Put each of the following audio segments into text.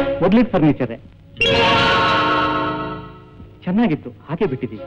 ಮೊದಲಿನ ಫರ್ನಿಚರೇ ಚೆನ್ನಾಗಿತ್ತು, ಹಾಗೆ ಬಿಟ್ಟಿದ್ದೀವಿ.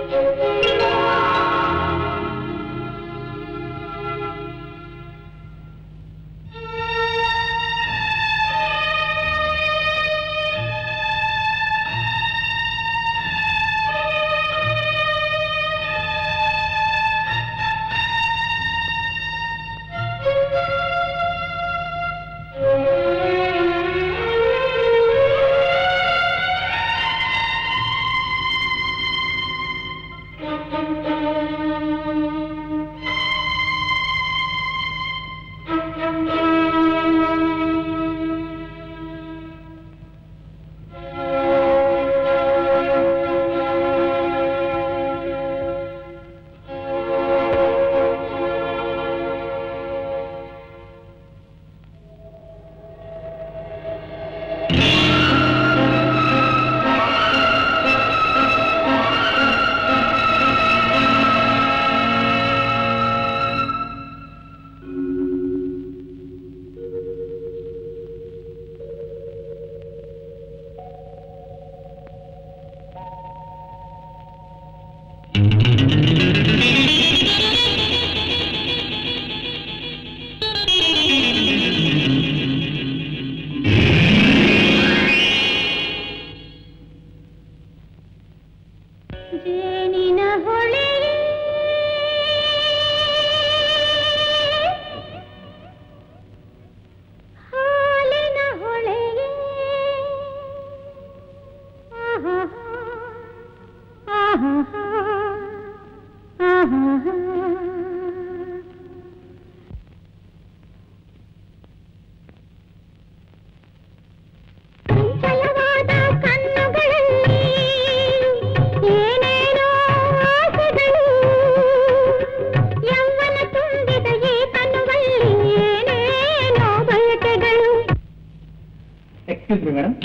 ಮೇಡಮ್,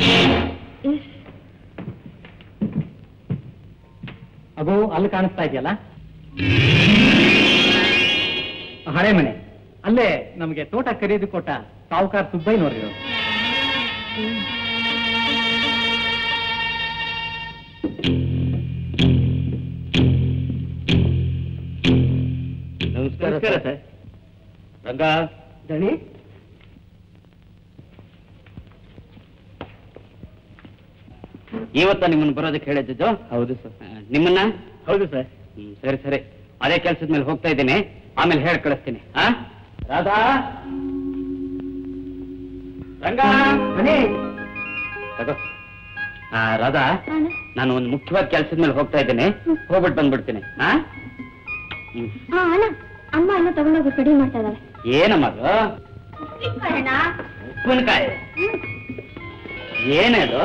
ಅದು ಅಲ್ಲಿ ಕಾಣಿಸ್ತಾ ಇದೆಯಲ್ಲ, ಹಳೆ ಮನೆ. ಅಲ್ಲೇ ನಮಗೆ ತೋಟ ಖರೀದಿ ಕೊಟ್ಟ ಸಾವುಕಾರ ಸುಬ್ಬಯ್ಯನವರಿರೋದು. ನಮಸ್ಕಾರ ಸರ್. ರಂಗ ದಣಿ, ಇವತ್ತ ನಿಮ್ಮನ್ನು ಬರೋದಕ್ಕೆ ಹೇಳಿದ್ದು? ಹೌದು ಸರ್. ನಿಮ್ಮನ್ನ? ಹೌದು ಸರ್. ಸರಿ ಸರಿ, ಅದೇ ಕೆಲಸದ ಮೇಲೆ ಹೋಗ್ತಾ ಇದ್ದೀನಿ, ಆಮೇಲೆ ಹೇಳಿ ಕಳಿಸ್ತೀನಿ. ರಾಧಾ, ರಂಗ, ತಗೋ. ರಾಧಾ, ನಾನು ಒಂದು ಮುಖ್ಯವಾದ ಕೆಲಸದ ಮೇಲೆ ಹೋಗ್ತಾ ಇದ್ದೇನೆ, ಹೋಗ್ಬಿಟ್ಟು ಬಂದ್ಬಿಡ್ತೀನಿ. ಅಮ್ಮ ಎಲ್ಲ ತಗೊಂಡೋಗಿ ಕಡಿಮೆ ಮಾಡ್ತಾ ಇದ್ದಾಳೆ. ಏನಮ್ಮ ಅದು? ಉಪ್ಪಿನಕಾಯಿ? ಏನದು?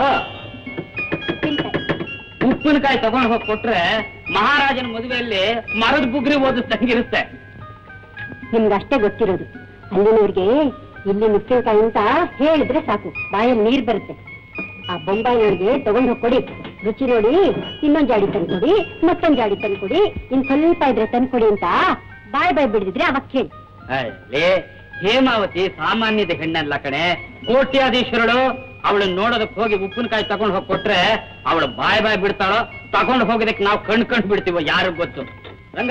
ಉಪ್ಪಿನಕಾಯಿ ತಗೊಂಡು ಹೋಗಿ ಕೊಟ್ರೆ ಮಹಾರಾಜನ ಮದುವೆಯಲ್ಲಿ ಮರದ ಬುಗ್ರಿ ಓದಿಸ್ತಂಗಿರುತ್ತೆ. ನಿಮ್ಗಷ್ಟೇ ಗೊತ್ತಿರೋದು, ಅಲ್ಲಿನವ್ರಿಗೆ ಇಲ್ಲಿ ಉಪ್ಪಿನಕಾಯಿ ಅಂತ ಹೇಳಿದ್ರೆ ಸಾಕು, ಬಾಯಲ್ಲಿ ನೀರ್ ಬರುತ್ತೆ. ಆ ಬೊಂಬಾಯಿನವ್ರಿಗೆ ತಗೊಂಡು ಹೋಗಿ ಕೊಡಿ, ರುಚಿ ನೋಡಿ, ಇನ್ನೊಂದ್ ಜಾಡಿ ತಂದ್ಕೊಡಿ, ಮತ್ತೊಂದ್ ಜಾಡಿ ತಂದ್ಕೊಡಿ, ಇನ್ ಸ್ವಲ್ಪ ಇದ್ರೆ ತಂದ್ಕೊಡಿ ಅಂತ ಬಾಯ್ ಬಿಡಿದ್ರೆ ಅವಾಗ ಕೇಳಿ. ಹೇಮಾವತಿ ಸಾಮಾನ್ಯದ ಹೆಣ್ಣಲ್ಲ ಕಣೆ, ಕೋಟ್ಯಾಧೀಶ್ವರಳು. ಅವಳನ್ನ ನೋಡೋದಕ್ಕೆ ಹೋಗಿ ಉಪ್ಪಿನಕಾಯಿ ತಗೊಂಡು ಹೋಗಿ ಕೊಟ್ರೆ ಅವಳು ಬಾಯ್ ಬಿಡ್ತಾಳೋ, ತಗೊಂಡು ಹೋಗೋದಕ್ಕೆ ನಾವು ಕಣ್ ಬಿಡ್ತೀವೋ ಯಾರಿಗ್ ಗೊತ್ತು. ರಂಗ,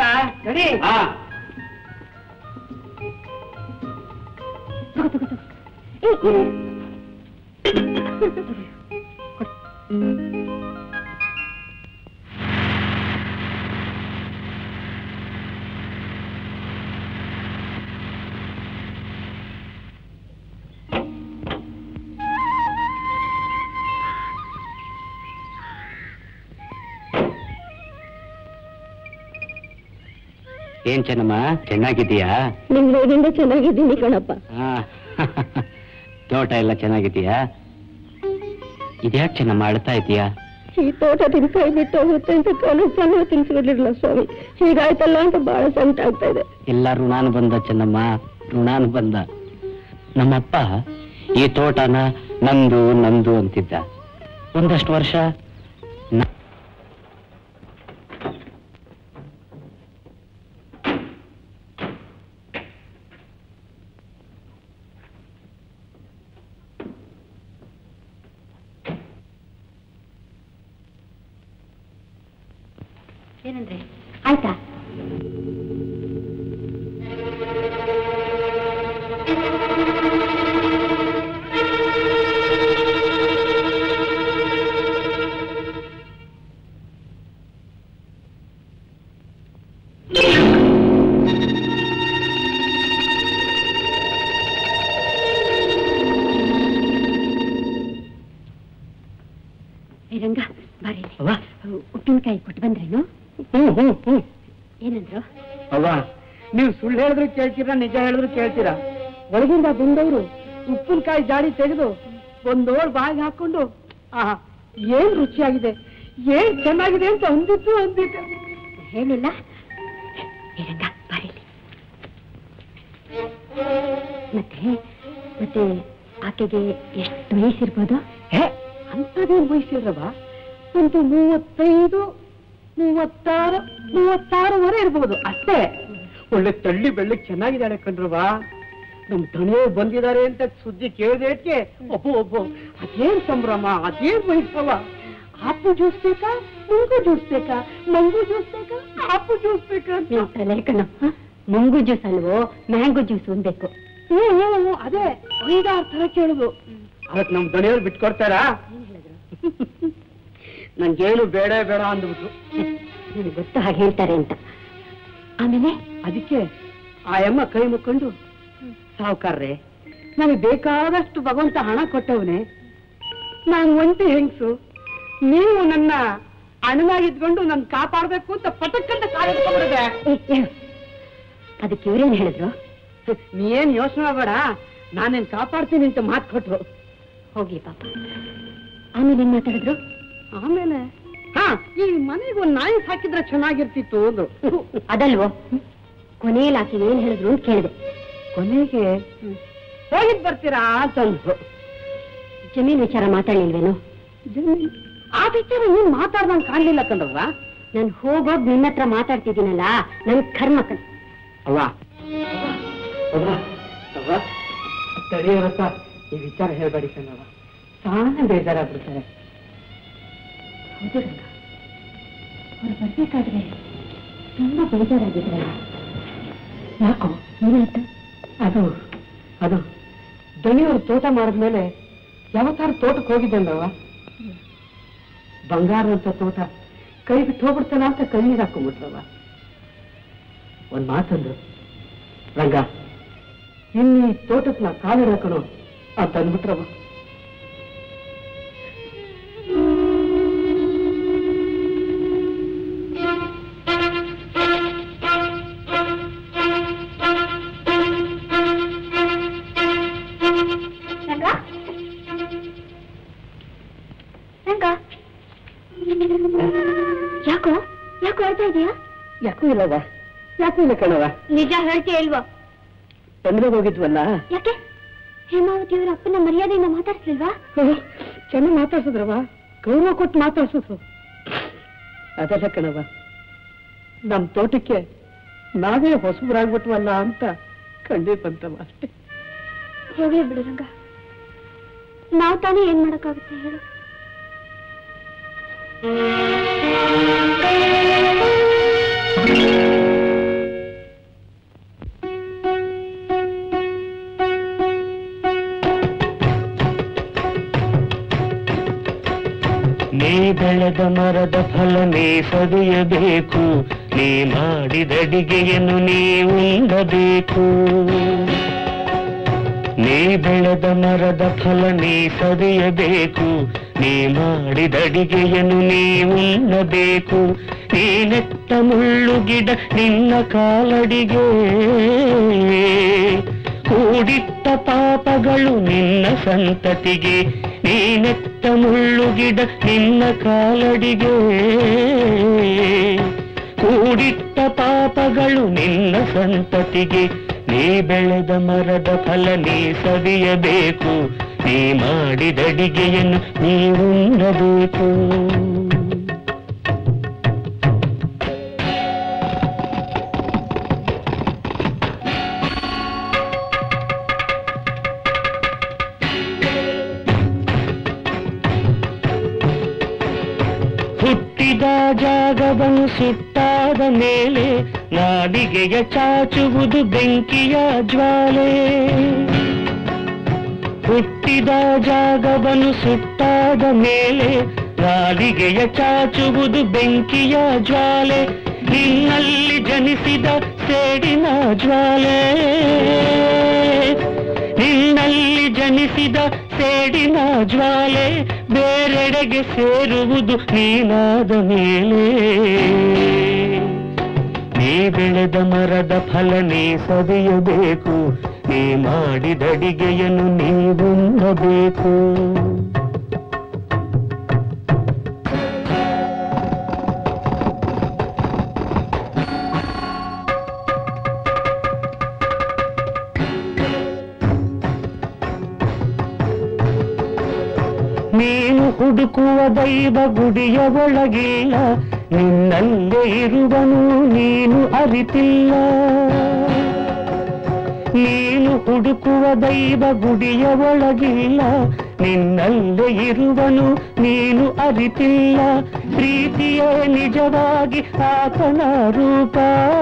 ಏನ್ ಚೆನ್ನಮ್ಮ, ಚೆನ್ನಾಗಿದ್ದೀಯಾ? ನಿಮ್ ಬೇಗಿಂದ ಚೆನ್ನಾಗಿದ್ದೀನಿ ಕಣಪ್ಪ. ತೋಟ ಎಲ್ಲ ಚೆನ್ನಾಗಿದ್ದೀಯಾ? ಇದ್ಯಾಕೆ ಚೆನ್ನಮ್ಮ ಅಳ್ತಾ ಇದೀಯಾ? ಈ ತೋಟದಿಂದ ಕೈ ಬಿಟ್ಟು ಹೋಗುತ್ತೆ ಅಂತ ಕನಸನ್ನು ತಿನ್ಸಿರ್ಲಿಲ್ಲ ಸ್ವಾಮಿ, ಹೀಗಾಯ್ತಲ್ಲ ಅಂತ ಬಹಳ ಸಂಕಟ ಆಗ್ತಾ ಇದೆ. ಎಲ್ಲ ಋಣಾನು ಬಂದ ಚೆನ್ನಮ್ಮ, ಋಣಾನು ಬಂದ. ನಮ್ಮಪ್ಪ ಈ ತೋಟನ ನಂದು ಅಂತಿದ್ದ. ಒಂದಷ್ಟು ವರ್ಷ ಏನಂದ್ರೆ ಆಯ್ತಾ? ರಂಗ ಬಾರಿ, ಉಪ್ಪಿನಕಾಯಿ ಕೊಟ್ಟು ಬಂದ್ರೇನು? ಏನಂದ್ರು? ಅವ್ವ, ನೀವು ಸುಳ್ಳು ಹೇಳಿದ್ರು ಕೇಳ್ತೀರಾ, ನಿಜ ಹೇಳಿದ್ರು ಕೇಳ್ತೀರಾ? ಒಳಗಿಂದ ಬಂದವರು ಉಪ್ಪಿನಕಾಯಿ ಜಾಡಿ ತೆಗೆದು ಒಂದೋಳ್ ಬಾಯಿಗೆ ಹಾಕೊಂಡು ಏನ್ ರುಚಿಯಾಗಿದೆ, ಏನ್ ಚೆನ್ನಾಗಿದೆ ಅಂತ ಅಂದಿತ್ತು. ಹೇಳಿಲ್ಲ? ರಂಗ ಬಾರಿ. ಮತ್ತೆ ಮತ್ತೆ ಆಕೆಗೆ ಎಷ್ಟು ವಯಸ್ಸಿರ್ಬೋದು? ಅಂತದೇನು ವಯಸ್ಸಿಲ್ರವ, ಒಂದು 35, 36, 36 ಇರ್ಬೋದು ಅಷ್ಟೇ. ಒಳ್ಳೆ ತಳ್ಳಿ ಬೆಳ್ಳಕ್ ಚೆನ್ನಾಗಿದ್ದಾಳೆ ಕಣ್ರವ. ನಮ್ ದಣಿಯೋ ಬಂದಿದ್ದಾರೆ ಅಂತ ಸುದ್ದಿ ಕೇಳಿದೇಟ್ಗೆ ಒಬ್ಬ ಅದೇನ್ ಸಂಭ್ರಮ, ಅದೇನ್ ವಯಸ್ಸವ. ಆಪು ಜ್ಯೂಸ್ ಬೇಕಾ, ಮುಂಗು ಜ್ಯೂಸ್ ಬೇಕಾ, ಮಂಗು ಜ್ಯೂಸ್ ಬೇಕಾ, ಆಪು ಜ್ಯೂಸ್ ಬೇಕಾ? ತಲೆ ಕಣ, ಮಂಗು ಜ್ಯೂಸ್ ಅಲ್ವೋ ಮ್ಯಾಂಗೋ ಜ್ಯೂಸ್ ಬೇಕು? ಅದೇ 5-6 ತರ ಕೇಳುದು. ಅದಕ್ಕೆ ನಮ್ ದಣಿಯವ್ರು ಬಿಟ್ಕೊಡ್ತಾರಾ? ನನ್ಗೇನು ಬೇಡ ಬೇಡ ಅಂದ್ಬಿಟ್ರು. ನನಗೆ ಗೊತ್ತು ಹಾಗೆ ಹೇಳ್ತಾರೆ ಅಂತ. ಆಮೇಲೆ ಅದಕ್ಕೆ ಆ ಅಮ್ಮ ಕೈ ಮುಕ್ಕೊಂಡು, ಸಾವುಕಾರ್ರೆ, ನನಗೆ ಬೇಕಾದಷ್ಟು ಭಗವಂತ ಹಣ ಕೊಟ್ಟವನೇ, ನಾನು ಒಂಟಿ ಹೆಂಗ್ಸು, ನೀವು ನನ್ನ ಅಣ್ಣನಾಗಿದ್ಕೊಂಡು ನನ್ ಕಾಪಾಡ್ಬೇಕು ಅಂತ ಪಟಕ್ಕಂತ ಕಾಲಿಟ್ಕೊಂಡ್ಬಿಡಿದೆ. ಅದಕ್ಕೆ ಇವ್ರೇನ್ ಹೇಳಿದ್ರು? ನೀನ್ ಯೋಚನೆ ಬೇಡ, ನಾನೇನ್ ಕಾಪಾಡ್ತೀನಿ ಅಂತ ಮಾತು ಕೊಟ್ರು. ಹೋಗ್ಲಿ ಪಾಪ. ಆಮೇಲೆ ಏನ್ ಮಾತಾಡಿದ್ರು? ಆಮೇಲೆ ಈ ಮನೆಗೆ ಒಂದ್ ನಾಯಿ ಸಾಕಿದ್ರೆ ಚೆನ್ನಾಗಿರ್ತಿತ್ತು ಅಂದ್ರು. ಅದಲ್ವೋ, ಕೊನೆಯಲ್ಲಿ ಆಕೆ ಏನ್ ಹೇಳಿದ್ರು ಅಂತ ಕೇಳಿದೆ. ಕೊನೆಗೆ ಹೋಗಿದ್ ಬರ್ತೀರಾ ಅಂತಂದ್ರು. ಜಮೀನ್ ವಿಚಾರ ಮಾತಾಡ್ಲಿಲ್ವೇನು? ಆ ವಿಚಾರ ನೀನ್ ಮಾತಾಡ್ದಂಗ್ ಕಾಣ್ಲಿಲ್ಲ ಕಂಡ್ರವ್ವ. ನಾನು ಹೋಗೋಗ್ ನಿನ್ನ ಹತ್ರ ಮಾತಾಡ್ತಿದ್ದೀನಲ್ಲ, ನನ್ ಕರ್ಮ ಕಣ್. ಅವ್ವ ತಡೆಯವತ್ತ ಈ ವಿಚಾರ ಹೇಳ್ಬೇಡಿ ಕಣ್ಣವ್ವ, ಸಾನ ಬೇಜಾರಾಗ್ಬಿಡ್ತಾರೆ. ಹೌದು ರಂಗ, ಅವ್ರು ಬರ್ಬೇಕಾದ್ರೆ ತುಂಬಾ ಬೇಜಾರಾಗಿದ್ರಲ್ಲ, ಯಾಕೋ ಏನಾಯ್ತು? ಅದು ದಣಿಯವರು ತೋಟ ಮಾಡಿದ್ಮೇಲೆ ಯಾವತ್ತಾರ ತೋಟಕ್ಕೆ ಹೋಗಿದ್ದಲ್ಲವ, ಬಂಗಾರ ಅಂತ ತೋಟ ಕೈ ಬಿಟ್ಟು ಹೋಗ್ಬಿಡ್ತಾನ ಅಂತ ಕಣ್ಣೀರ್ ಹಾಕೊಂಡ್ಬಿಟ್ರವ. ಒಂದ್ ಮಾತಂದ್ರು, ರಂಗ ಇಲ್ಲಿ ತೋಟಕ್ಕೆ ನಾ ಕಾಲಿಡಕಣೋ ಅಂತ ಅಂದ್ಬಿಟ್ರವ. ಯಾಕೋ ಯಾಕೋ ಹೇಳ್ತಾ ಇದೀಯಾ? ಯಾಕೂ ಇಲ್ಲವ, ಯಾಕೂ ಇಲ್ಲ ಕಣವ. ನಿಜ ಹೇಳ್ತೀಯ ಇಲ್ವಾ? ತೊಂದರೆ ಹೋಗಿದ್ವಲ್ಲ. ಯಾಕೆ ಹೇಮಾವತಿ ಅವ್ರ ಅಪ್ಪನ ಮರ್ಯಾದೆಯಿಂದ ಮಾತಾಡ್ಸ್ಲಿಲ್ವಾ? ಚೆನ್ನಾಗಿ ಮಾತಾಡ್ಸಿದ್ರವ, ಗೌರವ ಕೊಟ್ಟು ಮಾತಾಡ್ಸಿದ್ರು. ಅದಲ್ಲ ಕಣವ, ನಮ್ ತೋಟಕ್ಕೆ ನಾವೇ ಹೊಸಬ್ರಾಗ್ಬಿಟ್ವಲ್ಲ ಅಂತ ಕಂಡೇ ಬಂತವ ಅಷ್ಟೇ. ಹೋಗ್ಲೇ ಬಿಡು ರಂಗ, ನಾವ್ ತಾನೇ ಏನ್ ಮಾಡಕ್ಕಾಗುತ್ತೆ ಹೇಳು? ನೀ ಬೆಳೆದ ಮರದ ಫಲ ನೀ ಸವಿಯಬೇಕು, ನೀ ಮಾಡಿದಡಿಗೆಯನ್ನು ನೀ ಉಂಡಬೇಕು. ನೀ ಬೆಳೆದ ಮರದ ಫಲ ನೀ ಸವಿಯಬೇಕು, ನೀ ಮಾಡಿದಡಿಗೆಯನ್ನು ನೀ ಉಣ್ಣಬೇಕು. ನೀ ನೆಟ್ಟ ಮುಳ್ಳು ಗಿಡ ನಿನ್ನ ಕಾಲಡಿಗೆ, ಕೂಡಿಟ್ಟ ಪಾಪಗಳು ನಿನ್ನ ಸಂತತಿಗೆ. ನೀ ನೆಟ್ಟ ಮುಳ್ಳು ಗಿಡ ನಿನ್ನ ಕಾಲಡಿಗೆ, ಕೂಡಿಟ್ಟ ಪಾಪಗಳು ನಿನ್ನ ಸಂತತಿಗೆ. ನೀ ಬೆಳೆದ ಮರದ ಫಲ ನೀ ಸವಿಯಬೇಕು, ನೀ ಮಾಡಿದಡಿಗೆಯನ್ನು ನೀ ಉಣ್ಣಬೇಕು. ಹುಟ್ಟಿ ಹುಟ್ಟಿದ ಜಾಗವನ್ನು ಸುಟ್ಟಾದ ಮೇಲೆ ನಾಲಿಗೆಯ ಚಾಚುವುದು ಬೆಂಕಿಯ ಜ್ವಾಲೆ. ಹುಟ್ಟಿದ ಜಾಗವನ್ನು ಸುಟ್ಟಾದ ಮೇಲೆ ನಾಲಿಗೆಯ ಚಾಚುವುದು ಬೆಂಕಿಯ ಜ್ವಾಲೆ. ನಿನ್ನಲ್ಲಿ ಜನಿಸಿದ ಸೇಡಿನ ಜ್ವಾಲೆ, ನಿನ್ನಲ್ಲಿ ಜನಿಸಿದ ಸೇಡಿನ ಜ್ವಾಲೆ ಬೇರೆಡೆಗೆ ಸೇರುವುದು ನೀನಾದ ಮೇಲೆ. ನೀ ಬೆಳೆದ ಮರದ ಫಲ ನೀ ಸವಿಯಬೇಕು, ನೀ ಮಾಡಿದ ಅಡಿಗೆಯನ್ನು ನೀ ಉಣ್ಣಬೇಕು. ನೀನು ಹುಡುಕುವ ದೈವ ಗುಡಿಯ ಒಳಗಿಲ್ಲ, ನಿನ್ನಲ್ಲೇ ಇರುವನು ನೀನು ಅರಿತಿಲ್ಲ. ನೀನು ಹುಡುಕುವ ದೈವ ಗುಡಿಯ ಒಳಗಿಲ್ಲ, ನಿನ್ನಲ್ಲೇ ಇರುವನು ನೀನು ಅರಿತಿಲ್ಲ. ಪ್ರೀತಿಯೇ ನಿಜವಾಗಿ ಆತನ ರೂಪ,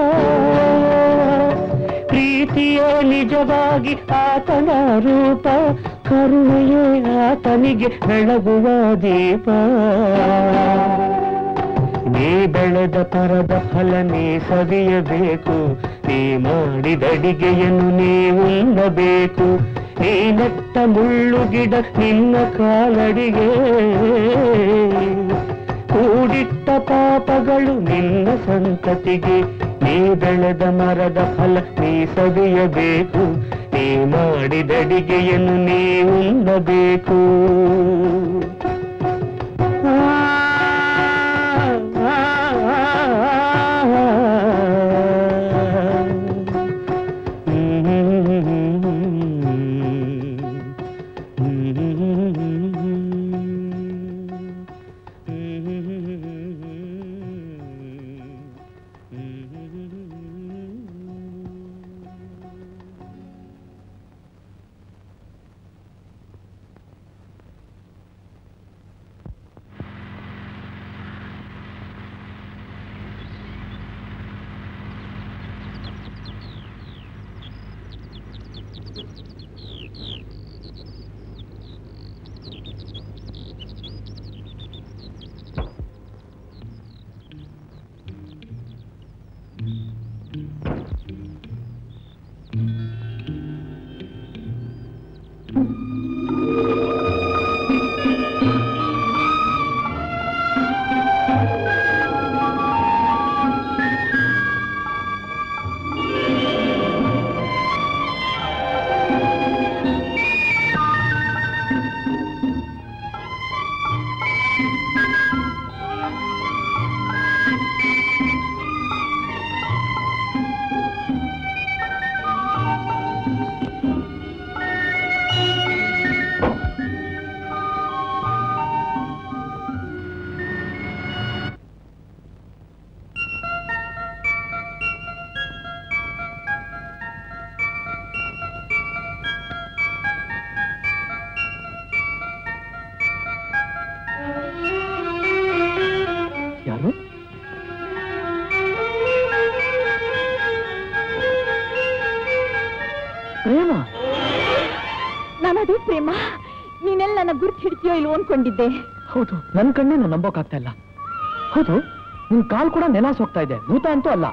ಪ್ರೀತಿಯೇ ನಿಜವಾಗಿ ಆತನ ರೂಪ. ಕರುಣೆಯೇ ಆತನಿಗೆ ಬೆಳಗುವ ದೀಪ. ನೀ ಬೆಳೆದ ಪರದ ಫಲ ನೀ ಸವಿಯಬೇಕು, ನೀ ಮಾಡಿದ ಅಡಿಗೆಯನ್ನು ನೀ ಉಣ್ಣಬೇಕು. ನೀ ನೆಟ್ಟ ಮುಳ್ಳು ಗಿಡ ನಿನ್ನ ಕಾಲಡಿಗೆ, ಕೂಡಿಟ್ಟ ಪಾಪಗಳು ನಿನ್ನ ಸಂತತಿಗೆ. ನೀ ಬೆಳೆದ ಮರದ ಫಲ ನೀ ಸವಿಯಬೇಕು, ನೀ ಮಾಡಿದ ಅಡಿಗೆಯನ್ನು ನೀ ಉಣ್ಣಬೇಕು. ನಾನದೇ ಪ್ರೇಮ, ನೀನೆಲ್ಲ ನನ್ನ ಗುರ್ತು ಹಿಡ್ತೀಯೋ ಇಲ್ವೋ ಅನ್ಕೊಂಡಿದ್ದೆ. ಹೌದು, ನನ್ ಕಣ್ಣೆ ನಾನು ನಂಬೋಕಾಗ್ತಾ ಇಲ್ಲ. ಹೌದು, ನಿನ್ ಕಾಲ್ ಕೂಡ ನೆಲಾಸ್ ಹೋಗ್ತಾ ಇದೆ. ಭೂತ ಅಂತೂ ಅಲ್ಲ,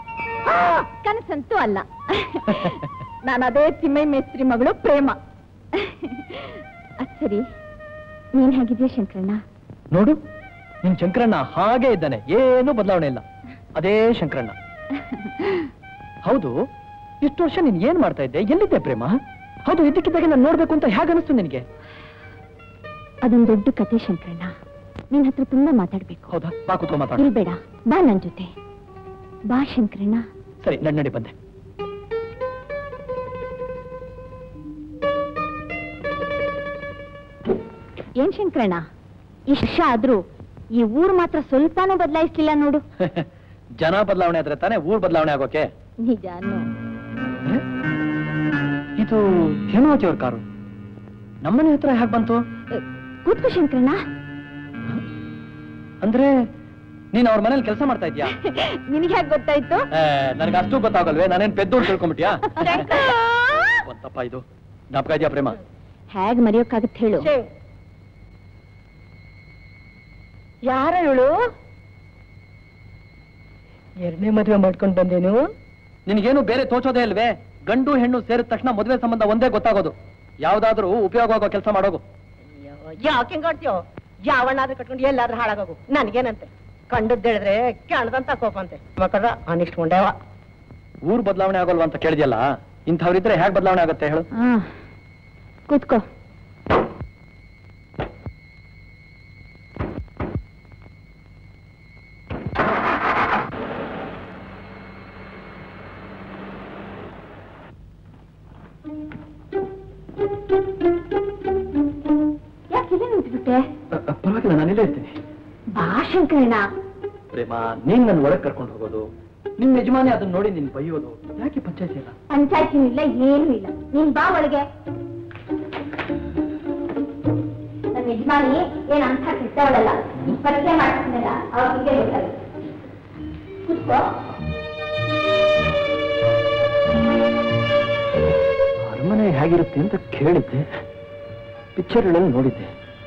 ಕನಸಂತೂ ಅಲ್ಲ. ನಾನದೇ ತಿಮ್ಮೈ ಮೇಸ್ತ್ರಿ ಮಗಳು ಪ್ರೇಮ. ಅದ್ ಸರಿ, ನೀನ್ ಹೇಗಿದ್ಯಾ ಶಂಕರಣ್ಣ? ನೋಡು, ನಿನ್ ಶಂಕರಣ್ಣ ಹಾಗೆ ಇದ್ದಾನೆ, ಏನು ಬದಲಾವಣೆ ಇಲ್ಲ. ಅದೇ ಶಂಕರಣ್ಣ. ಹೌದು, ಇಷ್ಟು ವರ್ಷ ನೀನ್ ಏನ್ ಮಾಡ್ತಾ ಇದ್ದೆ? ಎಲ್ಲಿದ್ದೆ ಪ್ರೇಮ? ಹೌದು, ಇದಕ್ಕಿದ್ದಾಗೆ ನಾನು ನೋಡ್ಬೇಕು ಅಂತ ಹೇಗೆ ಅನಿಸ್ತು ನಿನಗೆ? ಅದೊಂದು ದೊಡ್ಡ ಕತೆ ಶಂಕರಣ್ಣ, ನಿನ್ ಹತ್ರ ತುಂಬಾ ಮಾತಾಡ್ಬೇಕು. ಹೌದಾ? ಬಾ ಕೂತ್ಕೊಂಡು ಮಾತಾಡ. ಇಲ್ಬೇಡ, ಬಾ ನನ್ ಜೊತೆ ಬಾ ಶಂಕರಣ್ಣ. ಸರಿ, ನಡಿ ಬಂದೆ. ಏನ್ ಶಂಕರಣ್ಣ, ಇಷ್ಟ ವರ್ಷ ಆದ್ರೂ ಈ ಊರು ಮಾತ್ರ ಸ್ವಲ್ಪನೂ ಬದಲಾಯಿಸ್ಲಿಲ್ಲ ನೋಡು. ಜನ ಬದಲಾವಣೆ ಆದ್ರೆ ತಾನೇ ಊರ್ ಬದಲಾವಣೆ ಆಗೋಕೆ. ನಿಜಾನು. ಇದು ಹೇಮಾವತಿ ಅವ್ರ ಕಾರು ನಮ್ಮನೆ ಹತ್ರ ಹೇಗೆ ಬಂತು? ಕೂತ್ಕೋ ಶಂಕರಣ್ಣ. ಅಂದ್ರೆ ನೀನ್ ಅವ್ರ ಮನೇಲಿ ಕೆಲಸ ಮಾಡ್ತಾ ಇದ್ಯಾ? ನಿನಗೆ ಹೇಗೆ ಗೊತ್ತಾಯ್ತು? ನನಗೆ ಅಷ್ಟು ಗೊತ್ತಾಗಲ್ವೇ, ನಾನೇನ್ ಪೆದ್ದೋಡ್ ತಿಳ್ಕೊಂಬಿಟ್ಯಾ? ಗೊತ್ತಪ್ಪ ಇದು ಜ್ಞಾಪಕ ಇದೆಯಾ ಪ್ರೇಮ? ಹೇಗ್ ಮರೆಯೋಕ್ಕಾಗತ್ತೆ ಹೇಳು? ಯಾರ ಇವಳು? ಎರಡನೇ ಮದುವೆ ಮಾಡ್ಕೊಂಡು ಬಂದೇನು? ನಿನಗೇನು ಬೇರೆ ತೋಚೋದೇ ಅಲ್ವೇ? ಗಂಡು ಹೆಣ್ಣು ಸೇರಿದ ತಕ್ಷಣ ಮದುವೆ ಸಂಬಂಧ ಒಂದೇ ಗೊತ್ತಾಗೋದು. ಯಾವ್ದಾದ್ರೂ ಉಪಯೋಗ ಆಗೋ ಕೆಲಸ ಮಾಡೋಗು. ಯಾಕೆ ಹಿಂಗಾಡ್ತೀಯೋ? ಯಾವಣ್ಣಾದ್ರೂ ಕಟ್ಕೊಂಡು ಎಲ್ಲಾದ್ರೂ ಹಾಳಾಗೋಗು, ನನಗೇನಂತೆ? ಕಂಡದ್ದೇಳಿದ್ರೆ ಕಾಣದಂತ ಕೋಪ ಅಂತೆ ಮಕ್ಕಳ ಅನಿಷ್ಟ ಮುಂಡೆವ. ಊರ್ ಬದಲಾವಣೆ ಆಗೋಲ್ವಾ ಅಂತ ಕೇಳಿದ್ಯಲ್ಲ, ಇಂಥವ್ರಿದ್ರೆ ಹೇಗೆ ಬದಲಾವಣೆ ಆಗುತ್ತೆ ಹೇಳು? ಕೂತ್ಕೋ. ಯಾಕೆ ನಿಂತ್ಬಿಟ್ಟೆ? ಪರವಾಗಿಲ್ಲ, ನಾನಿಲ್ಲೇ ಇರ್ತೀನಿ. ಬಾ ಶಂಕರಣ್ಣ. ಪ್ರೇಮ, ನೀನ್ ನನ್ನ ಒಳಗೆ ಕರ್ಕೊಂಡು ಹೋಗೋದು, ನಿಮ್ ಯಜಮಾನಿ ಅದನ್ನ ನೋಡಿ ನಿನ್ ಬೈಯೋದು, ಯಾಕೆ ಪಂಚಾಯತಿ ಇಲ್ಲ? ಪಂಚಾಯತಿನೂ ಇಲ್ಲ, ಏನೂ ಇಲ್ಲ. ನೀನ್ ಬಾ ಒಳಗೆ. ನಮ್ಮ ಯಜಮಾನಿ ಏನ್ ಅಂತ ಕೆಟ್ಟವಳಲ್ಲ, ಈ ಪರಿಚಯ ಮಾಡ್ತಿದ್ದಲ್ಲ, ಅವ್ರಿಗೆ ಗೊತ್ತಾಗುತ್ತೆ. ಕೂತ್ಕೋ. ಅರಮನೆ ಹೇಗಿರುತ್ತೆ ಅಂತ ಕೇಳಿದ್ದೆ, ಪಿಕ್ಚರ್ಗಳಲ್ಲಿ ನೋಡಿದ್ದೆ.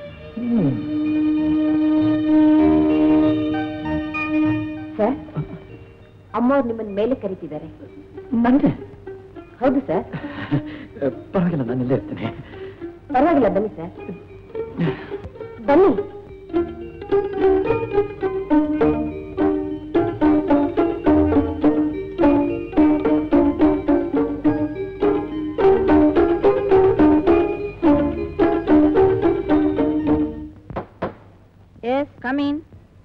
ಸರ್, ಅಮ್ಮವ್ರು ನಿಮ್ಮನ್ನ ಮೇಲೆ ಕರೀತಿದ್ದಾರೆ. ನಂಗೆ? ಹೌದು ಸರ್. ಪರವಾಗಿಲ್ಲ, ನಾನಿಲ್ಲೇ ಇರ್ತೀನಿ. ಪರವಾಗಿಲ್ಲ, ಬನ್ನಿ ಸರ್, ಬನ್ನಿ. Yes, come in.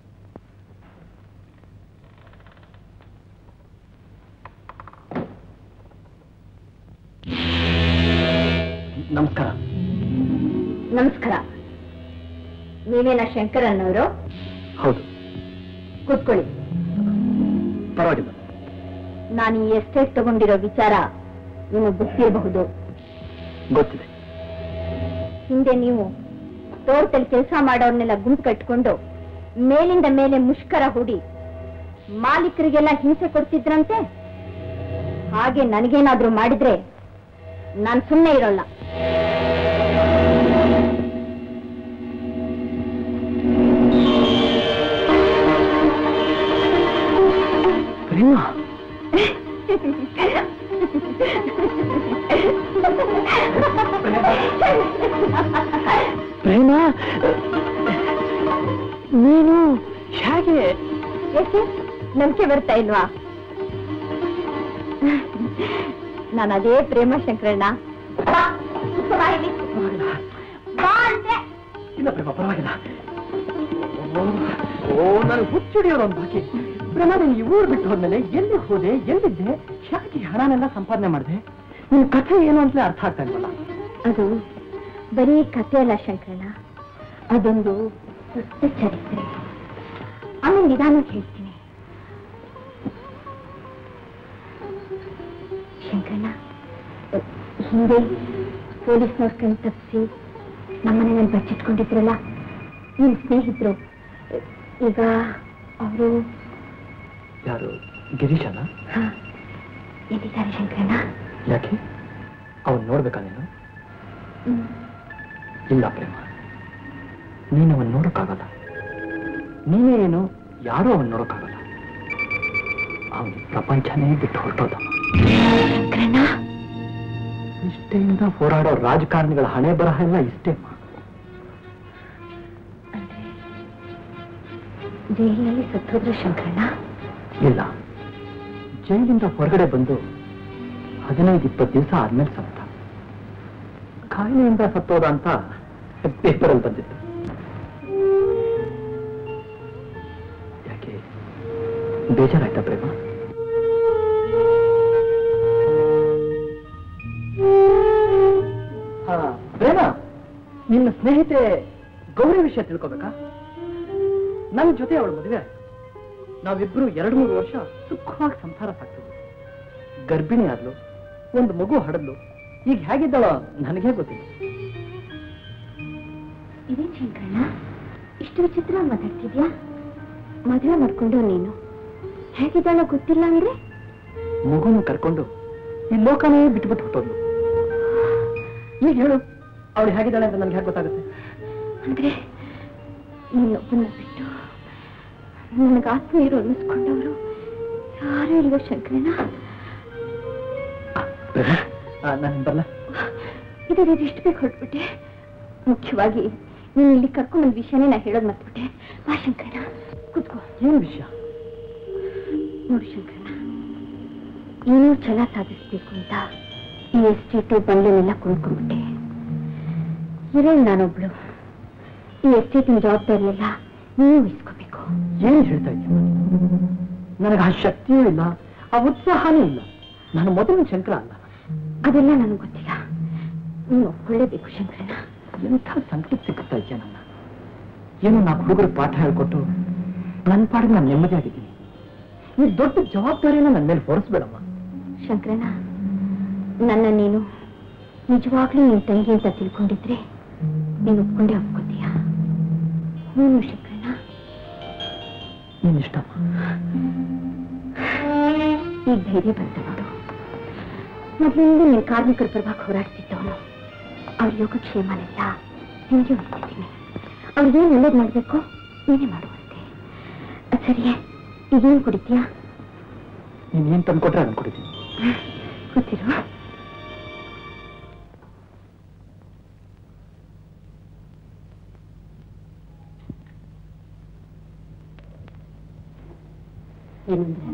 ನಮಸ್ಕಾರ. ನಮಸ್ಕಾರ. ನೀವೇನ ಶಂಕರನ್ನವರು? ಹೌದು. ಕೂತ್ಕೊಳ್ಳಿ. ಪರವಾಗಿಲ್ಲ. ನಾನು ಈ ಎಸ್ಟೇಟ್ ತಗೊಂಡಿರೋ ವಿಚಾರ ನಿಮಗೆ ಗೊತ್ತಿರಬಹುದು. ಗೊತ್ತಿದೆ. ಹಿಂದೆ ನೀವು ತೋಟದಲ್ಲಿ ಕೆಲಸ ಮಾಡೋರ್ನೆಲ್ಲ ಗುಂಪು ಕಟ್ಕೊಂಡು ಮೇಲಿಂದ ಮೇಲೆ ಮುಷ್ಕರ ಹೂಡಿ ಮಾಲೀಕರಿಗೆಲ್ಲ ಹಿಂಸೆ ಕೊಡ್ತಿದ್ರಂತೆ. ಹಾಗೆ ನನಗೇನಾದ್ರೂ ಮಾಡಿದ್ರೆ ನಾನು ಸುಮ್ಮನೆ ಇರೋಲ್ಲ. ಪ್ರೇಮ, ನೀನು ಹೇಗೆ? ಯಾಕೆ ನಂಬಿಕೆ ಬರ್ತಾ ಇಲ್ವಾ? ನಾನು ಅದೇ ಪ್ರೇಮ ಶಂಕರಣ್ಣ. ಇಲ್ಲ ಪ್ರೇಮ, ಪರವಾಗಿಲ್ಲ. ಓ, ನಾನು ಹುಚ್ಚಿಡಿಯೋರು ಒಂದು ಬಾಕಿ. ಪ್ರೇಮ, ನೀನು ಈ ಊರು ಬಿಟ್ಟು ಹೋದ್ಮೇಲೆ ಎಲ್ಲಿ ಹೋದೆ, ಎಲ್ಲಿದ್ದೆ, ಯಾಕೆ ಹಣನೆಲ್ಲ ಸಂಪಾದನೆ ಮಾಡಿದೆ? ನಿನ್ ಕಥೆ ಏನು ಅಂತಲೇ ಅರ್ಥ ಆಗ್ತಾ ಇಲ್ವಲ್ಲ. ಅದು ಬರೀ ಕಥೆ ಅಲ್ಲ ಶಂಕರಣ್ಣ, ಅದೊಂದು ದೊಡ್ಡ ಚರಿತ್ರೆ. ಆಮೇಲೆ ನಿಧಾನಕ್ಕೆ ಹೇಳ್ತೀನಿ. ಶಂಕರಣ್ಣ, ಹಿಂದೆ ಪೊಲೀಸ್ನವ್ರ ಕಣ್ ತಪ್ಪಿಸಿ ನಮ್ಮನೆಯಲ್ಲಿ ಬಚ್ಚಿಟ್ಕೊಂಡಿದ್ರಲ್ಲ ನಿಮ್ ಸ್ನೇಹಿತರು, ಈಗ ಅವರು ಯಾರು? ಗಿರೀಶನ? ಎಲ್ಲಿದ್ದಾರೆ ಶಂಕರಣ್ಣ? ಯಾಕೆ? ಅವನ್ ನೋಡ್ಬೇಕಾ ನೀನು? ಇಲ್ಲ ಪ್ರೇಮ, ನೀನು ಅವನ್ ನೋಡಕ್ಕಾಗಲ್ಲ. ನೀನೇ ಏನು, ಯಾರೂ ಅವನ್ ನೋಡಕ್ಕಾಗಲ್ಲ. ಅವನ ಪ್ರಪಂಚನೇ ಬಿಟ್ಟು ಹೊರಟೋದ. ನಿಷ್ಠೆಯಿಂದ ಹೋರಾಡೋ ರಾಜಕಾರಣಿಗಳ ಹಣೆ ಬರಹ ಎಲ್ಲ ಇಷ್ಟೇ. ಜೈಲಿನಲ್ಲಿ ಸತ್ತೋದ್ರ ಶಂಕರಣ್ಣ? ಇಲ್ಲ, ಜೈಲಿಂದ ಹೊರಗಡೆ ಬಂದು 15-20 ದಿವಸ ಆದ್ಮೇಲೆ ಸತ್ತ. ಕಾಯಿಲೆಯಿಂದ ಸತ್ತೋದ ಅಂತ ಪೇಪರಲ್ಲಿ ಬಂದಿತ್ತು. ಯಾಕೆ, ಬೇಜಾರಾಯ್ತಾ ಪ್ರೇಮ? ಪ್ರೇಮ, ನಿನ್ನ ಸ್ನೇಹಿತೆ ಗೌರಿ ವಿಷಯ ತಿಳ್ಕೋಬೇಕಾ? ನನ್ನ ಜೊತೆ ಅವಳ ಮದುವೆ ಆಯ್ತು. ನಾವಿಬ್ರು 2-3 ವರ್ಷ ಸುಖವಾಗಿ ಸಂಸಾರ ಸಾಕ್ತಿದ್ವಿ. ಗರ್ಭಿಣಿ ಆದ್ಲು, ಒಂದು ಮಗು ಹಡದ್ಲು. ಈಗ ಹೇಗಿದ್ದಾಳೋ ನನಗೇ ಗೊತ್ತಿಲ್ಲ. ಇದೇ ಶಂಕರಣ್ಣ, ಇಷ್ಟು ವಿಚಿತ್ರ ಮಾತಾಡ್ತಿದ್ಯಾ? ಮದುವೆ ಮಾಡ್ಕೊಂಡು ನೀನು ಹೇಗಿದ್ದಾಳ ಗೊತ್ತಿಲ್ಲ ಅಂದ್ರೆ ಮಗುನು ಕರ್ಕೊಂಡು ಈ ಲೋಕನೇ ಬಿಟ್ಬಿಟ್ಟು ಹೊಟ್ಟೋದ್ಲು. ಈಗ ಹೇಳು, ಅವಳು ಹೇಗಿದ್ದಾಳೆ ಅಂತ ನನ್ಗೆ ಹೇಗೆ ಗೊತ್ತಾಗುತ್ತೆ? ಅಂದ್ರೆ ನೀನೊಬ್ಬನ ಬಿಟ್ಟು ನನಗೆ ಆತ್ಮೀಯರು ಅನ್ನಿಸ್ಕೊಂಡವರು ಯಾರು ಇಲ್ವೋ ಶಂಕರಣ್ಣ? ನಾನು ಬರಲ್ಲ. ಇದಕ್ಕೆ ಇಷ್ಟು ಬೇಕು ಹೊರಟ್ಬಿಟ್ಟೆ. ಮುಖ್ಯವಾಗಿ ನೀನು ಇಲ್ಲಿ ಕರ್ಕೊಂಡ್ ವಿಷಯನೇ ನಾ ಹೇಳೋದು ಮರ್ತ್ಬಿಟ್ಟೆ. ಬಾ ಶಂಕರಣ್ಣ, ಕೂತ್ಕೋ. ಏನು ವಿಷಯ? ನೋಡು ಶಂಕರಣ್ಣ, ಏನೋ ಛಲ ಸಾಧಿಸ್ಬೇಕು ಅಂತ ಈ ಎಸ್ಟೇಟು ಬಂಗ್ಲೆನೆಲ್ಲ ಕೊಂಡ್ಕೊಂಡ್ಬಿಟ್ಟೆ. ಇರೋಳು ನಾನೊಬ್ಳು. ಈ ಎಸ್ಟೇಟಿನ ಜವಾಬ್ದಾರಿಯೆಲ್ಲ ನೀವು ವಹಿಸ್ಕೋಬೇಕು. ಏನು ಹೇಳ್ತಾ ಇದ್ದೀಯ? ನನಗೆ ಆ ಶಕ್ತಿಯೂ ಇಲ್ಲ, ಆ ಉತ್ಸಾಹನೂ ಇಲ್ಲ. ನಾನು ಮೊದಲಿನ ಶಂಕರ ಅಲ್ಲ. ಅದೆಲ್ಲ ನನಗೆ ಗೊತ್ತಿಲ್ಲ. ನೀನು ಒಪ್ಕೊಳ್ಳೇಬೇಕು ಶಂಕರಣ್ಣ. ಎಂಥ ಸಂಕಟ ಸಿಗ್ತಾ ಇದೆಯಾ ನನ್ನ? ಏನೋ ನಾ ಹುಡುಗರು ಪಾಠ ಹೇಳ್ಕೊಟ್ಟು ನನ್ನ ಪಾಡಿಗೆ ನಾನು ನೆಮ್ಮದಿಯಾಗಿದ್ದೀನಿ. ಈ ದೊಡ್ಡ ಜವಾಬ್ದಾರಿಯನ್ನ ನನ್ನ ಮೇಲೆ ಹೊರಿಸ್ಬೇಡಮ್ಮ. ಶಂಕರಣ್ಣ, ನನ್ನ ನೀನು ನಿಜವಾಗ್ಲೂ ನಿನ್ ತಂಗಿ ಅಂತ ತಿಳ್ಕೊಂಡಿದ್ರೆ ನೀನು ಒಪ್ಕೊಂಡೇ ಒಪ್ಕೋತೀಯ? ನೀನು ಶಂಕರಣ್ಣ? ನೀನ್ ಇಷ್ಟಮ್ಮ. ಈಗ ಧೈರ್ಯ ಬಂತ ನೋಡು. ಮೊದಲಿಂದ ನೀನು ಕಾರ್ಮಿಕರ ಪರವಾಗಿ ಹೋರಾಡ್ತಿದ್ದವನು. ಅವ್ರ ಯೋಗಕ್ಷೇಮನೆಲ್ಲ ನಿಮಗೆ ಹೊರ್ತಿದ್ದೀನಿ. ಅವ್ರಿಗೇನು ಒಳ್ಳೇದು ಮಾಡಬೇಕು ನೀನೇ ಮಾಡುವಂತೆ. ಸರಿಯೇ, ಈಗೇನು ಕುಡಿತೀಯಾ? ನೀನ್ ಏನ್ ತಂದ್ಕೊಟ್ರೆ ಅದನ್ನು ಕುಡಿತೀನಿ. ಕೂತಿರು. ಏನಂದ್ರೆ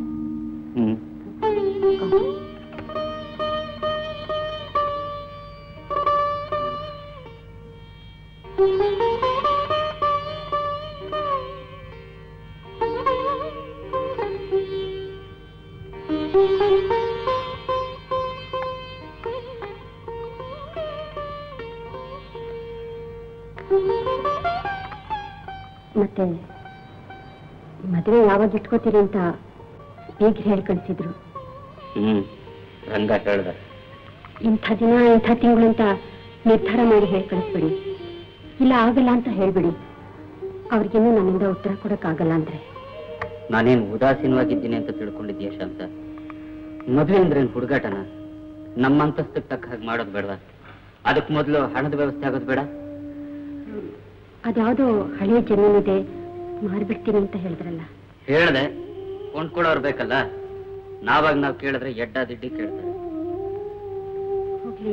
ಮತ್ತೆ ಮದುವೆ ಯಾವಾಗ ಇಟ್ಕೋತೀರಿ ಅಂತ ಬೇಗ ಹೇಳಿ ಕಳಿಸಿದ್ರು. ರಂಗ ಹೇಳ್ದ, ಇಂಥ ದಿನ ಇಂಥ ತಿಂಗಳು ಅಂತ ನಿರ್ಧಾರ ಮಾಡಿ ಹೇಳಿ ಕಳಿಸ್ಬಿಡಿ. ಇಲ್ಲ ಆಗಲ್ಲ ಅಂತ ಹೇಳ್ಬಿಡಿ. ಅವ್ರಿಗೇನು ನನ್ನಿಂದ ಉತ್ತರ ಕೊಡಕ್ಕಾಗಲ್ಲ ಅಂದ್ರೆ. ನಾನೇನು ಉದಾಸೀನವಾಗಿದ್ದೀನಿ ಅಂತ ತಿಳ್ಕೊಂಡಿದ್ದೀಯ ಶಾಂತ? ಮದುವೆ ಅಂದ್ರೇನು ಹುಡುಗಾಟನ? ನಮ್ಮ ಅಂತಸ್ತಕ್ಕೆ ತಕ್ಕ ಹಾಗೆ ಮಾಡೋದು ಬೇಡವಾ? ಅದಕ್ಕೆ ಮೊದಲು ಹಣದ ವ್ಯವಸ್ಥೆ ಆಗೋದು ಬೇಡ? ಅದ್ಯಾವುದೋ ಹಳೆಯ ಜಮೀನಿದೆ, ಮಾರ್ಬಿಡ್ತೀನಿ ಅಂತ ಹೇಳಿದ್ರಲ್ಲ. ಹೇಳ್ದೆ, ಕೊಂಡ್ಕೊಳ್ಳೋರು ಬೇಕಲ್ಲ. ನಾವಾಗ ನಾವು ಕೇಳಿದ್ರೆ ಎಡ್ಡಾದಿಡ್ಡಿ ಕೇಳ್ತಾರೆ. ಹೋಗ್ಲಿ,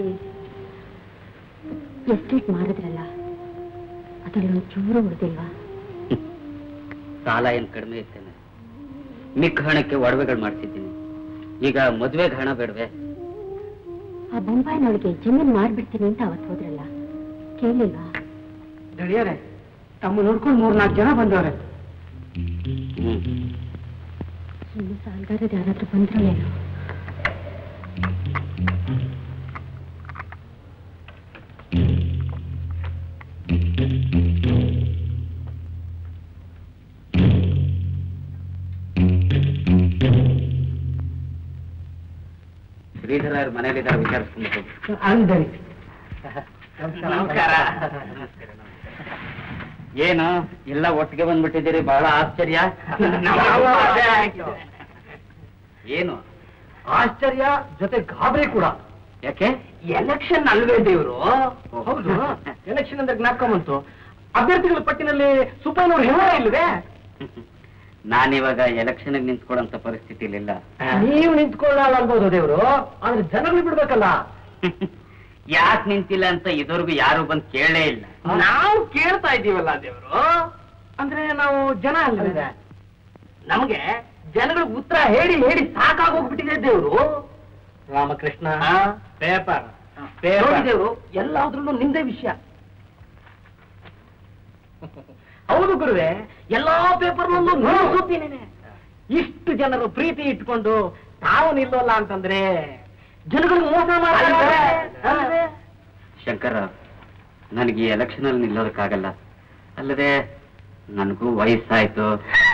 ಎಸ್ಟೇಟ್ ಮಾರಿದ್ರಲ್ಲ, ಅದರಲ್ಲೊಂದು ಚೂರು ಉಳಿದಿಲ್ವಾ? ಸಾಲ ಏನ್ ಕಡಿಮೆ ಇರ್ತೇನೆ. ಮಿಕ್ಕ ಹಣಕ್ಕೆ ಒಡವೆಗಳು ಮಾಡ್ತಿದ್ದೀನಿ. ಈಗ ಮದುವೆಗೆ ಹಣ ಬೇಡವೆ? ಆ ಬೊಂಬಾಯಿನೊಳಗೆ ಜಮೀನ್ ಮಾರ್ಬಿಡ್ತೀನಿ ಅಂತ ಅವತ್ತು ಹೋದ್ರಲ್ಲ, ಕೇಳಿಲ್ವಾ? ದಳಿಯರೆ, ತಮ್ಮ ನೋಡ್ಕೊಂಡು 3-4 ಜನ ಬಂದವ್ರೆ. ಇನ್ನು ಸಾಲ್ಗಾರರು ಯಾರಾದ್ರೂ ಬಂದ್ರು ಏನು? ಶ್ರೀಧರ ಅವ್ರ ಮನೇಲಿದ್ದಾರೆ, ವಿಚಾರಿಸ್ಕೊಂಡು ಅಂದರಿ. ನಮಸ್ಕಾರ. ಏನು ಎಲ್ಲ ಒಟ್ಟಿಗೆ ಬಂದ್ಬಿಟ್ಟಿದ್ದೀರಿ? ಬಹಳ ಆಶ್ಚರ್ಯ. ಏನು ಆಶ್ಚರ್ಯ ಜೊತೆ ಗಾಬರಿ ಕೂಡ. ಯಾಕೆ? ಎಲೆಕ್ಷನ್ ಅಲ್ವೇ ದೇವರು? ಹೌದು, ಎಲೆಕ್ಷನ್ ಅಂದ್ರೆ ಜ್ಞಾಪಕ ಬಂತು. ಅಭ್ಯರ್ಥಿಗಳ ಪಟ್ಟಿನಲ್ಲಿ ಸುಬ್ಬಯ್ಯನವ್ರ ಹೆಸರೇ ಇಲ್ವೇ? ನಾನಿವಾಗ ಎಲೆಕ್ಷನ್ ನಿಂತ್ಕೊಳ್ಳೋಂತ ಪರಿಸ್ಥಿತಿಲಿಲ್ಲ. ನೀವು ನಿಂತ್ಕೊಳ್ಳಲ್ಲ ಅನ್ಬೋದು ದೇವರು, ಆದ್ರೆ ಜನಗಳು ಬಿಡ್ಬೇಕಲ್ಲ. ಯಾಕೆ ನಿಂತಿಲ್ಲ ಅಂತ ಇದುವರೆಗೂ ಯಾರು ಬಂದು ಕೇಳೇ ಇಲ್ಲ. ನಾವು ಕೇಳ್ತಾ ಇದ್ದೀವಲ್ಲ ದೇವರು. ಅಂದ್ರೆ ನಾವು ಜನ ಅಲ್ವೇ? ನಮ್ಗೆ ಜನಗಳಿಗೆ ಉತ್ತರ ಹೇಳಿ ಹೇಳಿ ಸಾಕಾಗೋಗ್ಬಿಟ್ಟಿದೆ ದೇವರು. ರಾಮಕೃಷ್ಣ, ಪೇಪರ್ ದೇವರು ಎಲ್ಲಾದ್ರಲ್ಲೂ ನಿಂದೇ ವಿಷಯ. ಹೌದು ಗುರುವೆ, ಎಲ್ಲಾ ಪೇಪರ್ನಲ್ಲೂ ನಾನು ಸುತ್ತೀನೇನೆ. ಇಷ್ಟು ಜನರು ಪ್ರೀತಿ ಇಟ್ಕೊಂಡು ತಾವು ನಿಲ್ಲೋಲ್ಲ ಅಂತಂದ್ರೆ ಜನಗಳು ಮೋಸ ಮಾಡ್ತಾರೆ. ಶಂಕರ, ನನಗೆ ಈ ಎಲೆಕ್ಷನ್ ಅಲ್ಲಿ ನಿಲ್ಲೋದಕ್ಕಾಗಲ್ಲ. ಅಲ್ಲದೆ ನನಗೂ ವಯಸ್ಸಾಯ್ತು.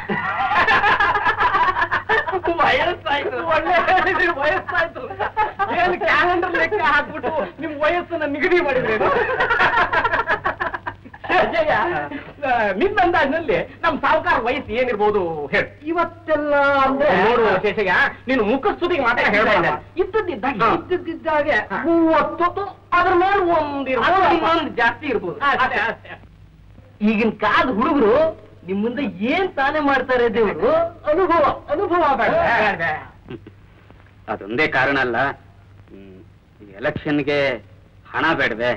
ವಯಸ್ಸಾಯ್ತು, ಒಳ್ಳೆ ವಯಸ್ಸಾಯ್ತು. ಏನು ಕ್ಯಾಲೆಂಡರ್ ಲೆಕ್ಕ ಹಾಕ್ಬಿಟ್ಟು ನಿಮ್ ವಯಸ್ಸನ್ನ ನಿಗದಿ ಮಾಡಿದ್ರೆ ನಿನ್ನ ಅಂದಾಜಿನಲ್ಲಿ ನಮ್ ಸಾವುಕಾರ ವಯಸ್ಸು ಏನಿರ್ಬೋದು ಹೇಳಿ ಇವತ್ತೆಲ್ಲ ಅಂದ್ರೆ ನೋಡು ಶೇಷಯ್ಯ ನೀನು ಮುಖ ಸ್ತುತಿಗೆ ಮಾತ್ರ ಹೇಳ ಇದ್ದದ್ದಾಗೆ 30 ಅದ್ರ ಮೇಲೆ ಒಂದು ಜಾಸ್ತಿ ಇರ್ಬೋದು. ಈಗಿನ ಕಾಲದ ಹುಡುಗರು ನಿಮ್ ಮುಂದೆ ಏನ್ ತಾನೇ ಮಾಡ್ತಾರೆ ದೇವರು? ಅನುಭವ ಬೇಡ. ಅದೊಂದೇ ಕಾರಣ ಅಲ್ಲ, ಎಲೆಕ್ಷನ್ಗೆ ಹಣ ಬೇಡವೆ?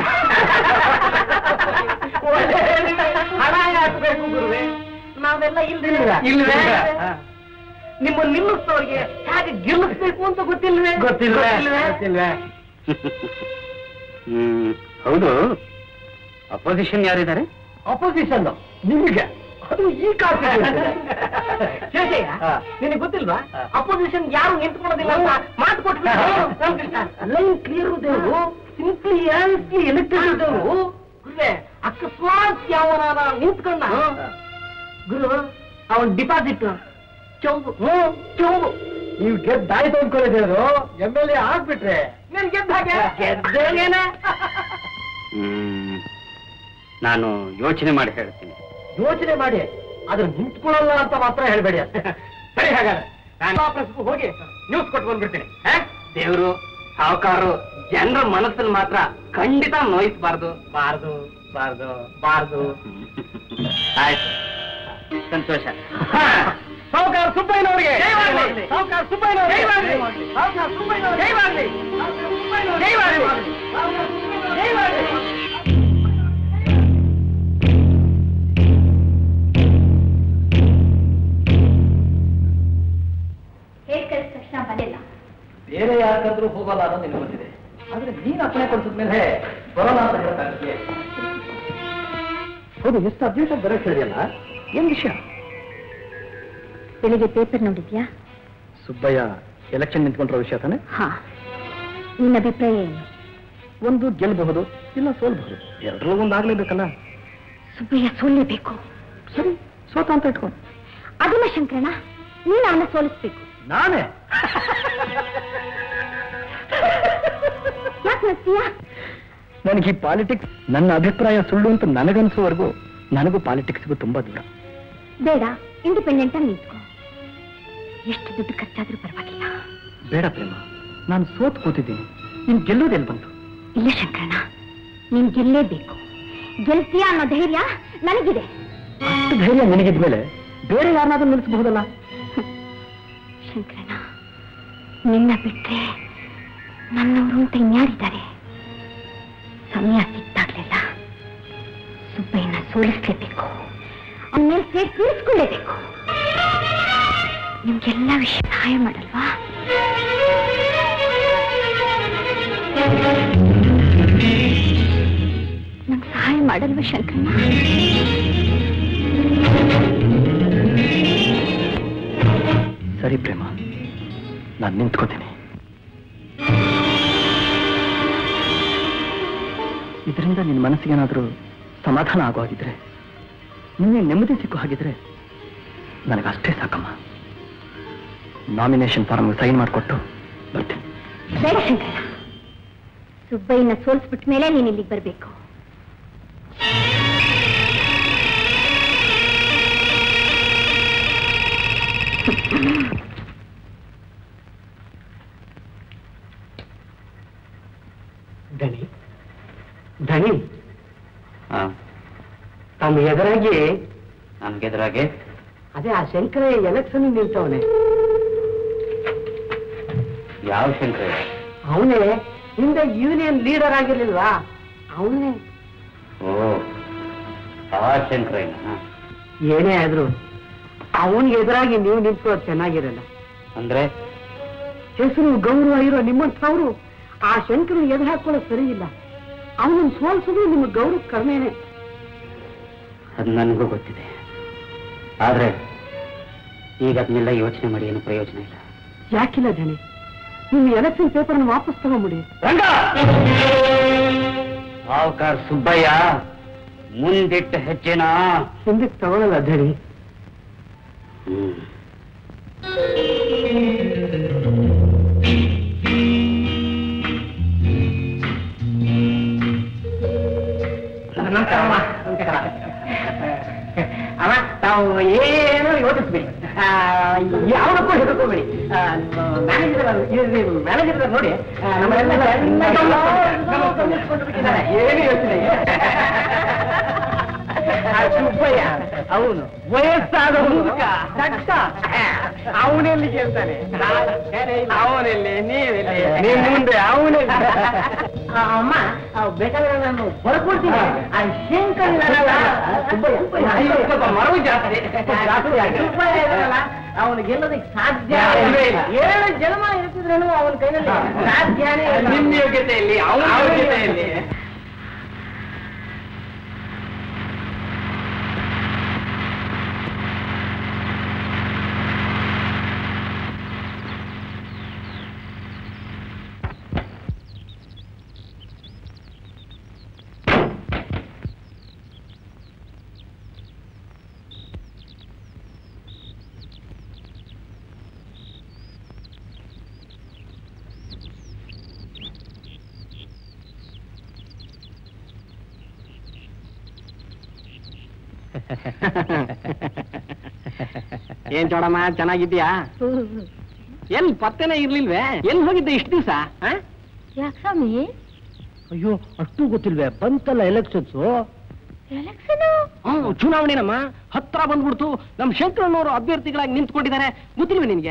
ಹಣ ಹಾಕ್ಬೇಕು ಗುರುವೆ, ನಾವೆಲ್ಲ ಇಲ್ವೇ? ನಿಮ್ಮನ್ನು ನಿಲ್ಲಿಸೋರಿಗೆ ಹೇಗೆ ಗೆಲ್ಲಿಸ್ಬೇಕು ಅಂತ ಗೊತ್ತಿಲ್ವೇ? ಹೌದು, ಅಪೋಸಿಷನ್ ಯಾರಿದ್ದಾರೆ? ಅಪೋಸಿಷನ್ ನಿಮಗೆ ಅದು ಈ ಕಾಲ ಶೇಷಯ್ಯ, ನಿನಗೆ ಗೊತ್ತಿಲ್ವಾ? ಅಪೋಸಿಷನ್ ಯಾರು ನಿಂತ್ಕೊಳ್ಳೋದಿಲ್ಲ ಅಂತ ಮಾತು ಕೊಟ್ಟು ಲೈನ್ ಕ್ಲಿಯರ್ ದೇವರು, ಸಿಂಪ್ಲಿ ಎಲೆಕ್ಟೆಡ್ ದೇವರು. ಅಕಸ್ಮಾತ್ ಯಾವನ ನಿಂತ್ಕೊಂಡ ಗುರು, ಅವನ್ ಡಿಪಾಸಿಟ್ ಚೌಂಬು ನೀವು ಗೆದ್ದಾಯ್ತು ಅಂದ್ಕೊಳ್ಳಿದ್ರು, MLA ಆಗ್ಬಿಟ್ರೆ ನೀನ್ ಗೆದ್ದೇನ? ನಾನು ಯೋಚನೆ ಮಾಡಿ ಹೇಳ್ತೀನಿ. ಯೋಚನೆ ಮಾಡಿ, ಆದ್ರೆ ನಿಂತ್ಕೊಳ್ಳಲ್ಲ ಅಂತ ಮಾತ್ರ ಹೇಳ್ಬೇಡಿ. ಸರಿ, ಹಾಗಾದ್ರೆ ನಾನು ವಾಪಸ್ಗೂ ಹೋಗಿ ನ್ಯೂಸ್ ಕೊಟ್ಟು ಬಂದ್ಬಿಡ್ತೀನಿ. ದೇವರು, ಸಾವುಕಾರರು ಜನರ ಮನಸ್ಸನ್ನು ಮಾತ್ರ ಖಂಡಿತ ನೋಯಿಸಬಾರ್ದು. ಬಾರ್ದು. ಆಯ್ತು, ಸಂತೋಷ. ಸಾವುಕಾರ ಸುಬ್ಬಯ್ಯನವರಿಗೆ, ಸಾವುಕಾರ ಸುಬ್ಬಯ್ಯನವರಿಗೆ. ತಕ್ಷಣ ಬಂದಿಲ್ಲ. ಬೇರೆ ಯಾಕಾದ್ರೂ ಹೋಗಲ್ಲ ಅನ್ನೋದು ನಿಮ್ಗೆ ಗೊತ್ತಿದೆ, ಆದ್ರೆ ನೀನ್ ಅಪ್ಪಣೆ ಕೊಡ್ಸಿದ್ಮೇಲೆ ಬರೋಣ ಅಂತ ಹೇಳ್ತಾರೆ. ಹೌದು, ಎಷ್ಟು ಅರ್ಜೆಂಟ್ ಆಗಿ ಬರೋಕ್ ಹೇಳಿದೆಯಲ್ಲ, ಏನ್ ವಿಷಯ? ಬೆಳಿಗ್ಗೆ ಪೇಪರ್ ನೋಡಿದ್ಯಾ? ಸುಬ್ಬಯ್ಯ ಎಲೆಕ್ಷನ್ ನಿಂತ್ಕೊಂಡಿರೋ ವಿಷಯ ತಾನೆ? ಹಾ, ನಿನ್ನ ಅಭಿಪ್ರಾಯ ಏನು? ಒಂದು ಗೆಲ್ಲಬಹುದು, ಇಲ್ಲ ಸೋಲ್ಬಹುದು, ಎರಡರೂ ಒಂದಾಗ್ಲೇಬೇಕಲ್ಲ. ಸುಬ್ಬಯ್ಯ ಸೋಲ್ಲೇಬೇಕು. ಸರಿ, ಸೋತ ಅಂತ ಇಟ್ಕೊ. ಅದನ್ನ ಶಂಕರಣ್ಣ, ನೀನು ಅವನ್ನ ಸೋಲಿಸ್ಬೇಕು. ನಾನೇ? ಯಾಕೆ ನಗ್ತೀಯಾ? ನನಗೆ ಈ ಪಾಲಿಟಿಕ್ಸ್, ನನ್ನ ಅಭಿಪ್ರಾಯ ಸುಳ್ಳು ಅಂತ ನನಗನ್ಸೋವರೆಗೂ ನನಗೂ ಪಾಲಿಟಿಕ್ಸ್ಗೂ ತುಂಬಾ ದೂರ. ಬೇಡ, ಇಂಡಿಪೆಂಡೆಂಟ್ ಆಗಿ ನಿಂತ್ಕೊ. ಎಷ್ಟು ದುಡ್ಡು ಖರ್ಚಾದ್ರೂ ಪರವಾಗಿಲ್ಲ. ಬೇಡ ಪ್ರೇಮ, ನಾನು ಸೋತ್ ಕೂತಿದ್ದೀನಿ, ನೀನ್ ಗೆಲ್ಲೋದೆಲ್ಲಿ ಬಂತು? ಇಲ್ಲ ಶಂಕರಣ್ಣ, ನೀನ್ ಗೆಲ್ಲೇಬೇಕು. ಗೆಲ್ತೀಯಾ ಅನ್ನೋ ಧೈರ್ಯ ನನಗಿದೆ. ಅಷ್ಟು ಧೈರ್ಯ ನಿನಗಿದ್ಮೇಲೆ ಬೇರೆ ಯಾರನ್ನಾದ್ರೂ ನಿಲ್ಲಿಸಬಹುದಲ್ಲ? ಶಂಕರಣ್ಣ, ನಿನ್ನ ಬಿಟ್ರೆ ನನ್ನವರು ಅಂತ ಇನ್ಯಾರಿದ್ದಾರೆ? ಸಮಯ ಸಿಕ್ತಾಗ್ಲಿಲ್ಲ, ಸುಬ್ಬಯ್ಯನ ಸೋಲಿಸ್ಲೇಬೇಕು, ಅವನ ಮೇಲೆ ಸೇರಿ ತೀರಿಸ್ಕೊಳ್ಳೇಬೇಕು. ನಿಮ್ಗೆಲ್ಲ ವಿಷಯ ಸಹಾಯ ಮಾಡಲ್ವಾ? ನಂಗೆ ಸಹಾಯ ಮಾಡಲ್ವಾ ಶಂಕರಣ್ಣ? ಸರಿ ಪ್ರೇಮ, ನಾನು ನಿಂತ್ಕೋತೀನಿ. ಇದರಿಂದ ನಿನ್ನ ಮನಸ್ಸಿಗೇನಾದ್ರೂ ಸಮಾಧಾನ ಆಗೋ ಹಾಗಿದ್ರೆ, ನಿನ್ನೆ ನೆಮ್ಮದಿ ಸಿಕ್ಕೋ ಹಾಗಿದ್ರೆ ನನಗಷ್ಟೇ ಸಾಕಮ್ಮ. ನಾಮಿನೇಷನ್ ಫಾರ್ಮ್ಗೆ ಸೈನ್ ಮಾಡಿಕೊಟ್ಟು ಬರ್ತೀನಿ. ಬೇಡ ಶಂಕರಣ್ಣ, ಸುಬ್ಬಯ್ಯನ ಸೋಲ್ಸ್ಬಿಟ್ಟ ಮೇಲೆ ನೀನು ಇಲ್ಲಿಗೆ ಬರಬೇಕು. ಧನಿ, ತಮ್ಮ ಎದುರಾಗಿ, ನಮ್ಗೆದುರಾಗೆ ಅದೇ ಆ ಶಂಕರ ಎಲೆಕ್ಷನ್ ನಿಲ್ತವನೆ. ಯಾವ ಶಂಕರ? ಅವನೇ ಹಿಂದೆ ಯೂನಿಯನ್ ಲೀಡರ್ ಆಗಿರ್ಲಿಲ್ವಾ, ಅವನೇ. ಓ, ಆ ಶಂಕರ. ಏನೇ ಆದ್ರೂ ಅವನಿಗೆ ಎದುರಾಗಿ ನೀವು ನಿಂತ್ಕೊಳ್ಳೋದು ಚೆನ್ನಾಗಿರಲ್ಲ. ಅಂದ್ರೆ ಹೆಸರು ಗೌರವ ಇರೋ ನಿಮ್ಮಂಥವ್ರು ಆ ಶಂಕರನ ಎದುರು ಹಾಕೊಳ್ಳೋದು ಸರಿ ಇಲ್ಲ. ಅವನನ್ನು ಸೋಲ್ಸೋದು ನಿಮ್ಮ ಗೌರವ ಕಡಿಮೆನೆ. ಅದು ನನಗೂ ಗೊತ್ತಿದೆ, ಆದ್ರೆ ಈಗ ಅದನ್ನೆಲ್ಲ ಯೋಚನೆ ಮಾಡಿ ಏನು ಪ್ರಯೋಜನ ಇಲ್ಲ. ಯಾಕಿಲ್ಲ ಧನಿ, ನಿಮ್ಮ ಎಲೆಕ್ಷನ್ ಪೇಪರ್ನ ವಾಪಸ್ ತಗೊಂಬಿಡಿ. ಸಾವುಕಾರ ಸುಬ್ಬಯ್ಯ ಮುಂದಿಟ್ಟ ಹೆಜ್ಜೆನ ಹಿಂದಕ್ಕೆ ತಗೊಳ್ಳಲ್ಲ ಧನಿ. ನಮಸ್ಕಾರ. ಅಮ್ಮ ತಾವು ಏನು ಯೋಚಿಸ್ಬೇಡಿ, ಯಾವುದಕ್ಕೂ ಹೆದರ್ಕೋಬೇಡಿ. ಮ್ಯಾನೇಜರ್ ನೋಡಿ ನಮ್ಮನ್ನೆಲ್ಲ ಏನು ಯೋಚನೆ. ಸುಬ್ಬಯ್ಯ ಅವನು ವಯಸ್ಸಾದ ಅವನೆಲ್ಲಿ ಕೇಳ್ತಾನೆ, ಅವನೆಲ್ಲಿ ನೀವೆಲ್ಲಿ, ನಿಮ್ ಮುಂದೆ ಅವನೆಲ್ಲಿ. ಅಮ್ಮ ಬೇಕಾದ್ರೆ ನಾನು ಬರ್ಕೊಡ್ತೀನಿ. ಆ ಶಂಕರ್ ಮರವು ಜಾಸ್ತಿ ಅವನಿಗೆಲ್ಲದಕ್ಕೆ ಸಾಧ್ಯ. 7 ಜನ್ಮ ಇರ್ತಿದ್ರೇನು ಅವನ ಕೈಯಲ್ಲಿ ಸಾಧ್ಯನೇ. ನಿಮ್ಮ ಯೋಗ್ಯತೆಯಲ್ಲಿ ಅವನ ಯೋಗ್ಯತೆಯಲ್ಲಿ ಏನ್ ಚೋಡಮ್ಮ ಚೆನ್ನಾಗಿದ್ಯಾ? ಎಲ್ಲಿ ಪತ್ತೆನೇ ಇರ್ಲಿಲ್ವೇ? ಎಲ್ಲಿ ಹೋಗಿದ್ದೆ ಇಷ್ಟು ದಿವಸ? ಯಾಕೆ ಸ್ವಾಮಿ? ಅಯ್ಯೋ ಅಷ್ಟು ಗೊತ್ತಿಲ್ವೇ? ಬಂತಲ್ಲ ಎಲೆಕ್ಷನ್ಸ್. ಚುನಾವಣೆನಮ್ಮ ಹತ್ರ ಬಂದ್ಬಿಡ್ತು. ನಮ್ ಶಂಕರಣ್ಣವರು ಅಭ್ಯರ್ಥಿಗಳಾಗಿ ನಿಂತ್ಕೊಂಡಿದ್ದಾರೆ. ಗೊತ್ತಿಲ್ವೇ ನಿನ್ಗೆ?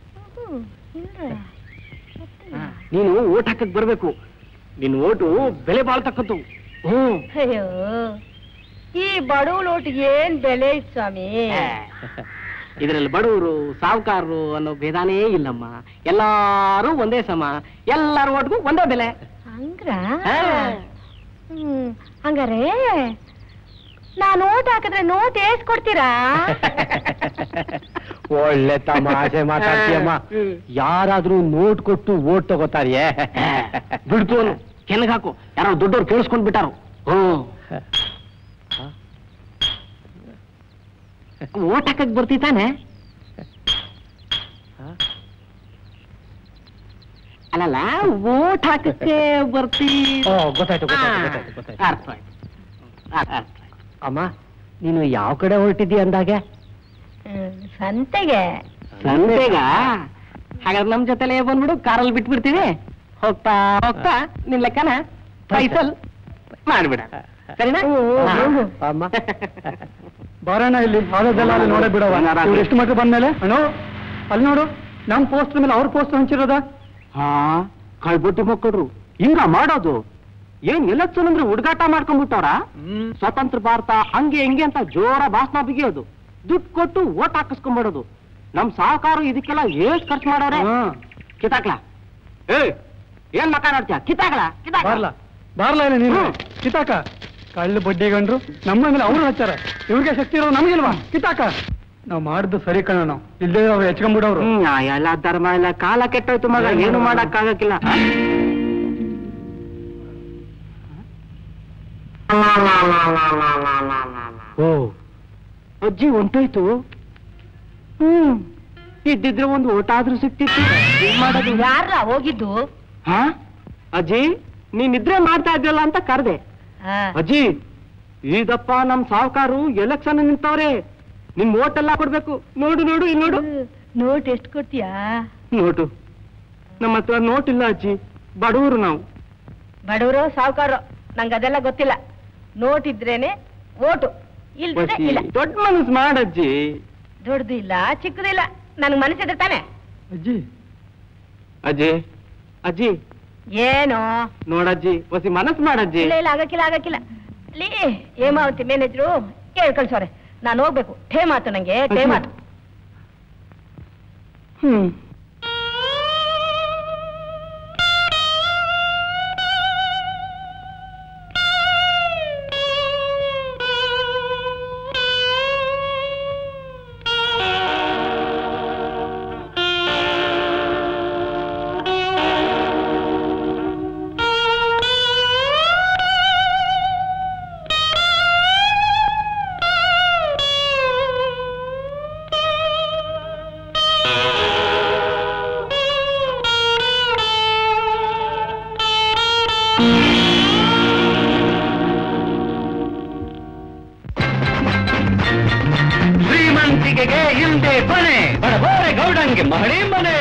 ನೀನು ಓಟ್ ಹಾಕಕ್ ಬರ್ಬೇಕು. ನಿನ್ ಓಟು ಬೆಲೆ ಬಾಳ್ತಕ್ಕಂತು. ಅಯ್ಯೋ ಈ ಬಡವ್ರ ಓಟಿಗೆ ಏನ್ ಬೆಲೆ ಇತ್ತು ಸ್ವಾಮಿ? ಇದರಲ್ಲಿ ಬಡವರು ಸಾವುಕಾರರು ಅನ್ನೋ ಭೇದಾನೇ ಇಲ್ಲಮ್ಮ. ಎಲ್ಲಾರು ಒಂದೇ ಸಮ, ಎಲ್ಲಾರ ಓಟ್ಗೂ ಒಂದೇ ಬೆಲೆ. ಹಂಗಾರೆ ನಾನು ಓಟ್ ಹಾಕಿದ್ರೆ ನೋಟ್ ಕೊಡ್ತೀರಾ? ಒಳ್ಳೆ ತಮಾಷೆ ಮಾತಾಡ್ತೀಯಮ್ಮ. ಯಾರಾದ್ರೂ ನೋಟ್ ಕೊಟ್ಟು ಓಟ್ ತಗೋತಾರಿಯೇ? ಬಿಡ್ತು ಕೆನಗ್ ಹಾಕು. ಯಾರೋ ದೊಡ್ಡವ್ರು ಕೇಳಿಸ್ಕೊಂಡ್ ಬಿಟ್ಟಾರು. ಓಟ್ ಹಾಕಕ್ ಬರ್ತಿ ತಾನೆ? ಅಲ್ಲಲ್ಲ ಓಟ್ ಹಾಕಕ್ಕೆ ಬರ್ತಿ. ಗೊತ್ತಾಯ್ತು. ಅರ್ಥ ಆಯ್ತು. ಅಮ್ಮ ನೀನು ಯಾವ ಕಡೆ ಹೊರಟಿದ್ದೀಯ ಅಂದಾಗೆ? ಸಂತೆಗೆ. ಸಂತೆಗ? ಹಾಗಾದ್ರೆ ನಮ್ ಜೊತೆಲೆ ಬಂದ್ಬಿಡು, ಕಾರಲ್ಲಿ ಬಿಟ್ಬಿಡ್ತೀವಿ. ಹೋಗ್ತಾ ಹೋಗ್ತಾ ನಿನ್ ಲೆಕ್ಕನ ಪೈಸಲ್ ಮಾಡ್ಬಿಡ. ಸರಿನಾ? ಅಮ್ಮ ಬಾರಣ್ಣ ಇಲ್ಲಿ ಆಗೋದೆಲ್ಲ ಅಲ್ಲಿ ನೋಡೇ ಬಿಡವ. ಎಷ್ಟು ಮಟ್ಟ ಬಂದ್ಮೇಲೆ ಅಣ್ಣೋ ಅಲ್ಲಿ ನೋಡು, ನಮ್ ಪೋಸ್ಟರ್ ಮೇಲೆ ಅವ್ರ ಪೋಸ್ಟರ್ ಹಂಚಿರೋದ. ಹಾ ಕಳ್ಬಿಟ್ಟು ಮಕ್ಕಳು ಹಿಂಗ ಮಾಡೋದು? ಏನ್ ಎಲೆಕ್ಷನ್ ಅಂದ್ರೆ ಹುಡುಗಾಟ ಮಾಡ್ಕೊಂಡ್ಬಿಟ್ಟವ್ರ? ಸ್ವತಂತ್ರ ಭಾರತ ಹಂಗೆ ಹಿಂಗೆ ಅಂತ ಜೋರ ಭಾಷಣ ಬಿಗಿಯೋದು, ದುಡ್ಡು ಕೊಟ್ಟು ಓಟ್ ಹಾಕಿಸ್ಕೊಂಡ್ಬಿಡೋದು. ನಮ್ ಸಹಕಾರ ಇದಕ್ಕೆಲ್ಲ ಏನ್ ಖರ್ಚು ಮಾಡೋರೆ? ಕಿತ್ತಾಕ್ಲಾ? ಏನ್ ಮಕ್ಕ ನೋಡ್ತೀಯ? ಕಿತ್ತಾಕ್ಲಾ? ಬಾರ್ಲಾ ನೀನು ಕಿತ್ತಾಕ. ಕಳ್ಳು ಬಡ್ಡಿ ಗಂಡ್ರು ನಮ್ಮ ಮೇಲೆ ಅವ್ರು ಹಚ್ಚಾರ. ಇವ್ರಿಗೆ ಶಕ್ತಿ ಇರೋ ನಮಗಿಲ್ವಾ? ಕಿತ್ತಾಕ. ನಾವ್ ಮಾಡಿದ್ದು ಸರಿ ಕಣ. ನಾವು ಇಲ್ಲೇ ಅವ್ರು ಹೆಚ್ಕೊಂಡ್ಬಿಡವ್ರು. ಎಲ್ಲ ಧರ್ಮ ಎಲ್ಲ ಕಾಲ ಕೆಟ್ಟೋಯ್ತು ಮಗ, ಏನು ಮಾಡಕ್ ಆಗಕ್ಕಿಲ್ಲ. ಓ ಅಜ್ಜಿ ಹೊಂಟೋಯ್ತು. ಇದ್ದಿದ್ರೆ ಒಂದು ಓಟ್ ಆದ್ರೂ ಸಿಕ್ತಿತ್ತು. ಏನ್ ಮಾಡೋದು? ಯಾರ ಹೋಗಿದ್ದು? ಹಾ ಅಜ್ಜಿ ನೀನ್ ನಿದ್ರೆ ಮಾಡ್ತಾ ಇದ್ಯಲ್ಲ ಅಂತ ಕರ್ದೆ. ಅಜ್ಜಿ ಈದಪ್ಪ ನಮ್ ಸಾವುಕಾರು ಎಲೆಕ್ಷನ್ ನಿಂತವ್ರೆ, ನಿಮ್ ಓಟ್ ಎಲ್ಲ ಕೊಡ್ಬೇಕು. ನೋಡು ನೋಡು ಇಲ್ಲಿ ನೋಡು. ನೋಟ್ ಎಷ್ಟು ಕೊಡ್ತೀಯಾ? ನೋಟು ನಮ್ಮ ಹತ್ರ ನೋಟ್ ಇಲ್ಲ ಅಜ್ಜಿ, ಬಡವರು ನಾವು. ಬಡವರು ಸಾವುಕಾರ ನಂಗೆ ಅದೆಲ್ಲ ಗೊತ್ತಿಲ್ಲ. ನೋಟ್ ಇದ್ರೇನೆ ಓಟು, ಇಲ್ದ್ರೆ ಇಲ್ಲ. ದೊಡ್ಡ ಮನಸ್ಸು ಮಾಡಜ್ಜಿ. ದೊಡ್ಡದು ಇಲ್ಲ ಚಿಕ್ಕದು ಇಲ್ಲ, ನನ್ಗೆ ಮನಸ್ಸಿದ್ರೆ ತಾನೆ. ಅಜ್ಜಿ ಅಜ್ಜಿ ಅಜ್ಜಿ ಏನು ನೋಡಜ್ಜಿ, ಹೊಸಿ ಮನಸ್ಸು ಮಾಡಜ್ಜಿ. ಇಲ್ಲ ಇಲ್ಲ ಆಗಕ್ಕಿಲ್ಲ ಆಗಕ್ಕಿಲ್ಲ. ಲೀ ಹೇಮಾವತಿ ಮ್ಯಾನೇಜ್ರು ಕೇಳ್ ಕಳ್ಸೋರೆ. ನಾನು ಹೋಗ್ಬೇಕು. ಠೇ ಮಾತು ನಂಗೆ, ಠೇ ಮಾತು. ನಂಬಿಕೆಗೆ ಹಿಂದೆ ಕೊನೆ ಬಡಬೋರೆ ಗೌಡಂಗೆ ಮಹಡಿ ಮನೆ.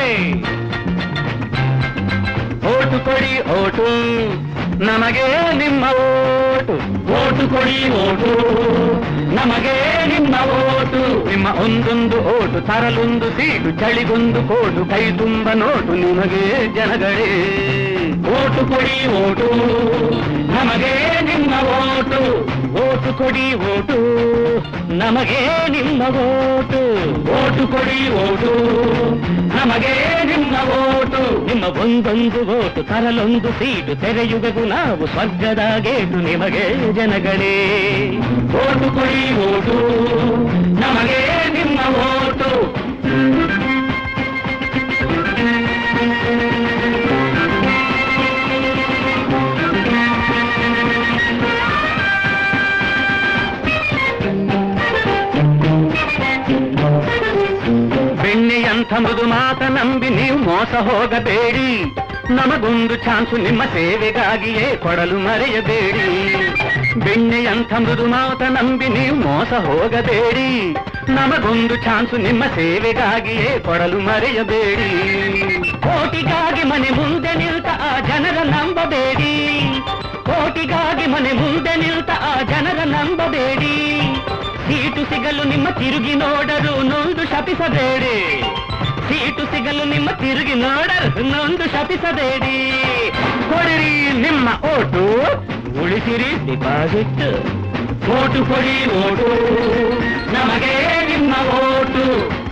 ಓಟು ಕೊಡಿ ಓಟು ನಮಗೆ ನಿಮ್ಮ ಓಟು, ಓಟು ಕೊಡಿ ಓಟು ನಮಗೆ ನಿಮ್ಮ ಓಟು. ನಿಮ್ಮ ಒಂದೊಂದು ಓಟು ತರಲೊಂದು ಸೀಟು, ಚಳಿಗೊಂದು ಕೋಟು, ಕೈ ತುಂಬ ನೋಟು ನಿಮಗೆ ಜನಗಳೇ. ಓಟು ಕೊಡಿ ಓಟು ನಮಗೆ ನಿಮ್ಮ ಓಟು, ಓಟು ಕೊಡಿ ಓಟು ನಮಗೆ ನಿಮ್ಮ ಓಟು, ಓಟು ಕೊಡಿ ಓಟು ನಮಗೆ ನಿಮ್ಮ ಓಟು. ನಿಮ್ಮ ಒಂದೊಂದು ಓಟು ತರಲೊಂದು ಸೀಟು, ತೆರೆಯುವೆವು ನಾವು ಸ್ವರ್ಗದ ಗೇಟು ನಿಮಗೆ ಜನಗಳೇ. ಓಟು ಕೊಡಿ ಓಟು ನಮಗೆ ನಿಮ್ಮ ಓಟು. ಬೆಣ್ಣೆಯಂಥ ಮೃದು ಮಾತ ನಂಬಿ ನೀವು ಮೋಸ ಹೋಗಬೇಡಿ, ನಮಗೊಂದು ಚಾನ್ಸು ನಿಮ್ಮ ಸೇವೆಗಾಗಿಯೇ ಕೊಡಲು ಮರೆಯಬೇಡಿ. ಬೆಣ್ಣೆಯಂಥ ಮೃದು ಮಾತ ನಂಬಿ ನೀವು ಮೋಸ ಹೋಗಬೇಡಿ, ನಮಗೊಂದು ಚಾನ್ಸು ನಿಮ್ಮ ಸೇವೆಗಾಗಿಯೇ ಕೊಡಲು ಮರೆಯಬೇಡಿ. ಕೋಟಿಗಾಗಿ ಮನೆ ಮುಂದೆ ನಿಲ್ತ ಆ ಜನರ ನಂಬಬೇಡಿ, ಕೋಟಿಗಾಗಿ ಮನೆ ಮುಂದೆ ನಿಲ್ತ ಆ ಜನರ ನಂಬಬೇಡಿ. ಸೀಟು ಸಿಗಲು ನಿಮ್ಮ ತಿರುಗಿ ನೋಡರು ನೊಂದು ಶಪಿಸಬೇಡಿ, ಸೀಟು ಸಿಗಲು ನಿಮ್ಮ ತಿರುಗಿ ನೋಡರು ನೊಂದು ಶಪಿಸಬೇಡಿ. ಕೊಡಿರಿ ನಿಮ್ಮ ಓಟು, ಉಳಿಸಿರಿ ಡಿಪಾಸಿಟ್. ಓಟು ಕೊಡಿ ಓಟು ನಮಗೆ ನಿಮ್ಮ ಓಟು.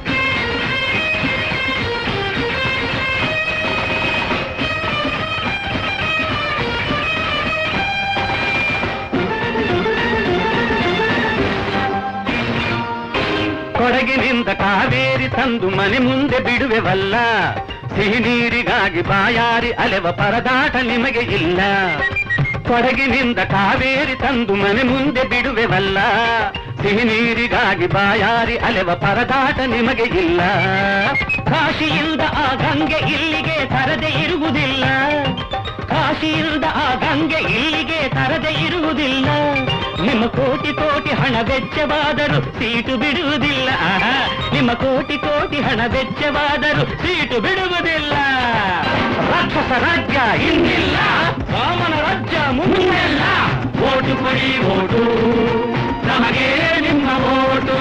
ಕೊಡಗಿನಿಂದ ಕಾವೇರಿ ತಂದು ಮನೆ ಮುಂದೆ ಬಿಡುವೆವಲ್ಲ, ಸಿಹಿ ನೀರಿಗಾಗಿ ಬಾಯಾರಿ ಅಲೆವ ಪರದಾಟ ನಿಮಗೆ ಇಲ್ಲ. ಕೊಡಗಿನಿಂದ ಕಾವೇರಿ ತಂದು ಮನೆ ಮುಂದೆ ಬಿಡುವೆವಲ್ಲ, ಸಿಹಿ ನೀರಿಗಾಗಿ ಬಾಯಾರಿ ಅಲೆವ ಪರದಾಟ ನಿಮಗೆ ಇಲ್ಲ. ಕಾಶಿಯಿಂದ ಆ ಗಂಗೆ ಇಲ್ಲಿಗೆ ತರದೆ ಇರುವುದಿಲ್ಲ, ಕಾಶಿಯಿಂದ ಆ ಗಂಗೆ ಇಲ್ಲಿಗೆ ತರದೆ ಇರುವುದಿಲ್ಲ. ನಿಮ್ಮ ಕೋಟಿ ಕೋಟಿ ಹಣ ವೆಚ್ಚವಾದರೂ ಸೀಟು ಬಿಡುವುದಿಲ್ಲ, ನಿಮ್ಮ ಕೋಟಿ ಕೋಟಿ ಹಣ ವೆಚ್ಚವಾದರೂ ಸೀಟು ಬಿಡುವುದಿಲ್ಲ. ರಾಕ್ಷಸ ರಾಜ್ಯ ಇನ್ನಿಲ್ಲ, ವಾಮನ ರಾಜ್ಯ ಮುಂದಿಲ್ಲ. ಓಟು ಕೊಡಿ ಓಟು ನಮಗೆ ನಿಮ್ಮ ಓಟು.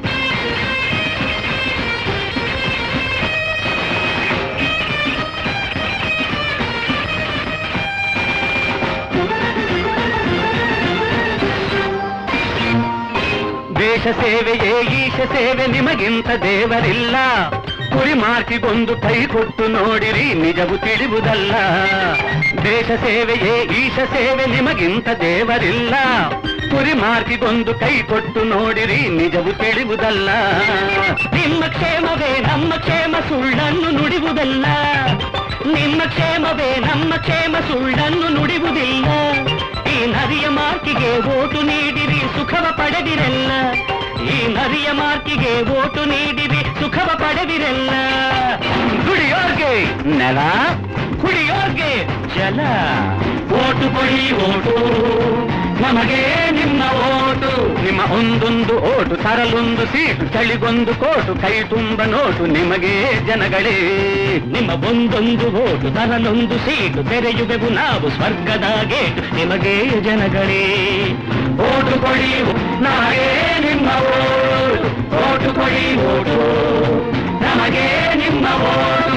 ದೇಶ ಸೇವೆಯೇ ಈಶ ಸೇವೆ, ನಿಮಗಿಂತ ದೇವರಿಲ್ಲ. ಕುರಿ ಮಾರ್ಕಿಗೊಂದು ಕೈ ಕೊಟ್ಟು ನೋಡಿರಿ ನಿಜವು ತಿಳಿಯುವುದಲ್ಲ. ದೇಶ ಸೇವೆಯೇ ಈಶ ಸೇವೆ, ನಿಮಗಿಂತ ದೇವರಿಲ್ಲ. ಕುರಿ ಮಾರ್ಕಿಗೊಂದು ಕೈ ಕೊಟ್ಟು ನೋಡಿರಿ ನಿಜವು ತಿಳಿಯುವುದಲ್ಲ. ನಿಮ್ಮ ಕ್ಷೇಮವೇ ನಮ್ಮ ಕ್ಷೇಮ, ಸುಳ್ಳನ್ನು ನುಡಿಯುವುದಲ್ಲ. ನಿಮ್ಮ ಕ್ಷೇಮವೇ ನಮ್ಮ ಕ್ಷೇಮ, ಸುಳ್ಳನ್ನು ನುಡಿಯುವುದಿಲ್ಲ. ಈ ನರಿಯ ಮಾರ್ಕಿಗೆ ಓಟು ನೀಡಿರಿ ಸುಖವ ಪಡೆದಿರಲ್ಲ, ಈ ನರಿಯ ಮಾರ್ಕಿಗೆ ಓಟು ನೀಡಿರಿ ಸುಖವ ಪಡೆದಿರಲ್ಲ. ದುಡಿಯೋರ್ಗೆ ನೆಲ, ಕುಡಿಯೋರ್ಗೆ ಜಲ. ಓಟು ಕೊಡಿ ಓಟು ನಮಗೆ ನಿಮ್ಮ ಓಟು. ನಿಮ್ಮ ಒಂದೊಂದು ಓಟು ತರಲೊಂದು ಸೀಟು, ಚಳಿಗೊಂದು ಕೋಟು, ಕೈ ತುಂಬ ನೋಟು ನಿಮಗೆ ಜನಗಳೇ. ನಿಮ್ಮ ಒಂದೊಂದು ಓಟು ತರಲೊಂದು ಸೀಟು, ತೆರೆಯುವೆವು ನಾವು ಸ್ವರ್ಗದ ಗೇಟು ನಿಮಗೆ ಜನಗಳೇ. ಓಟು ಕೊಡಿ ನಮಗೆ ನಿಮ್ಮ ಓಟು, ಓಟು ಕೊಡಿ ಓಟು ನಮಗೆ ನಿಮ್ಮ vote.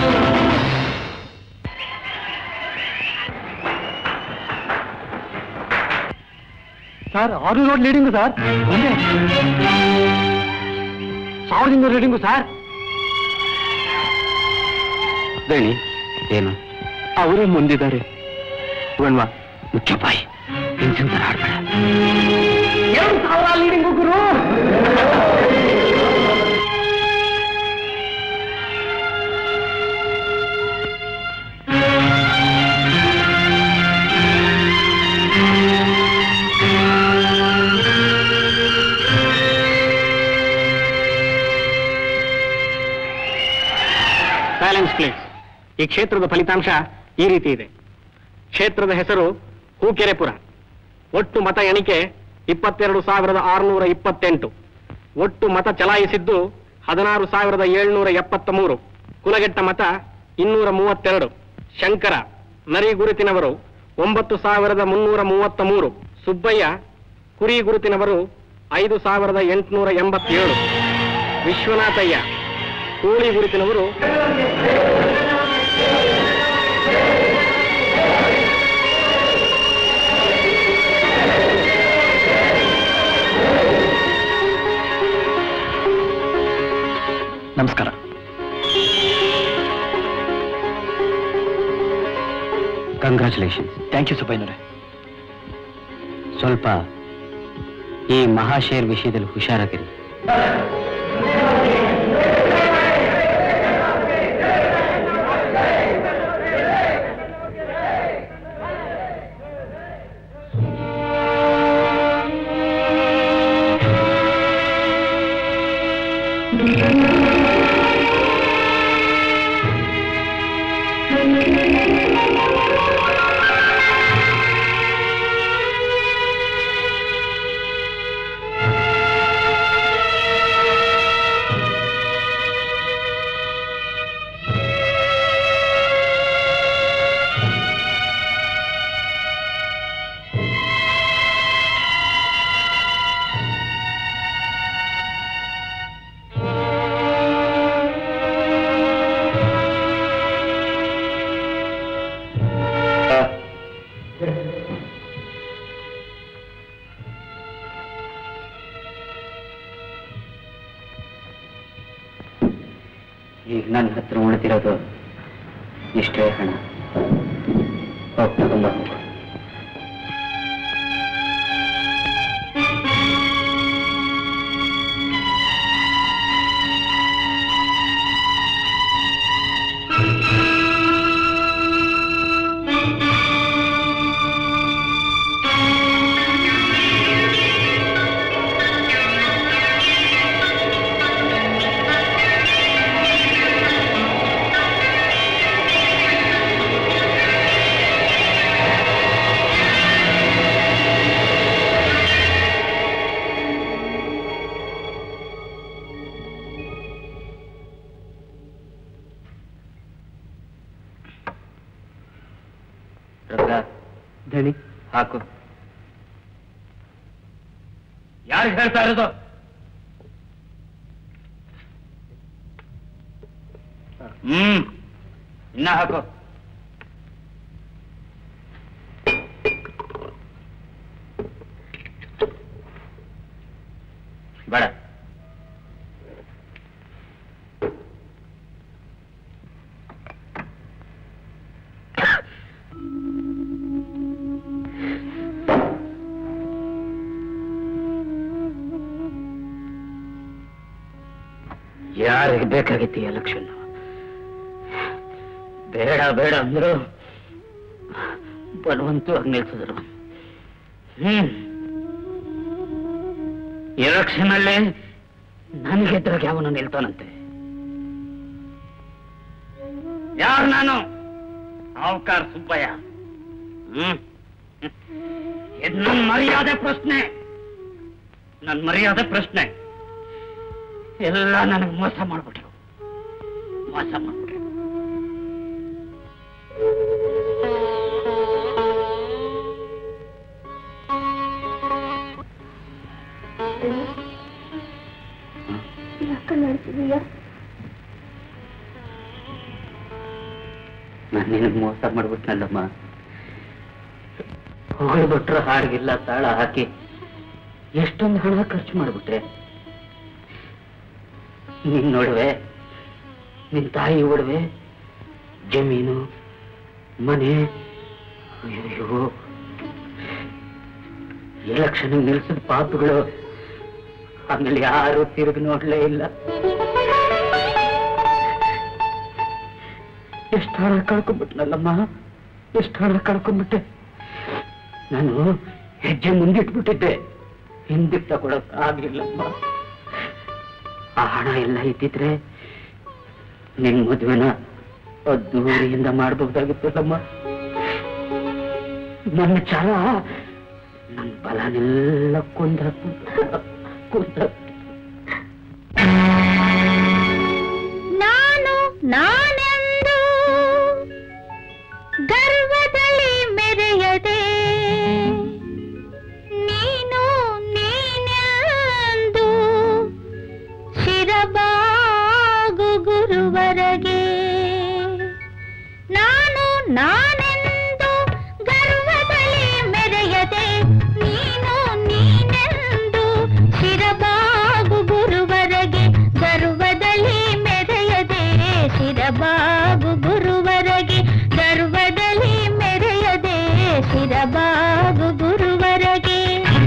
Sir 600 leading sir, 1200 leading sir. ದಣಿ ಏನು ಅವರು ಮುಂದಿದ್ದಾರೆ. ವಣ್ವಾ ಮುಚ್ಚಪಾಯಿ ಇಂಚಿನ ಆಡ್ಬೇಡ. 2000 ಲೀಡಿಂಗು ಗುರು. Silence please. ಈ ಕ್ಷೇತ್ರದ ಫಲಿತಾಂಶ ಈ ರೀತಿ ಇದೆ. ಕ್ಷೇತ್ರದ ಹೆಸರು ಹೂಕೆರೆಪುರ. ಒಟ್ಟು ಮತ ಎಣಿಕೆ 22,628. ಒಟ್ಟು ಮತ ಚಲಾಯಿಸಿದ್ದು 16,773. ಕುಲಗೆಟ್ಟ ಮತ 232. ಶಂಕರ ನರಿ ಗುರುತಿನವರು 9,333. ಸುಬ್ಬಯ್ಯ ಕುರಿ ಗುರುತಿನವರು 5,887. ವಿಶ್ವನಾಥಯ್ಯ ಕೂಳಿ ಗುರುತಿನವರು ನಮಸ್ಕಾರ. ಕಂಗ್ರ್ಯಾಚುಲೇಷನ್ಸ್. ಥ್ಯಾಂಕ್ ಯು ಸುಬ್ಬಯ್ಯನವರೇ. ಸ್ವಲ್ಪ ಈ ಮಹಾಶೇರ್ ವಿಷಯದಲ್ಲಿ ಹುಷಾರಾಗಿರಿ. ಈಗ ನನ್ನ ಹತ್ರ ಉಳಿದಿರೋದು ಇಷ್ಟೇ ಹಣ. ಹೋಗ್ತಗೊಂಬ. ಧಣಿ ಹಾಕು. ಯಾರಿಗೆ ಹೇಳ್ತಾ ಇರೋದು? ಇನ್ನ ಹಾಕು. ಬೇಡ. ಯಾರಿಗೆ ಬೇಕಾಗಿತ್ತು ಈ ಎಲೆಕ್ಷನ್? ಬೇಡ ಬೇಡ ಅಂದ್ರು ಬಲವಂತವಾಗಿ ನಿಲ್ಸಿದ್ರು. ಎಲೆಕ್ಷನ್ ಅಲ್ಲೇ ನನಗೆದ್ರಾಗ ಯಾವನು ನಿಲ್ತಾನಂತೆ. ಯಾರು ನಾನು? ಸಾವುಕಾರ ಸುಬ್ಬಯ್ಯ. ಇದು ನನ್ನ ಮರ್ಯಾದೆ ಪ್ರಶ್ನೆ. ನನ್ನ ಮರ್ಯಾದೆ ಪ್ರಶ್ನೆ. ಎಲ್ಲ ನನಗೆ ಮೋಸ ಮಾಡ್ಬಿಟ್ರು. ಮೋಸ ಮಾಡ್ಬಿಟ್ರು. ನಾನು ನಿನಗೆ ಮೋಸ ಮಾಡ್ಬಿಟ್ನಲ್ಲಮ್ಮ. ಹೋಗ್ಬಿಟ್ರು ಹಾಡಿಗಿಲ್ಲ ತಾಳ ಹಾಕಿ ಎಷ್ಟೊಂದು ಹಣ ಖರ್ಚು ಮಾಡ್ಬಿಟ್ರೆ. ನಿನ್ ನೋಡುವೆ, ನಿನ್ ತಾಯಿ ಒಡವೆ, ಜಮೀನು, ಮನೆ. ಅಯ್ಯೋ, ಎಲೆಕ್ಷನ್ ನಿಲ್ಸಿದ ಪಾಪಗಳು. ಆಮೇಲೆ ಯಾರು ತಿರುಗಿ ನೋಡ್ಲೇ ಇಲ್ಲ. ಎಷ್ಟು ಹಣ ಕಳ್ಕೊಂಡ್ಬಿಟ್ನಲ್ಲಮ್ಮ, ಎಷ್ಟು ಹಣ ಕಳ್ಕೊಂಡ್ಬಿಟ್ಟೆ. ನಾನು ಹೆಜ್ಜೆ ಮುಂದಿಟ್ಬಿಟ್ಟಿದ್ದೆ, ಹಿಂದಕ್ಕೆ ತಗೊಳಕ್ ಆಗ್ಲಿಲ್ಲಮ್ಮ. ಆ ಹಣ ಎಲ್ಲ ಇದ್ದಿದ್ರೆ ನಿನ್ ಮದುವೆನ ಅದ್ದೂರಿಯಿಂದ ಮಾಡಬಹುದಾಗಿತ್ತಲ್ಲಮ್ಮ. ನನ್ನ ಚಾಲ ನನ್ನ ಬಲನೆಲ್ಲ ಕೊಂದ ಶಿರಬಾಗು ಗುರುವರಗೆ ಗರ್ವದಲ್ಲಿ ಮೆರೆಯದೆ ಶಿರಬಾಗು ಗುರುವರಗೆ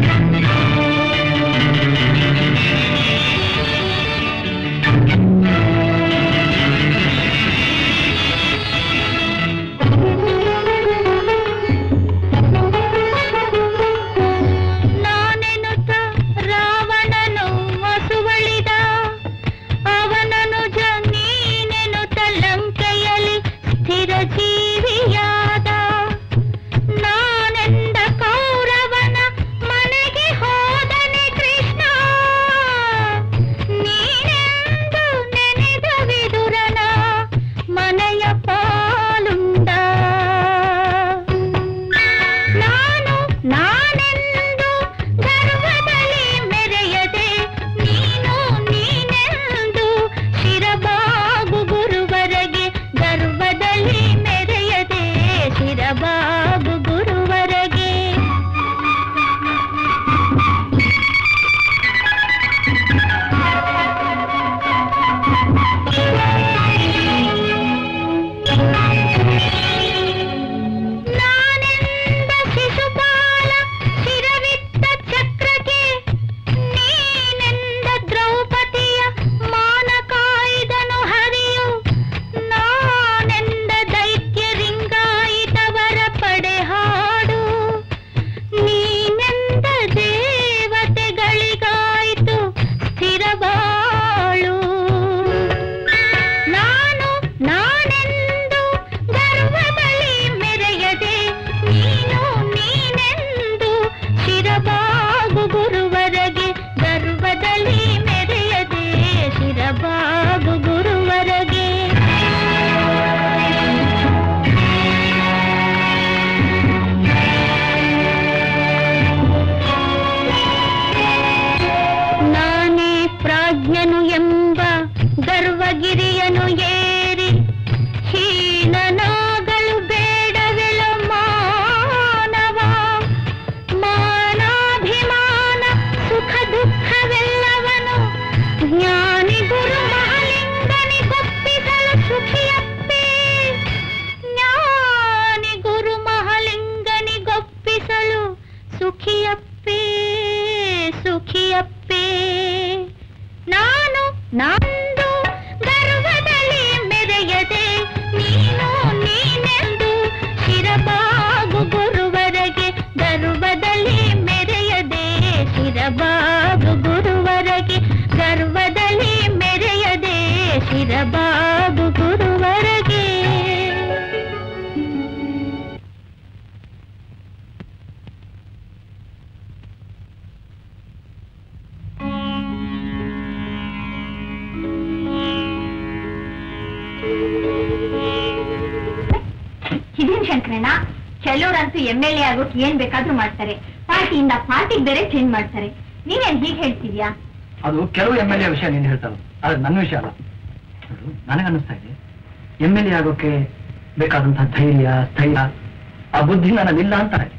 ಶಂಕರಣ್ಣ, ಕೆಲವರಂತೂ MLA ಆಗೋಕೆ ಏನ್ ಬೇಕಾದ್ರೂ ಮಾಡ್ತಾರೆ, ಪಾರ್ಟಿಯಿಂದ ಪಾರ್ಟಿಗೆ ಬೇರೆ ಚೇಂಜ್ ಮಾಡ್ತಾರೆ. ನೀನೇನ್ ಹೀಗೆ ಹೇಳ್ತಿದ್ಯಾ? ಅದು ಕೆಲವು MLA ವಿಷಯ ನೀನು ಹೇಳ್ತಾನೆ, ಆದ್ರೆ ನನ್ನ ವಿಷಯ ಅಲ್ಲ. ನನಗನ್ನಿಸ್ತಾ ಇದೆ MLA ಆಗೋಕೆ ಬೇಕಾದಂತಹ ಧೈರ್ಯ, ಸ್ಥೈರ್ಯ, ಆ ಬುದ್ಧಿ ನನ್ನಲ್ಲಿಲ್ಲ ಅಂತಾರೆ.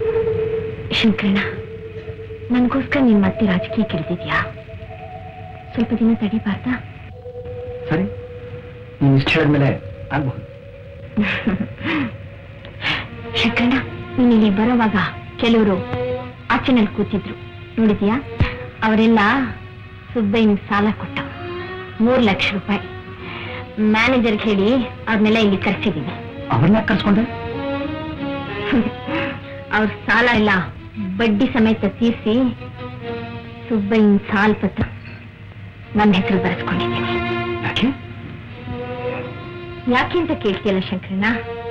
ಶಂಕರಣ್ಣ, ನನ್ಗೋಸ್ಕರ ನೀನ್ ಮತ್ತೆ ರಾಜಕೀಯ ಕೆಡ್ತಿದ್ಯಾ? ಸ್ವಲ್ಪ ದಿನ ತಡಿಬಾರ್ದಾ? ಸರಿ, ನೀನು ಇಷ್ಟ ಹೇಳಿದ್ಮೇಲೆ ಆಗ್ಬಹುದು. ಶಂಕರಣ್ಣ, ನೀನ್ ಇಲ್ಲಿ ಬರೋವಾಗ ಕೆಲವರು ಆಚೆನಲ್ಲಿ ಕೂತಿದ್ರು, ನೋಡಿದ್ಯಾ? ಅವರೆಲ್ಲ ಸುಬ್ಬಯ್ಯನಿಗೆ ಸಾಲ ಕೊಟ್ಟ 3 ಲಕ್ಷ ರೂಪಾಯಿ. ಮ್ಯಾನೇಜರ್ಗೆ ಹೇಳಿ ಅವ್ರನ್ನೆಲ್ಲ ಇಲ್ಲಿ ಕರ್ಸಿದೀನಿ. ಅವ್ರನ್ನ ಕರ್ಸ್ಕೊಂಡೆ? ಅವ್ರ ಸಾಲ ಎಲ್ಲ ಬಡ್ಡಿ ಸಮೇತ ತೀರಿಸಿ ಸುಬ್ಬಯ್ಯನ ಸಾಲ ಪತ್ರ ನನ್ನ ಹೆಸರು ಬರೆಸ್ಕೊಂಡಿದ್ದೀನಿ. ಯಾಕೆ? ಯಾಕೆ ಅಂತ ಕೇಳ್ತೀಯಲ್ಲ ಶಂಕರಣ್ಣ,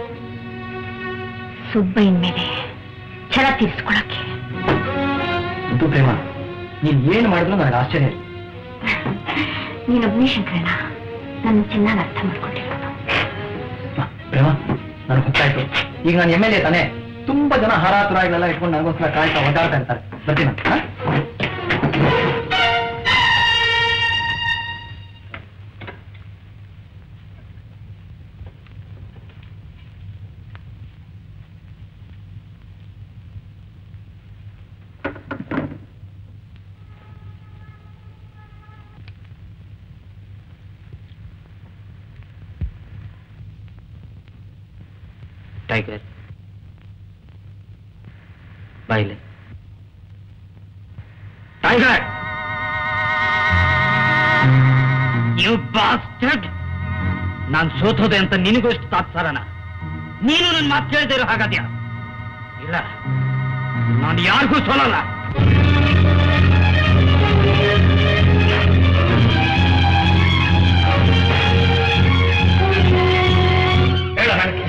ಸುಬ್ಬಯ್ಯನ ಮೇಲೆ ಛಲ ತೀರಿಸ್ಕೊಳಕ್ಕೆ. ಇದು ಪ್ರೇಮ, ನೀನ್ ಏನು ಮಾಡಿದ್ರು ನನಗೆ ಆಶ್ಚರ್ಯ. ನೀನೊಬ್ಬನೇ ಶಂಕರಣ್ಣ ನನ್ನ ಚೆನ್ನಾಗಿ ಅರ್ಥ ಮಾಡ್ಕೊಂಡಿರೋದು. ಪ್ರೇಮ, ನನಗೆ ಗೊತ್ತಾಯ್ತು. ಈಗ ನಾನು MLA ತಾನೆ, ತುಂಬಾ ಜನ ಹಾರಾತುರಾಯಿಗಳೆಲ್ಲ ಇಟ್ಕೊಂಡು ನನಗೋಸ್ಕರ ಕಾಯ್ತಾ ಒದ್ದಾಡ್ತಾ ಇರ್ತಾರೆ. ಬರ್ತೀನಿ ನಾನು. ಟೈಗರ್ ಬಾಯಿಲೆ ಟೈಗರ್ ಯು ಬಾಸ್ಟರ್ಡ್ ನಾನ್ ಸೋತೋದೆ ಅಂತ ನಿನಗೂ ಎಷ್ಟು ತಾತ್ಸಾರನ ನೀನು ನನ್ನ ಮಾತು ಕೇಳದೇ ಇರೋ ಹಾಗಾದ್ಯಾ ಇಲ್ಲ ನಾನು ಯಾರಿಗೂ ಸೋಲಲ್ಲ ಹೇಳ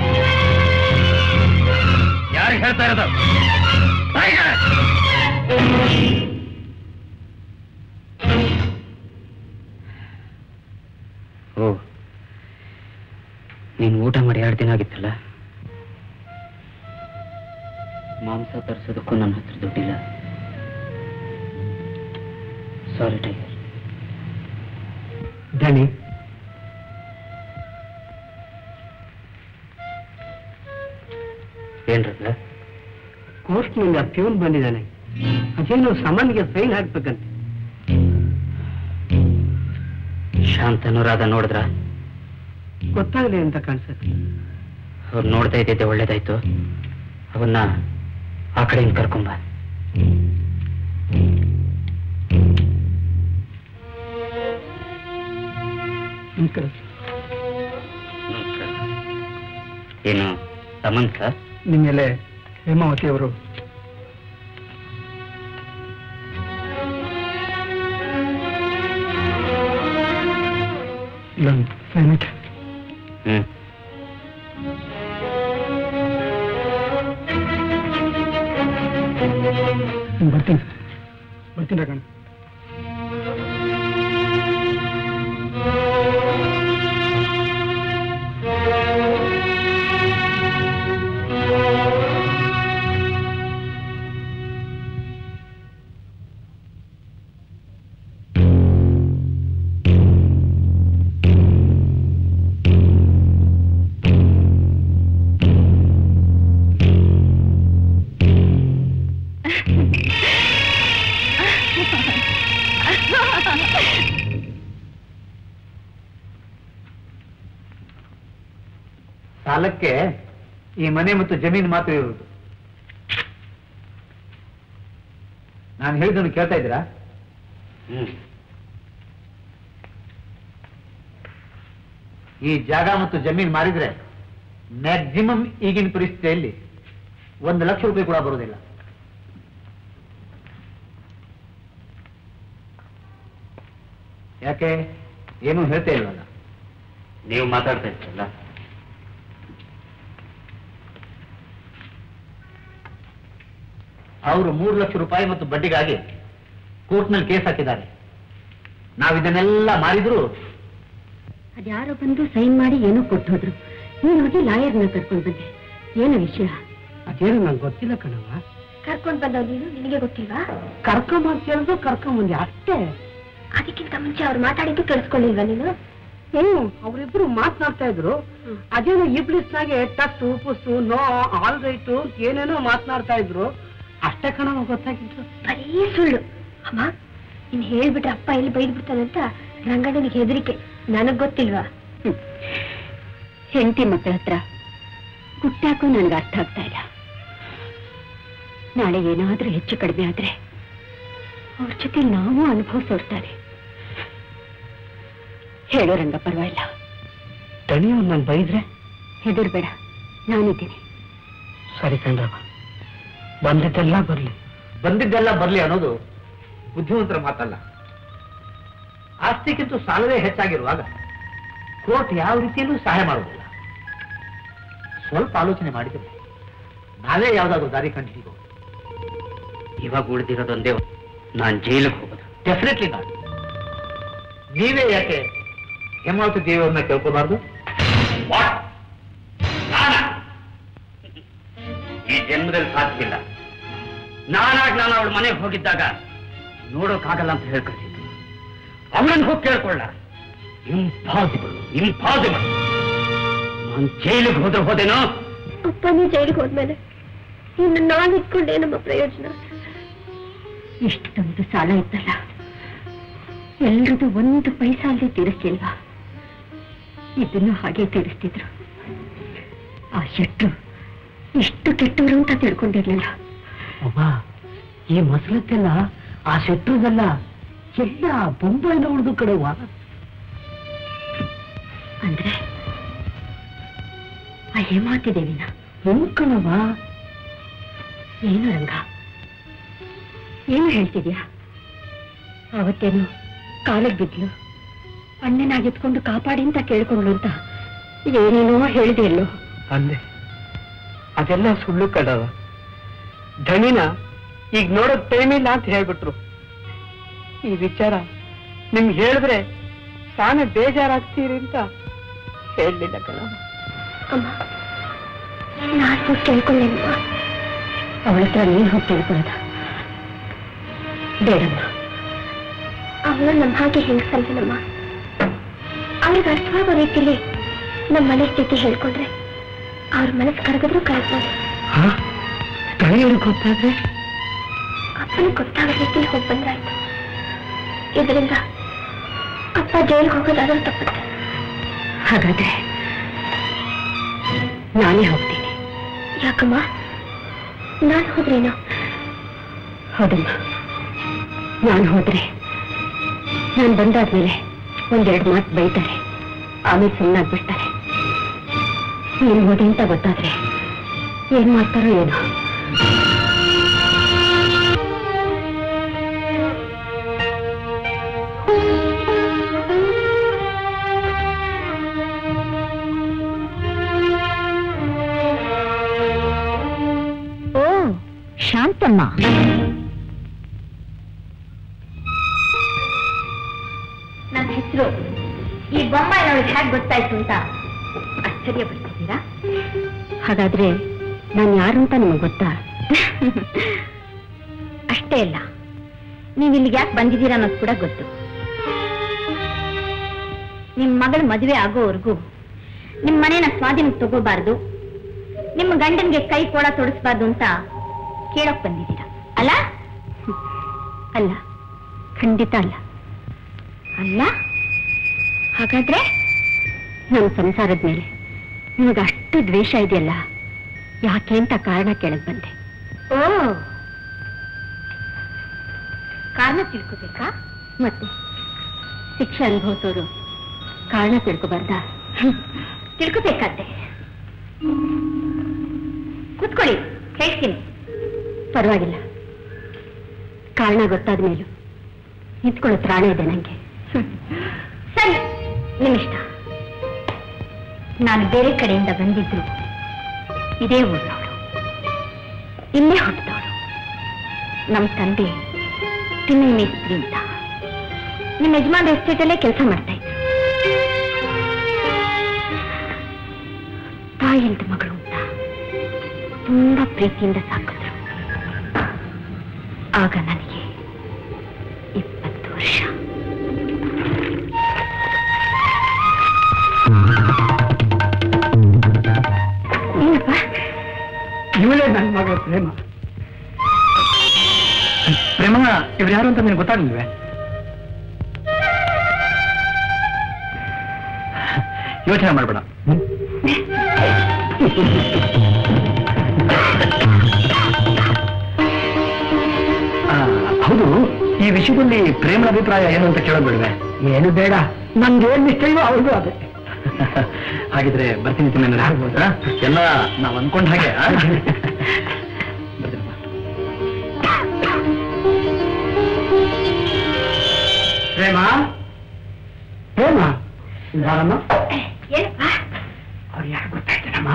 ಯಾರಿಗೆ ಹೇಳ್ತಾ ಇರೋದು ಓ ನೀನು ಊಟ ಮಾಡಿ 2 ದಿನ ಆಗಿತ್ತಲ್ಲ ಮಾಂಸ ತರಿಸೋದಕ್ಕೂ ನನ್ನ ಹತ್ರ ದುಡ್ಡಿಲ್ಲ ಸಾರಿ ಟೈಗರ್ ದಣಿ ಏನ್ರಲ್ಲ ಕೋರ್ಟ್ನಿಂದ ಪ್ಯೂನ್ ಬಂದಿದ್ದಾನೆ ಅದೇನು ಸಾಮಾನ್ಗೆ ಸೈನ್ ಹಾಕ್ಬೇಕಂತೆ ಶಾಂತನುರಾದ ನೋಡಿದ್ರ ಗೊತ್ತಾಗಲಿ ಅಂತ ಕಾಣಿಸುತ್ತೆ ಅವ್ರು ನೋಡ್ತಾ ಇದ್ದಿದ್ದೆ ಒಳ್ಳೇದಾಯ್ತು ಅವನ್ನ ಆ ಕಡೆಯಿಂದ ಕರ್ಕೊಂಬ ಏನು ಸಮನ್ಸ ನಿಮ್ಮೆಲೆ ಹೇಮಾವತಿ ಅವರು ಬರ್ತೀನಿ ಬರ್ತೀನಿ ರಕಣ ಸಾಲಕ್ಕೆ ಈ ಮನೆ ಮತ್ತು ಜಮೀನು ಮಾತ್ರ ಇರುವುದು. ನಾನು ಹೇಳಿದನ್ನು ಕೇಳ್ತಾ ಇದ್ದೀರಾ? ಈ ಜಾಗ ಮತ್ತು ಜಮೀನು ಮಾರಿದ್ರೆ ಮ್ಯಾಕ್ಸಿಮಮ್ ಈಗಿನ ಪರಿಸ್ಥಿತಿಯಲ್ಲಿ 1 ಲಕ್ಷ ರೂಪಾಯಿ ಕೂಡ ಬರುವುದಿಲ್ಲ. ಯಾಕೆ ಏನು ಹೇಳ್ತಾ ಇಲ್ವಲ್ಲ? ನೀವು ಮಾತಾಡ್ತಾ ಇದ್ದೀರಲ್ಲ, ಅವರು 3 ಲಕ್ಷ ರೂಪಾಯಿ ಮತ್ತು ಬಡ್ಡಿಗಾಗಿ ಕೋರ್ಟ್ನಲ್ಲಿ ಕೇಸ್ ಹಾಕಿದ್ದಾರೆ. ನಾವಿದನ್ನೆಲ್ಲ ಮಾರಿದ್ರು ಅದ್ಯಾರೋ ಬಂದು ಸೈನ್ ಮಾಡಿ ಏನೋ ಕೊಟ್ಟು ಹೋದ್ರು. ನೀನು ಹೋಗಿ ಲಾಯರ್ನ ಕರ್ಕೊಂಡು ಬಂದೆ. ಏನು ವಿಷಯ? ಅದೇನು ನಂಗೆ ಗೊತ್ತಿಲ್ಲ ಕಣವ. ಕರ್ಕೊಂಡು ಬಂದ ನೀನು ನಿನಗೆ ಗೊತ್ತಿಲ್ವಾ? ಕರ್ಕೊಂಬಂದು ಕರ್ಕೊಂಬಂದೆ ಅಷ್ಟೇ. ಅದಕ್ಕಿಂತ ಮುಂಚೆ ಅವ್ರು ಮಾತಾಡಿದ್ದು ಕೇಳಿಸ್ಕೊಳ್ಳಿಲ್ವಾ ನೀನು? ಅವರಿಬ್ರು ಮಾತನಾಡ್ತಾ ಇದ್ರು. ಅದೇನೋ ಇಬ್ಲಿಸ್ನಾಗೆ ಟಸ್ಸು ಪುಸ್ಸು ನೋ ಆಲ್ ರೈಟು ಏನೇನೋ ಮಾತನಾಡ್ತಾ ಇದ್ರು. ಅಷ್ಟೇ ಕಣ ಗೊತ್ತಾಗಿತ್ತು. ಬರೀ ಸುಳ್ಳು. ಅಮ್ಮ ನೀನ್ ಹೇಳ್ಬಿಟ್ರೆ ಅಪ್ಪ ಎಲ್ಲಿ ಬೈದ್ ಬಿಡ್ತಾನಂತ ರಂಗಣ್ಣನಿಗೆ ಹೆದರಿಕೆ. ನನಗ್ ಗೊತ್ತಿಲ್ವಾ? ಹೆಂಡತಿ ಮಕ್ಕಳ ಹತ್ರ ಗುಟ್ಟಾಕೋ ನನ್ಗೆ ಅರ್ಥ ಆಗ್ತಾ ಇಲ್ಲ. ನಾಳೆ ಏನಾದ್ರೂ ಹೆಚ್ಚು ಕಡಿಮೆ ಆದ್ರೆ ಅವ್ರ ಜೊತೆ ನಾವು ಅನುಭವಿಸೋರ್ತಾರೆ. ಹೇಳೋ ರಂಗ, ಪರವಾಗಿಲ್ಲ. ತಣಿಯವ್ ನಾನು ಬೈದ್ರೆ ಹೆದರ್ಬೇಡ, ನಾನಿದ್ದೀನಿ. ಸರಿ ಕಂಡ್ರವ, ಬಂದಿದ್ದೆಲ್ಲ ಬರ್ಲಿ ಅನ್ನೋದು ಬುದ್ಧಿವಂತರ ಮಾತಲ್ಲ. ಆಸ್ತಿಗಿಂತ ಸಾಲವೇ ಹೆಚ್ಚಾಗಿರುವಾಗ ಕೋರ್ಟ್ ಯಾವ ರೀತಿಯಲ್ಲೂ ಸಹಾಯ ಮಾಡುವುದಿಲ್ಲ. ಸ್ವಲ್ಪ ಆಲೋಚನೆ ಮಾಡಿದ್ರೆ ನಾವೇ ಯಾವ್ದಾದ್ರು ದಾರಿ ಕಂಡಿದ್ದೀವೋ. ಇವಾಗ ಉಳಿದಿರೋದೊಂದೇ, ನಾನು ಜೈಲಿಗೆ ಹೋಗೋದು. Definitely not. ನೀವೇ ಯಾಕೆ ಹೇಮಾವತಿ ದೇವಿಯವ್ರನ್ನ ಕೇಳ್ಕೋಬಾರ್ದು? ಈ ಜನ್ಮದಲ್ಲಿ ಸಾಧ್ಯವಿಲ್ಲ. ನಾನು ಅವಳ ಮನೆಗೆ ಹೋಗಿದ್ದಾಗ ನೋಡೋಕ್ಕಾಗಲ್ಲ ಅಂತ ಹೇಳ್ಕೊಳ್ತಿದ್ದೆ. ಅವಳನ್ನು ಹೋಗಿ ಕೇಳ್ಕೊಳ್ಳ. ಇಂಪಾಸಿಬಲ್. ನಾನು ಜೈಲಿಗೆ ಹೋದೇನೋ. ಅಪ್ಪ ನೀ ಜೈಲಿಗೆ ಹೋದ್ಮೇಲೆ ಇನ್ನು ನಾನು ಇಟ್ಕೊಂಡೆ ನಮ್ಮ ಪ್ರಯೋಜನ? ಇಷ್ಟೊಂದು ಸಾಲ ಇತ್ತಲ್ಲ, ಎಲ್ರದ್ದು 1 ಪೈಸಾ ಅಲ್ಲದೆ ತೀರಿಸ್ತಿಲ್ವಾ? ಇದನ್ನು ಹಾಗೆ ತೀರಿಸ್ತಿದ್ರು. ಆ ಶೆಟ್ರು ಇಷ್ಟು ಕೆಟ್ಟವರು ಅಂತ ತಿಳ್ಕೊಂಡಿರ್ಲಿಲ್ಲ. ಅಮ್ಮ, ಈ ಮಸಲತ್ತೆಲ್ಲ ಆ ಶೆಟ್ರದಲ್ಲ, ಎಲ್ಲ ಬೊಂಬೈನ ಉಳಿದು ಕಡೆವಾ. ಅಂದ್ರೆ ಆ ಹೇಮಾತಿದೇವಿನ? ಕಣವ. ಏನು ರಂಗ, ಏನು ಹೇಳ್ತಿದ್ಯಾ? ಅವತ್ತೇನು ಕಾಲಿಗೆ ಬಿದ್ಲು, ಅಣ್ಣನಾಗಿ ಎತ್ಕೊಂಡು ಕಾಪಾಡಿ ಅಂತ ಕೇಳ್ಕೊಂಡ್ಲು ಅಂತ ಏನೇನೋ ಹೇಳಿದೆಯಲ್ಲೋ. ಅಂದೆ ಅದೆಲ್ಲ ಸುಳ್ಳು ಕಡವ. ಧಣಿನ ಈಗ ನೋಡೋದ್ ಟೈಮಿಲ್ಲ ಅಂತ ಹೇಳ್ಬಿಟ್ರು. ಈ ವಿಚಾರ ನಿಮ್ಗೆ ಹೇಳಿದ್ರೆ ತಾನೇ ಬೇಜಾರಾಗ್ತೀರಿ ಅಂತ ಹೇಳಲಿಲ್ಲ ಕಣವ. ಅಮ್ಮ, ನಾನು ಕೇಳ್ಕೊಳ್ಳೇನಮ್ಮ. ಅವಳ ಹತ್ರ ನೀನು ಹೋಗಿ ಕೇಳ್ಕೊಳ್ಳೋದ? ಬೇಡಮ್ಮ, ಅವಳು ನಮ್ಮ ಹಾಗೆ ಹೆಂಗಸಲ್ವೇನಮ್ಮ. ಅವ್ರಿಗೆ ಅರ್ಥವಾಗೋ ರೀತಿಲಿ ನಮ್ಮ ಮನೆ ಸ್ಥಿತಿ ಹೇಳ್ಕೊಂಡ್ರೆ ಅವ್ರ ಮನಸ್ಸು ಕರಗಿದ್ರು ಕರಗ್ಬೋದು. ಸ್ಥಳೀಯರಿಗೆ ಗೊತ್ತಾದ್ರೆ? ಅಪ್ಪನಿಗೆ ಗೊತ್ತಾಗೋ ರೀತಿಲಿ ಹೋಗಿ ಬಂದ್ರಾಯ್ತು. ಇದರಿಂದ ಅಪ್ಪ ಜೈಲಿಗೆ ಹೋಗೋದಾದ್ರೂ ತಪ್ಪುತ್ತೆ. ಹಾಗಾದ್ರೆ ನಾನೇ ಹೋಗ್ತೀನಿ. ಯಾಕಮ್ಮ? ನಾನು ಹೋದ್ರೇನು? ಹೌದಮ್ಮ, ನಾನು ಹೋದ್ರೆ ನಾನು ಬಂದಾದ್ಮೇಲೆ ಒಂದೆರಡು ಮಾತು ಬೈತಾರೆ, ಆಮೇಲೆ ಸುಮ್ಮನಾಗ್ಬಿಡ್ತಾರೆ. ನೀನು ಹೋದೆ ಅಂತ ಗೊತ್ತಾದ್ರೆ ಏನ್ ಮಾಡ್ತಾರೋ ಏನೋ. ಶಾಂತಮ್ಮ, ನನ್ನ ಹೆಸರು ಈ ಬೊಂಬಾಯಿನವ್ರಿಗೆ ಹೇಗೆ ಗೊತ್ತಾಯ್ತು ಅಂತ ಆಶ್ಚರ್ಯ ಪಡ್ತಿದ್ದೀರಾ? ಹಾಗಾದ್ರೆ ನಾನು ಯಾರು ಅಂತ ನಿಮಗೆ ಗೊತ್ತಾ? ಅಷ್ಟೇ ಅಲ್ಲ, ನೀವು ಇಲ್ಲಿಗೆ ಯಾಕೆ ಬಂದಿದ್ದೀರಾ ಅನ್ನೋದು ಕೂಡ ಗೊತ್ತು. ನಿಮ್ಮ ಮಗಳ ಮದುವೆ ಆಗೋವರೆಗೂ ನಿಮ್ಮ ಮನೇನ ಸ್ವಾಧೀನಕ್ಕೆ ತಗೋಬಾರ್ದು, ನಿಮ್ಮ ಗಂಡನಿಗೆ ಕೈ ಕೋಳ ತೊಡಿಸ್ಬಾರ್ದು ಅಂತ ಕೇಳಕ್ ಬಂದಿದ್ದೀರಾ ಅಲ್ಲ? ಅಲ್ಲ, ಖಂಡಿತ ಅಲ್ಲ. ಅಲ್ಲ? ಹಾಗಾದ್ರೆ ನಮ್ಮ ಸಂಸಾರದ ಮೇಲೆ ನಿಮಗೆ ಅಷ್ಟು ದ್ವೇಷ ಇದೆಯಲ್ಲ, ಯಾಕೆ ಅಂತ ಕಾರಣ ಕೇಳಕ್ ಬಂದೆ. ಓ, ಕಾರಣ ತಿಳ್ಕೋಬೇಕಾ? ಮತ್ತೆ ಶಿಕ್ಷೆ ಅನುಭವಿಸೋರು ಕಾರಣ ತಿಳ್ಕೋಬಾರ್ದಾ? ತಿಳ್ಕೋಬೇಕಾದ್ರೆ ಕೂತ್ಕೊಳ್ಳಿ, ಹೇಳ್ತೀನಿ. ಪರವಾಗಿಲ್ಲ, ಕಾರಣ ಗೊತ್ತಾದ ಮೇಲೂ ನಿಂತ್ಕೊಳ್ಳೋ ತ್ರಾಣ ಇದೆ ನಂಗೆ. ಸರಿ, ನಿಮ್ಮಿಷ್ಟ. ನಾನು ಬೇರೆ ಕಡೆಯಿಂದ ಬಂದಿದ್ರು ಇದೇ ಊರಿನವಳು, ಇಲ್ಲೇ ಹುಟ್ಟಿದವಳು. ನಮ್ಮ ತಂದೆ ತಿಮ್ಮಿ ಮೇಸ್ತ್ರಿ ಅಂತ ನಿಮ್ಮ ಯಜಮಾನ್ ಎಸ್ಟೇಟಲ್ಲೇ ಕೆಲಸ ಮಾಡ್ತಾ ಇದ್ರು. ತಾಯಿಲ್ದ ಮಗಳು ಅಂತ ತುಂಬಾ ಪ್ರೀತಿಯಿಂದ ಸಾಕಿದ್ರು. ಆಗ ನನಗೆ 20 ವರ್ಷ. ಏನಪ್ಪ? ಇವಳೇ ನನ್ನ ಮಗಳ ಪ್ರೇಮ. ಪ್ರೇಮ, ಇವ್ರು ಯಾರು ಅಂತ ನಿನಗೆ ಗೊತ್ತಾಗ್ಲಿಲ್ವೇ? ಯೋಚನೆ ಮಾಡಬೇಡ. ಹೌದು, ಈ ವಿಷಯದಲ್ಲಿ ಪ್ರೇಮದ ಅಭಿಪ್ರಾಯ ಏನು ಅಂತ ಕೇಳೋದ್ಬಿಡ್ವೆ? ಏನು ಬೇಡ, ನನ್ಗೇನು ಇಷ್ಟ ಇಲ್ವೋ ಅವ್ರಿಗೂ ಅದೇ. ಹಾಗಿದ್ರೆ ಬರ್ತೀನಿ ತಿನ್ನ. ಆಗ್ಬೋದಾ? ಎಲ್ಲ ನಾವು ಅನ್ಕೊಂಡ ಹಾಗೆ. ಪ್ರೇಮ, ಪ್ರೇಮ, ಬಾರಮ್ಮ. ಅವ್ರು ಯಾರು ಗೊತ್ತಾಯ್ತೇನಮ್ಮ?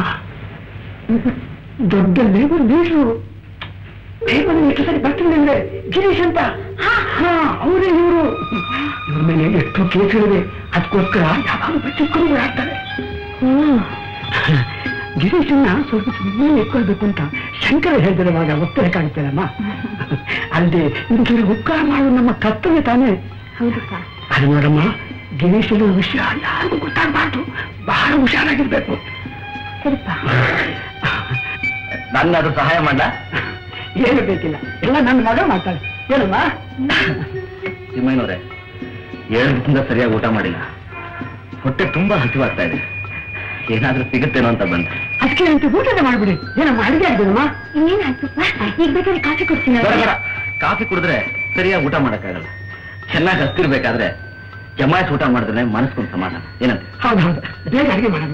ದೊಡ್ಡ ಲೇಬರ್ ಲೀಡ್ರು. ಲೇಬರ್ ಎಷ್ಟು ಸರಿ ಬರ್ತಿಲ್ಲ, ಗಿರೀಶ್ ಅಂತ. ಅವರೇ ಇವರು. ಇವ್ರ ಮೇಲೆ ಎಷ್ಟು ಕೇಸ್ಗಳಿವೆ, ಅದಕ್ಕೋಸ್ಕರ ಯಾವಾಗ ಬಚ್ಚಿಟ್ಕೊಂಡು ಆಗ್ತಾರೆ. ಗಿರೀಶನ್ನ ಸ್ವಲ್ಪ ಸುಮ್ಮನೆ ಇಟ್ಕೊಳ್ಬೇಕು ಅಂತ ಶಂಕರ ಹೇಳಿದವಾಗ ಒತ್ತಡ ಕಾಣುತ್ತೇನಮ್ಮ. ಅಲ್ಲದೆ ಇಂಥವ್ರಿಗೆ ಉಪಕಾರ ಮಾಡುವ ನಮ್ಮ ಕರ್ತವ್ಯ ತಾನೇ. ಹೌದು. ಅದು ನೋಡಮ್ಮ, ಗಿರೀಶನ ವಿಷಯ ಯಾರಿಗೂ ಗೊತ್ತಾಗಬಾರ್ದು, ಬಹಳ ಹುಷಾರಾಗಿರ್ಬೇಕು. ಸರಿಪ್ಪ. ನನ್ನಾದ್ರೂ ಸಹಾಯ ಮಾಡ? ಏನು ಬೇಕಿಲ್ಲ, ಎಲ್ಲ ನನ್ನ ಮಗ ಮಾಡ್ತಾಳೆ. ಏನಮ್ಮ? ತಿಮ್ಮಯ್ಯನವ್ರೆ, 7 ದಿನದಿಂದ ಸರಿಯಾಗಿ ಊಟ ಮಾಡಿಲ್ಲ, ಹೊಟ್ಟೆ ತುಂಬಾ ಹಸಿವಾಗ್ತಾ ಇದೆ. ಏನಾದ್ರೂ ಸಿಗುತ್ತೇನೋ ಅಂತ ಬಂದ. ಅದಕ್ಕೆ ಅಂತ ಊಟದ ಮಾಡ್ಬಿಡಿ. ಏನಮ್ಮ ಅಡಿಗೆ ಆಗಿದಮ್ಮ? ಏನಾಯ್ತಪ್ಪ? ಈಗ ಬೇಕಾದ್ರೆ ಕಾಫಿ ಕೊಡ್ತೀನಿ. ಕಾಫಿ ಕುಡಿದ್ರೆ ಸರಿಯಾಗಿ ಊಟ ಮಾಡಕ್ಕಾಗಲ್ಲ. ಚೆನ್ನಾಗಿ ಹಸ್ತಿರ್ಬೇಕಾದ್ರೆ ಜಮಾಯಿಸಿ ಊಟ ಮಾಡಿದ್ರೆ ಮನಸ್ಕೊಂದು ಸಮಾಧಾನ. ಏನಂತ? ಹೌದೌದು, ಬೇಗ ಅಡಿಗೆ ಮಾಡಮ್ಮ.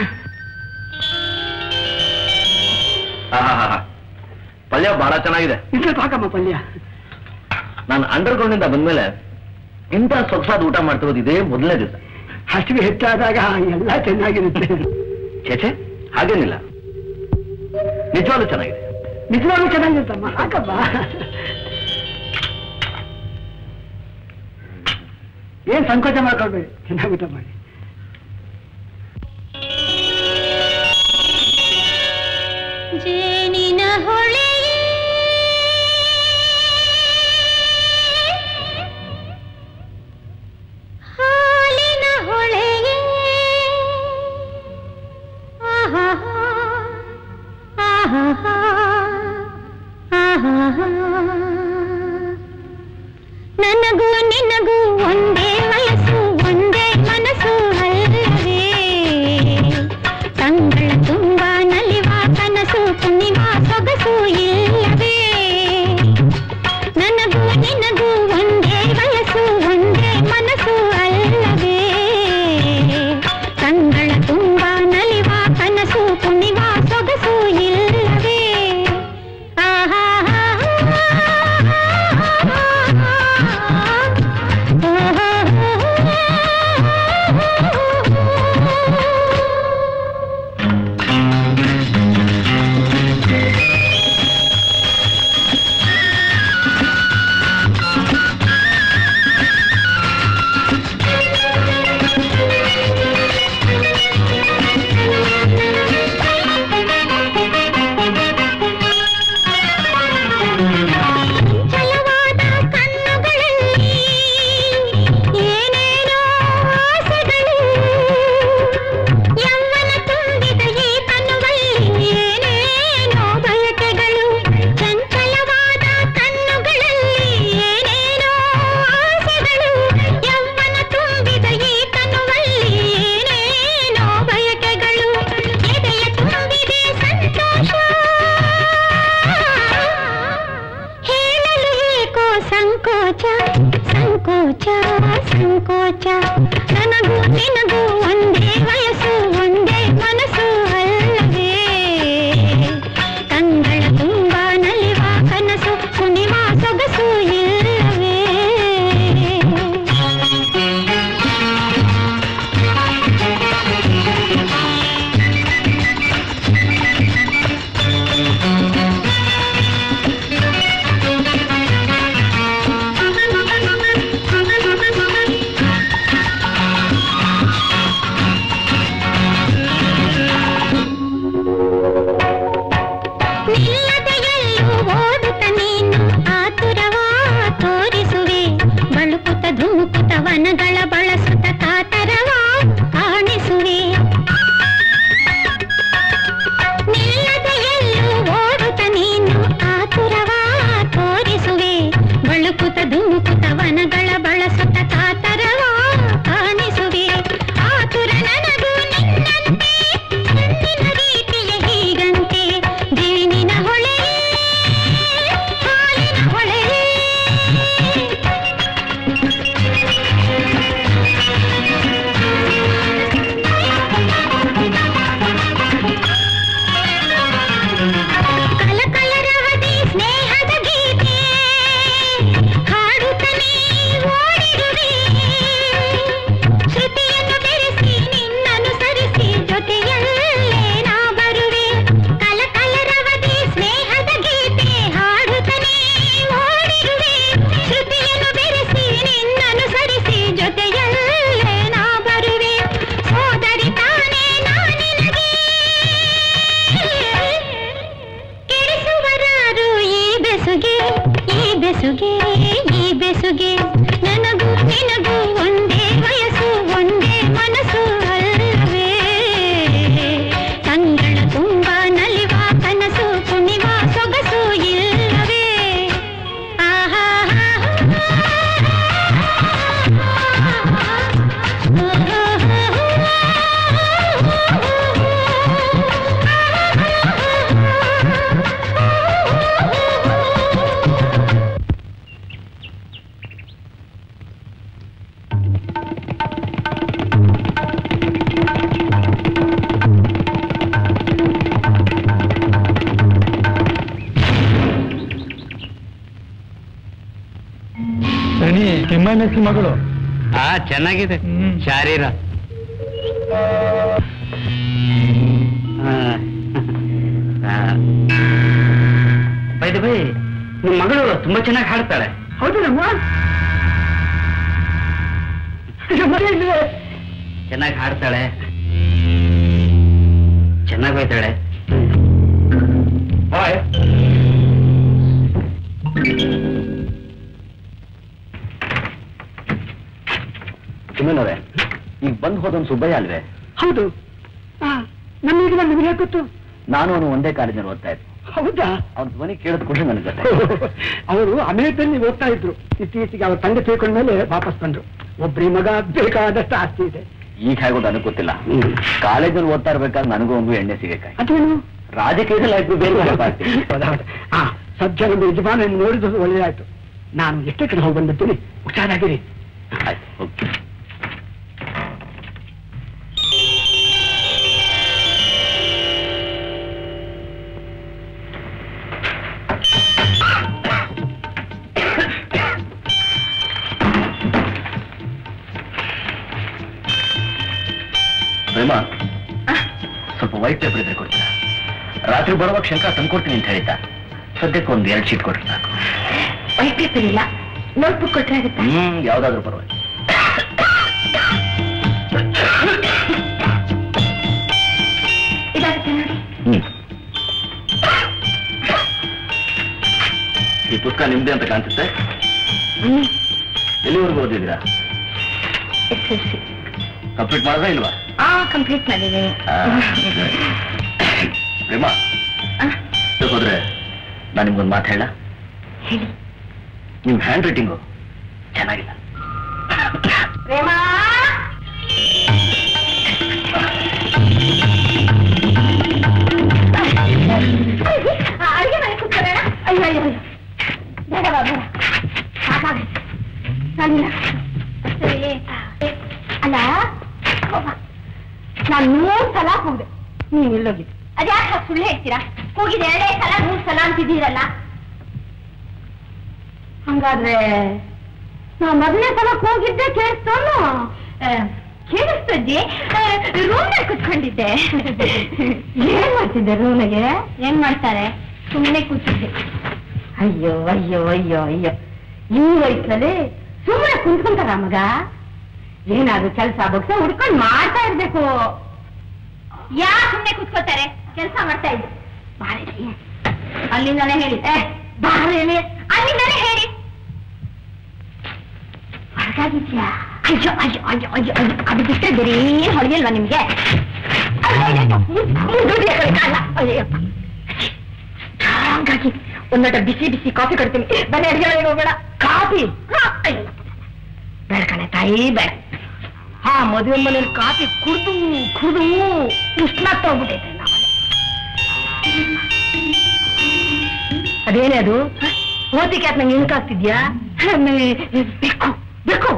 ಪಲ್ಯ ಬಹಳ ಚೆನ್ನಾಗಿದೆ. ಇದ್ರೆ ಸಾಕಮ್ಮ ಪಲ್ಯ. ನಾನು ಅಂಡರ್ಗ್ರೌಂಡ್ ಇಂದ ಬಂದ್ಮೇಲೆ ಇಂಥ ಸೊಗಸಾದ ಊಟ ಮಾಡ್ತಿರೋದು ಇದೇ ಮೊದಲನೇ ದಿವಸ. ಹಸಿವೆ ಹೆಚ್ಚಾದಾಗ ಎಲ್ಲ ಚೆನ್ನಾಗಿರುತ್ತೆ. ಚೇಚೆ ಹಾಗೇನಿಲ್ಲ, ನಿಜವಾಗ್ಲೂ ಚೆನ್ನಾಗಿದೆ. ನಿಜವಾಗ್ಲೂ ಚೆನ್ನಾಗಿರುತ್ತಮ್ಮ, ಸಾಕಮ್ಮ. ಏನ್ ಸಂಕೋಚ ಮಾಡ್ಕೊಳ್ಬೇಡಿ, ಚೆನ್ನಾಗಿ ಊಟ ಮಾಡಿ. ಜೇನಿನ ಹೊಳೆ ಹಾಲಿನ ಹೊಳೆಯೇ ನನಗೂ ನಿನಗೂ ಒಂದೇ ವಯಸ್ಸು ಒಂದೇ ಮನಸ್ಸು ಅಲ್ಲವೇ ತಂಗಳ ತುಂಬ ನಲಿವ ಕನಸು ಕುಣಿವ ಸೊಗಸು ಇಲ್ಲವೇ ನನಗೂ ನಿನಗೂ ಒಂದೇ ವಯಸ್ಸು ಒಂದೇ ಮನಸ್ಸು ಅಲ್ಲವೇ ತಂಗಳ ತುಂಬ ನಲಿವ ಕನಸು ಕುಣಿವ ಸೊಗಸು ಇಲ್ಲವೇ ಸಂಕೋಚ ನನಗೂ ನಿನಗೂ ಒಂದೇ ವಯಸ್ಸು ಒಂದೇ ಮನಸ್ಸು ಅಲ್ಲವೇ ತಂಗಳ ತುಂಬ ನಲಿವ ಕನಸು ಕುಣಿವ ಸೊಗಸು ಇಲ್ಲವೇ ವನಗಳ ಬಳಸುತ್ತ ಕಾತರವ ಕಾಣಿಸುವೆ ನಿಲ್ಲದೆ ಎಲ್ಲೂ ಓಡುತ್ತ ನೀನು ಆತುರವ ತೋರಿಸುವೆ ಬಳುಕುತ ಧುಮುಕುತ ವನಗಳ ಬಳಸುತ್ತ ಕಾತರವ ಕಾಣಿಸುವೆ ಆತುರ ನನಗೂ ನಿನ್ನಂತೆ ನಿನ್ನ ರೀತಿಯ ಹೀಗಂತೆ ಜೇನಿನ ಹೊಳೆ ಹಾಲಿನ ಹೊಳೆ ಕಲಕಲರವದಿ ಸ್ನೇಹದ ಗೀತೆ ಹಾಡುತ್ತಲೇ ಓಡಿರುವೆ ಶ್ರುತಿಯನ್ನು ಬೆರೆಸಿ ನಿನ್ನನುಸರಿಸಿ ಜೊತೆಯಲ್ಲೇ ನಾ ಬರುವೆ ಕಲಕಲರವದಿ ಸ್ನೇಹದ ಗೀತೆ ಹಾಡುತ್ತಲೇ ಓಡಿರುವೆ ಶ್ರುತಿಯನ್ನು ಬೆರೆಸಿ ನಿನ್ನನುಸರಿಸಿ ಜೊತೆಯಲ್ಲೇ ನಾ ಬರುವೆ ಸೋದರಿ ತಾನೇ ನಾನಿನಗೆ ಕೆಡಿಸುವರಾರು ಈ ಬೆಸುಗೆ ಈ ಬೆಸುಗೆ ಈ ಬೆಸುಗೆ ನನಗೂ ನಿನಗೂ ಒಂದೇ ವಯಸ್ಸು ಒಂದೇ ಮನಸ್ಸು ಅಲ್ಲವೇ ತಂಗಳ ತುಂಬ ನಲಿವ ಕನಸು ಕುಣಿವ ಸೊಗಸು ಇಲ್ಲವೇ ಆಹಾ ದಣಿ ತಿಮ್ಮಣ್ಣ ಹೆಸರು ಮಗಳು. ಚೆನ್ನಾಗಿದೆ ಶಾರೀರ. ಬೈ ನಿಮ್ ಮಗಳು ತುಂಬಾ ಚೆನ್ನಾಗಿ ಹಾಡ್ತಾಳೆ. ಹೌದು ನಮ್ಮ ಚೆನ್ನಾಗಿ ಹಾಡ್ತಾಳೆ, ಚೆನ್ನಾಗಿ ಬೈತಾಳೆ. ತಿಮ್ಮನವ್ರೆ, ಈಗ ಬಂದು ಹೋದೊಂದು ಸುಬ್ಬಯ್ಯ ಅಲ್ವೇ? ಹೌದು. ನಮಗೆ ನಿಮಗೆ ಗೊತ್ತು. ನಾನು ಅವನು ಒಂದೇ ಕಾಲೇಜಿನಲ್ಲಿ ಓದ್ತಾ ಇದ್ದೆ. ಹೌದಾ? ಅವ್ನ ಧ್ವನಿ ಕೇಳಿದ ಖುಷಿ ನನಗೆ. ಅವರು ಅಮೆರಿಕದಲ್ಲಿ ಓದ್ತಾ ಇದ್ರು. ಇತ್ತೀಚೆಗೆ ಅವ್ರ ತಂದೆ ತಿಳ್ಕೊಂಡ ಮೇಲೆ ವಾಪಸ್ ಬಂದ್ರು. ಒಬ್ರಿ ಮಗ ಬೇಕಾದಷ್ಟು ಆಸ್ತಿ ಇದೆ. ಈಗ ಹೇಗೋ ನನಗೆ ಗೊತ್ತಿಲ್ಲ. ಕಾಲೇಜಲ್ಲಿ ಓದ್ತಾ ಇರ್ಬೇಕಾದ್ರೆ ನನಗೂ ಒಂದು ಎಣ್ಣೆ ಸಿಗಬೇಕಾಗಿ. ಅದೇನು ರಾಜಕೀಯದಲ್ಲಿ ಆಯ್ತು ಬೇರೆ ಸದ್ಯ ಒಂದು ಯಜಮಾನ ನೋಡಿದ್ರು ಒಳ್ಳೆಯಾಯ್ತು. ನಾನು ಎಷ್ಟೇ ಕಡೆ ಹೋಗಿ ಬಂದಿರ್ತೀನಿ. ಹುಷಾರಾಗಿರಿ. ಆಯ್ತು, ಓಕೆ. ಪ್ರೇಮ, ಸ್ವಲ್ಪ ವೈಟ್ ಪೇಪರ್ ಇದ್ರೆ ಕೊಡ್ತೀರಾ? ರಾತ್ರಿ ಬರುವಾಗ ಶಂಕರ ತಂದ್ಕೊಡ್ತೀನಿ ಅಂತ ಹೇಳಿದ್ದ. ಸದ್ಯಕ್ಕೆ ಒಂದು 2 ಶೀಟ್ ಕೊಟ್ರೆ ಸಾಕು. ವೈಟ್ ಪೇಪರ್ ಇಲ್ಲ, ನೋಟ್ಬುಕ್ ಕೊಟ್ರೆ ಆಗುತ್ತೆ. ಯಾವ್ದಾದ್ರು ಪರವಾಗಿ. ಇದಾಗುತ್ತೆ ನೋಡಿ. ಈ ಪುಸ್ತಕ ನಿಮ್ದೇ ಅಂತ ಕಾಣಿಸುತ್ತೆ. ಎಲ್ಲಿವರೆಗೂ ಓದಿದ್ದೀರಾ? SSLC ಕಂಪ್ಲೀಟ್ ಮಾಡಿದ್ರೆ ಇಲ್ವಾ? ಕಂಪ್ಲೀಟ್ ಮಾಡಿದ್ದೀನಿ. ಪ್ರೇಮ, ಹೋದ್ರೆ ನಾನು ನಿಮ್ಗೊಂದು ಮಾತು ಹೇಳ. ಹೇಳಿ. ನಿಮ್ ಹ್ಯಾಂಡ್ ರೈಟಿಂಗು ಚೆನ್ನಾಗಿಲ್ಲ. ಪ್ರೇಮ, ಅಡಿಗೆ ಮನೆ ಕೂತ್ಕೊಳ್ಳೋಣ. ಅಯ್ಯೋ ಅಯ್ಯೋ ಅಯ್ಯೋ, ಬೇಡ ಬೇಡ, ಸಾಕಾಗುತ್ತೆ. ಅಲ್ಲ, ನಾನು 3 ಸಲ ಹೋಗಿದೆ. ನೀವು ಎಲ್ಲೋಗಿದ್ದೆ? ಅದ್ಯಾಕೆ ಸುಳ್ಳು ಹೇಳ್ತೀರಾ? ಹೋಗಿದೆ 2 ಸಲ 3 ಸಲ ಅಂತಿದ್ದೀರಲ್ಲ. ಹಂಗಾದ್ರೆ ನಾವು ಮೊದಲನೇ ಸಲ ಹೋಗಿದ್ದೆ ಕೇಳಿಸ್ತೋನು? ಕೇಳಿಸ್ತಜ್ಜಿ, ರೂಮ್ನಲ್ಲಿ ಕುತ್ಕೊಂಡಿದ್ದೆ. ಏನ್ ಮಾಡ್ತಿದ್ದೆ ರೂಮಿಗೆ? ಏನ್ ಮಾಡ್ತಾರೆ? ಸುಮ್ಮನೆ ಕೂತಿದ್ದೆ. ಅಯ್ಯೋ ಅಯ್ಯೋ ಅಯ್ಯೋ ಅಯ್ಯೋ, ಈ ವಯಸ್ಸಲ್ಲಿ ಸುಮ್ಮನೆ ಕುಂತ್ಕೊಂತಾರ ಮಗ? ಏನಾದ್ರು ಕೆಲಸ ಬಗ್ಸ ಹುಡ್ಕೊಂಡು ಮಾಡ್ತಾ ಇರ್ಬೇಕು. ಯಾರು ಸುಮ್ಮನೆ ಕೂತ್ಕೋತಾರೆ? ಕೆಲಸ ಮಾಡ್ತಾ ಇದ್ದೆ. ಬಾರಿ, ಅಲ್ಲಿಂದಾನೆ ಹೇಳಿ. ಬಾರಿ, ಅಲ್ಲಿಂದಾನೆ ಹೇಳಿ. ಹೊರಗಾಗಿದ್ಯಾ? ಅಯ್ಯೋ ಅಯ್ಯೋ ಅಯ್ಯೋ ಅಯ್ಯೋ ಅಯ್ಯೋ, ಅದು ಬಿಟ್ಟರೆ ಬೇರೆ ಏನು ಹೊಳೆಯಲ್ವಾ ನಿಮ್ಗೆ? ಹಾಗಾಗಿ ಒಂದೊಡ್ಡ ಬಿಸಿ ಬಿಸಿ ಕಾಫಿ ಕೊಡ್ತೀನಿ. ಬನ್ನಿ, ಅಡಿಗೆ ಹೋಗ್ಬೇಡ. ಕಾಫಿ ಬೇಡ ಕಣೆ ತಾಯಿ, ಬೇಡ. ಮದುವೆ ಮನೇಲಿ ಕಾಫಿ ಕುಡ್ದು ಕುಡ್ದು ಉಷ್ಣ ತಗೋಗ್ಬಿಟ್ಟೈತೆ ನಾವಲ್ಲಿ. ಅದೇನೇ ಅದು ಓದಿಕೆ ಆತ್ ನಂಗೆ ಏನಕ್ಕಾಗ್ತಿದ್ಯಾ? ಬೇಕು ಬೇಕು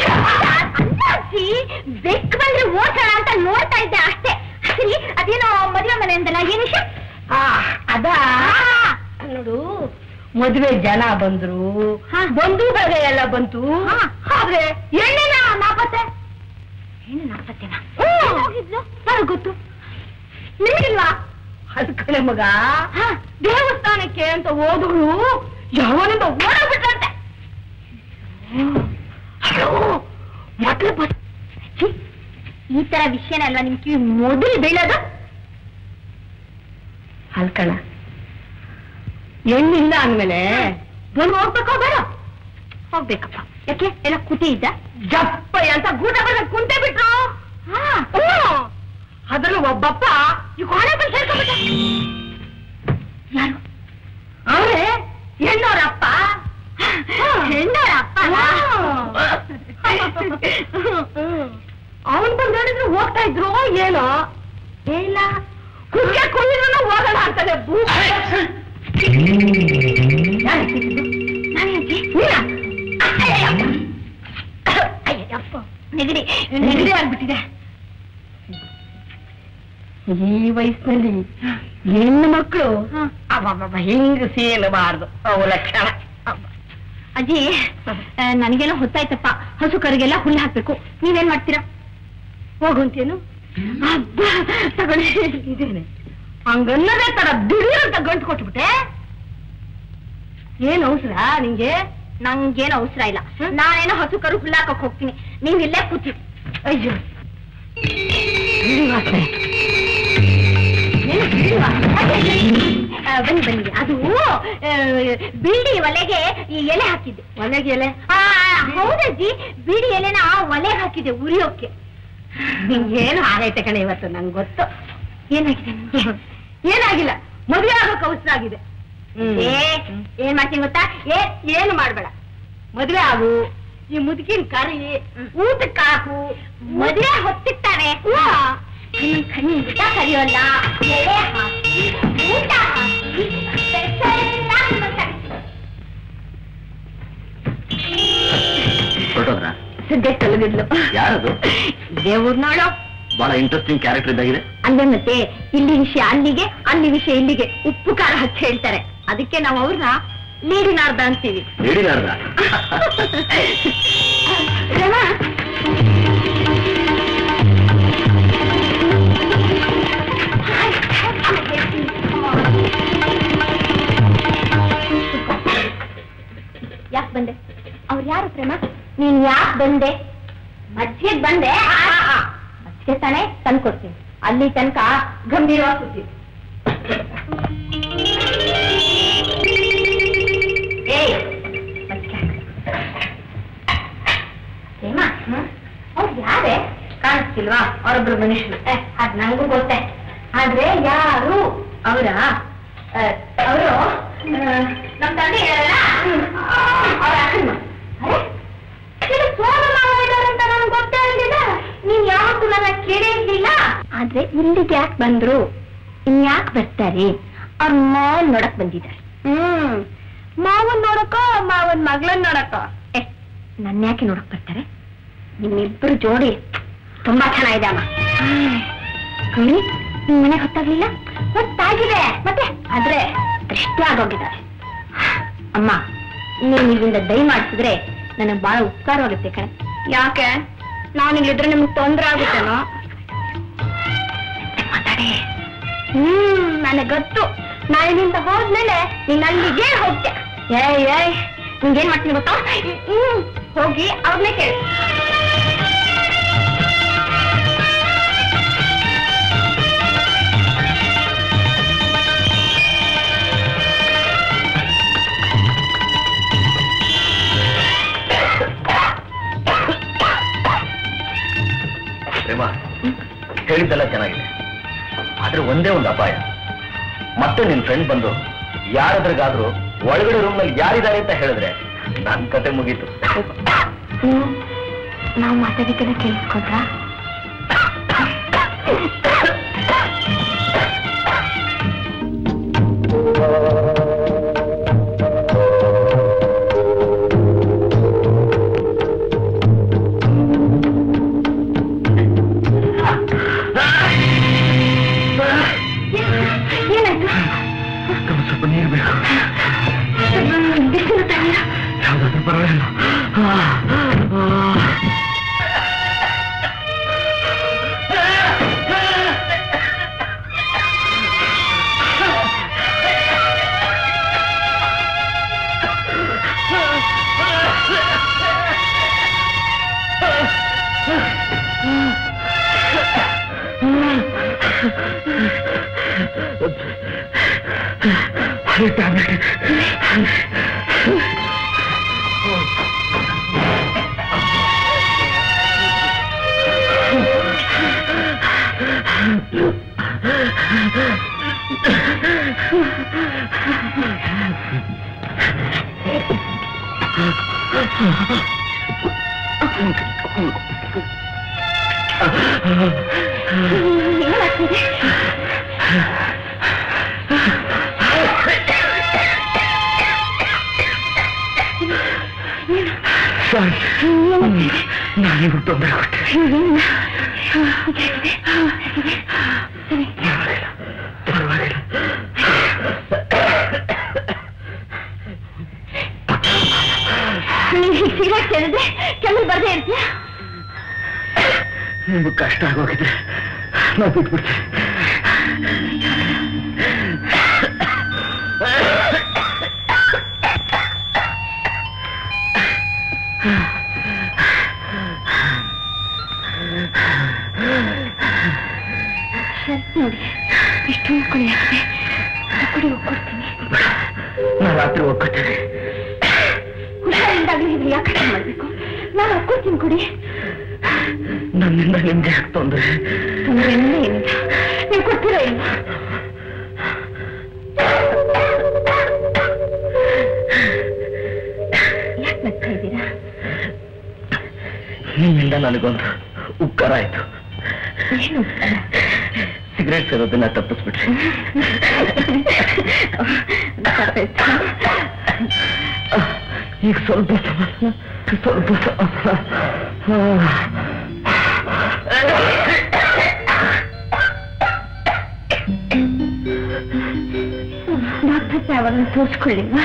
ಬೆಕ್ಕು ಬಂದ್ರೆ ಓಡ್ಸೋಣ ಅಂತ ನೋಡ್ತಾ ಇದ್ದೆ ಅಷ್ಟೇ. ಸರಿ, ಅದೇನೋ ಮದುವೆ ಮನೆ ಅಂದಲ್ಲ, ಏನ್ ವಿಷಯ? ಅದ ನೋಡು, ಮದುವೆ ಜನ ಬಂದ್ರು, ಬಂಧು ಬಳಗ ಎಲ್ಲ ಬಂತು. ಆದ್ರೆ ಎಣ್ಣೆನ ನಾಪತ್ತೆ. ಏನು ನಾಪತ್ತೆನಾ? ಹೋಗಿದ್ಲು, ನನಗೆ ಗೊತ್ತು. ನಿಮಗಿಲ್ವಾ? ಅದು ಕಡೆ ಮಗ ದೇವಸ್ಥಾನಕ್ಕೆ ಅಂತ ಹೋದಳು, ಯಾವನಿಂದ ಓಡೋಗ್ಬಿಟ್ರಂತೆ. ಮಕ್ಳು ಬಸ್ ಈ ತರ ವಿಷಯನಲ್ವಾ ನಿಮ್ ಕಿವಿ ಮೊದಲು ಬೀಳೋದು? ಅಲ್ಕಣ, ಹೆಣ್ಣಿಲ್ಲ ಅಂದ್ಮೇಲೆ ಬಂದು ಹೋಗ್ಬೇಕೋ ಬೇಡ? ಹೋಗ್ಬೇಕಪ್ಪ. ಯಾಕೆ ಎಲ್ಲ ಕುಟಿ ಇದ್ದ ಜಪ್ಪ ಅಂತ ಗೂಟ ಬಂದ ಕುಂತೆ ಬಿಟ್ರು. ಅದ್ರಲ್ಲೂ ಒಬ್ಬಪ್ಪ ಈ ಕೋಣೆ ಬಂದು ಸೇರ್ಕೊಂಡ್ಬಿಟ್ಟ. ಯಾರು? ಅವರೇ ಹೆಣ್ಣೋರಪ್ಪ. ಹೆಣ್ಣೋರಪ್ಪ ಅವನ್ ಬಂದು ಹೇಳಿದ್ರು ಹೋಗ್ತಾ ಇದ್ರು ಏನೋ. ಇಲ್ಲ, ಕುಕ್ಕೆ ಕುಯ್ದ್ರು ಹೋಗೋಣ ಅಂತಾನೆ. ನೆಗಡಿ ನೆಗಡಿ ಆಗ್ಬಿಟ್ಟಿದೆ. ಈ ವಯಸ್ಸಿನಲ್ಲಿ ಹೆಣ್ಣು ಮಕ್ಕಳು ಅಬ್ಬಬ್ಬ ಹಿಂಗ ಸೇಲಬಾರ್ದು. ಅವು ಲಕ್ಷಣ ಅಜ್ಜಿ ನನಗೆಲ್ಲ ಹೊತ್ತಾಯ್ತಪ್ಪ, ಹಸು ಕರಿಗೆಲ್ಲ ಹುಲ್ಲು ಹಾಕ್ಬೇಕು, ನೀವೇನ್ ಮಾಡ್ತೀರಾ? ಹೋಗುಂತೇನು? ಅಬ್ಬಾ ತಗೊಳ್ಳಿ, ಇದೇನೆ ಹಂಗನ್ನದೇ ತರ ದಿಢೀರ್ ಅಂತ ಗಂಟು ಕೊಟ್ಬಿಟ್ಟೆ. ಏನ್ ಅವಸರ ನಿಂಗೆ? ನಂಗೇನು ಅವಸರ ಇಲ್ಲ, ನಾನೇನೋ ಹಸು ಕರು ಹುಲ್ಲು ಹಾಕಕ್ ಹೋಗ್ತೀನಿ, ನೀವ್ ಇಲ್ಲೇ ಕೂತಿ. ಅಯ್ಯೋ ಬನ್ನಿ ಬನ್ನಿ, ಅದು ಬೀಡಿ ಒಲೆಗೆ ಈ ಎಲೆ ಹಾಕಿದ್ದೆ. ಒಲೆಗೆ ಎಲೆ? ಹೌದಜ್ಜಿ, ಬೀಡಿ ಎಲೆನ ಒಲೆಗೆ ಹಾಕಿದ್ದೆ ಉರಿಯೋಕೆ. ನಿಂಗೇನು ಆಗೈತೆ ಕಣೆ ಇವತ್ತು, ನಂಗೆ ಗೊತ್ತು. ಏನಾಗಿದೆ? ಏನಾಗಿಲ್ಲ, ಮದುವೆ ಆಗೋಕೆ ಅವಸರ ಆಗಿದೆ. ಏನ್ ಮಾಡ್ತೀನಿ ಗೊತ್ತಾ? ಏನು ಮಾಡ್ಬೇಡ, ಮದುವೆ ಆಗು, ಈ ಮುದುಕಿನ ಕರಿ, ಊಟಕ್ಕೆ ಹಾಕು, ಮದುವೆ ಹೊತ್ತಿರ್ತಾನೆ. ಊಟ ಕರಿಯೋಲ್ಲ, ಎಲೆ ಹಾಕಿ ಊಟ ಹಾಕಿ ಸದ್ಯ ತೊಲಗಿದ್ಲು. ಯಾರದು? ದೇವ್ರನಾಳು. ಬಹಳ ಇಂಟ್ರೆಸ್ಟಿಂಗ್ ಕ್ಯಾರೆಕ್ಟರ್ ಇದ್ದಾಗಿದೆ. ಅಂದ್ರೆ ಮತ್ತೆ ಇಲ್ಲಿ ವಿಷಯ ಅಲ್ಲಿಗೆ, ಅಲ್ಲಿ ವಿಷಯ ಇಲ್ಲಿಗೆ ಉಪ್ಪು ಖಾರ ಹಚ್ಚಿ ಹೇಳ್ತಾರೆ. ಅದಕ್ಕೆ ನಾವು ಅವ್ರನ್ನ ನೀಡಿನಾರ್ದ ಅಂತೀವಿ. ನೀಡಿನಾರ್ದ? ಯಾಕೆ ಬಂದೆ? ಅವ್ರು ಯಾರು ಪ್ರೇಮ? ನೀನ್ ಯಾಕೆ ಬಂದೆ? ಮಜ್ಜಿಗೆ ಬಂದೆ. ಮಜ್ಜಿಗೆ ತಾನೇ ತಂದು ಕೊಡ್ತೀನಿ, ಅಲ್ಲಿ ತನಕ ಗಂಭೀರವಾಗಿ ಕೂತೀವಿ. ಪ್ರೇಮ ಅವ್ರು ಯಾರೇ? ಕಾಣಿಸ್ತಿಲ್ವಾ? ಅವರೊಬ್ರು ಮನುಷ್ಯರು. ಅದ್ ನಂಗೂ ಗೊತ್ತೇ, ಆದ್ರೆ ಯಾರು ಅವರ? ಅವರು ನಮ್ ತಂದೆ ಹೇಳಲ್ಲ, ಅವ್ರ ಅಕ್ಕನ. ಅಂತ ನನ್ಗೆ ಗೊತ್ತೇ ಇರಲಿಲ್ಲ. ನೀನ್ ಯಾವತ್ತೂ ನನ್ನ ಕೇಳೇ ಇರ್ಲಿಲ್ಲ. ಆದ್ರೆ ಇಲ್ಲಿಗೆ ಯಾಕೆ ಬಂದ್ರು? ಇನ್ಯಾಕೆ ಬರ್ತಾರೆ? ಅವ್ರ ಮಾವನ್ ನೋಡಕ್ ಬಂದಿದ್ದಾರೆ. ಮಾವನ್ ನೋಡಕೋ, ಮಾವನ್ ಮಗಳನ್ ನೋಡಕೋ? ನನ್ನ ಯಾಕೆ ನೋಡಕ್ ಬರ್ತಾರೆ? ನಿಮ್ಮಿಬ್ರು ಜೋಡಿ ತುಂಬಾ ಚೆನ್ನಾಗಿದೆ ಅಮ್ಮ. ಗೌರಿ, ನಿಮ್ ಮನೆಗೆ ಹೊತ್ತಾಗ್ಲಿಲ್ಲ? ಹೊತ್ತಾಗಿದೆ ಮತ್ತೆ, ಆದ್ರೆ ದೃಷ್ಟಿ ಆಗೋಗಿದ್ದಾರೆ. ಅಮ್ಮ, ನೀನ್ ಇಲ್ಲಿಂದ ದಯ ಮಾಡಿಸಿದ್ರೆ ನನಗೆ ಬಹಳ ಉಪಕಾರವಾಗುತ್ತೆ ಕಣೆ. ಯಾಕೆ? ನಾನಿಲ್ಲಿದ್ರೆ ನಿಮ್ಗೆ ತೊಂದರೆ ಆಗುತ್ತೇನೋ? ಮಾತಾಡಿ. ನನಗೆ ಗೊತ್ತು, ನಾನು ಇಲ್ಲಿಂದ ಹೋದ್ಮೇಲೆ ನೀನ್ ಅಲ್ಲಿಗೆ ಹೋಗ್ತೆ. ಏಯ್ ನಿಂಗೇನ್ ಮಾಡ್ತೀನಿ ಗೊತ್ತಾ? ಹೋಗಿ ಅವ್ರನ್ನೇ ಕೇಳಿ. ಪ್ರೇಮ, ಹೇಳಿದ್ದೆಲ್ಲ ಚೆನ್ನಾಗಿದೆ, ಆದ್ರೆ ಒಂದೇ ಒಂದು ಅಪಾಯ. ಮತ್ತೆ ನಿನ್ ಫ್ರೆಂಡ್ ಬಂದು ಯಾರಾದ್ರಿಗಾದ್ರೂ ಒಳಗಡೆ ರೂಮ್ ನಲ್ಲಿ ಯಾರಿದ್ದಾರೆ ಅಂತ ಹೇಳಿದ್ರೆ ನನ್ ಕತೆ ಮುಗೀತು. ನಾವು ಮಾತಾಡಿದ್ದೆಲ್ಲ ಕೇಳಿಸ್ಕೊಂಡ್ರ? ಸ್ವಲ್ಪ ನೀರು ಬೇಕು. ಯಾವ್ದಾದ್ರೂ ಪರವಾಗಿಲ್ಲ. ನಾನಿಗೂ ತೊಂದರೆ ಕೊಟ್ಟೆ. ಪರವಾಗಿಲ್ಲ. ಸಿಗರೇಟ್ ಕೇಳಿದ್ರೆ ಕೆಮ್ಮಲ್ ಬರ್ದೇ ಇರ್ತೀಯ. ನಿಮ್ಗೆ ಕಷ್ಟ ಆಗೋಗಿದ್ರೆ ನಾ ಬಿಟ್ಬಿಡ್ತೀನಿ. ನೋಡಿ ಇಷ್ಟೊಂದು ಕೊಳೆ ಆಗಿದೆ. ಕೊಡಿ ಹೋಗ್ಕೊಡ್ತೀನಿ. ನಾ ರಾತ್ರಿ ಹೋಗ್ಕೊತೀನಿ. ಹುಷಾರಿಂದಾಗ್ಲಿ ಇದ್ರೆ ಯಾಕೆ ಮಾಡ್ಬೇಕು? ನಾನು ಹೋಗ್ಕೊಡ್ತೀನಿ. ಕೊಡಿ. ನನ್ನಿಂದ ನಿಮ್ಗೆ ಯಾಕೆ ತೊಂದರೆ? ತೊಂದರೆನೇ ಏನಿಲ್ಲ. ನೀವು ಕೊಡ್ತೀರಾ ಇಲ್ಲ? ಯಾಕೆ ನಗ್ತಾ ಇದ್ದೀರಾ? ನಿಮ್ಮಿಂದ ನನಗೊಂದು ಉಪಕಾರ ಆಯ್ತು. ಏನು ಉಪಕಾರ? ಸಿಗರೇಟ್ ಸೇರೋದನ್ನ ತಪ್ಪಿಸ್ಬಿಟ್ರಿ. ಈಗ ಸ್ವಲ್ಪ ಡಾಕ್ಟರ್ ಸಾಹೇಬರನ್ನು ತೋರಿಸ್ಕೊಳ್ಳಿಲ್ವಾ?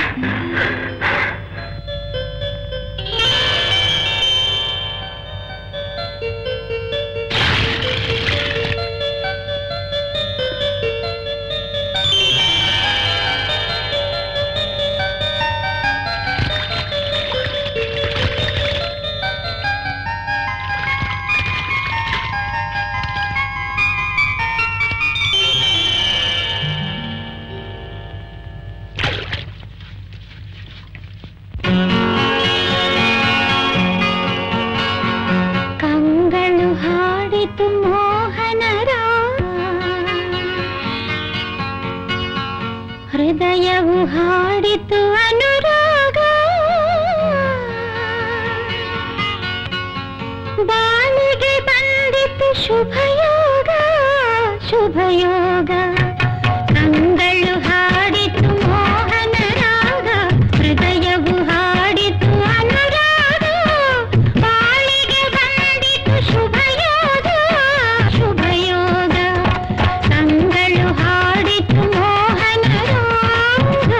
ಹೃದಯವು ಹಾಡಿತು ಅನುರಾಗ, ಬಾಳಿಗೆ ಬಂದಿತು ಶುಭಯೋಗ ಶುಭಯೋಗ. ಕಂಗಳು ಹಾಡಿತು ಮೋಹನ ರಾಗ, ಹೃದಯವು ಹಾಡಿತು ಅನುರಾಗ, ಬಾಳಿಗೆ ಬಂದಿತು ಶುಭಯೋಗ ಶುಭಯೋಗ. ಕಂಗಳು ಹಾಡಿತು ಮೋಹನ ರಾಗ.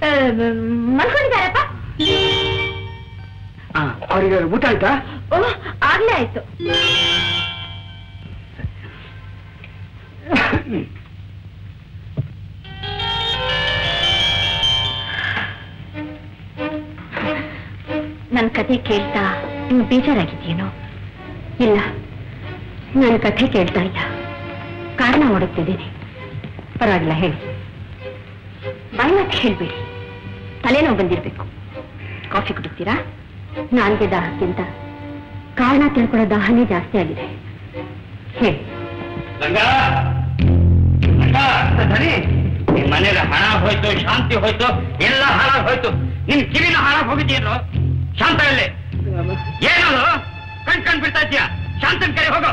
ಮಲ್ಕೊಂಡಿದ್ದಾರಪ್ಪ. ಅವರಿಗೆ ಊಟ ಆಯ್ತಾ? ಓ, ಆಗ್ಲೇ ಆಯ್ತು. ನನ್ನ ಕಥೆ ಕೇಳ್ತಾ ನೀವು ಬೇಜಾರಾಗಿದ್ದೀನೋ? ಇಲ್ಲ, ನನ್ನ ಕಥೆ ಕೇಳ್ತಾ ಇಲ್ಲ, ಕಾರಣ ಹುಡುಕ್ತಿದ್ದೀನಿ. ಪರವಾಗಿಲ್ಲ, ಹೇಳಿ. ಬಾಯ್ಮಾತು ಹೇಳ್ಬೇಡಿ, ತಲೆನೋವು ಬಂದಿರ್ಬೇಕು. ಕಾಫಿ ಕುಡಿತೀರಾ? ನಾಲ್ಗೆ ದಾಹಕ್ಕಿಂತ ಕಾರಣ ತಿಳ್ಕೊಳ್ಳೋ ದಾಹನೇ ಜಾಸ್ತಿ ಆಗಿದೆ. ಹೇಳಿ. ನಿಮ್ ಮನೇಲಿ ಹಣ ಹೋಯ್ತು, ಶಾಂತಿ ಹೋಯ್ತು, ಎಲ್ಲ ಹಾಳಾಗ್ ಹೋಯ್ತು. ನಿಮ್ ಕಿವಿನ ಹಾಳಾಗ್ ಹೋಗಿದ್ದೀನು. ಶಾಂತ ಇಲ್ಲಿ ಏನದು ಕಣ್ ಬಿಡ್ತಾ ಇದ್ದೀಯ? ಶಾಂತನ್ ಕರೆ ಹೋಗೋ.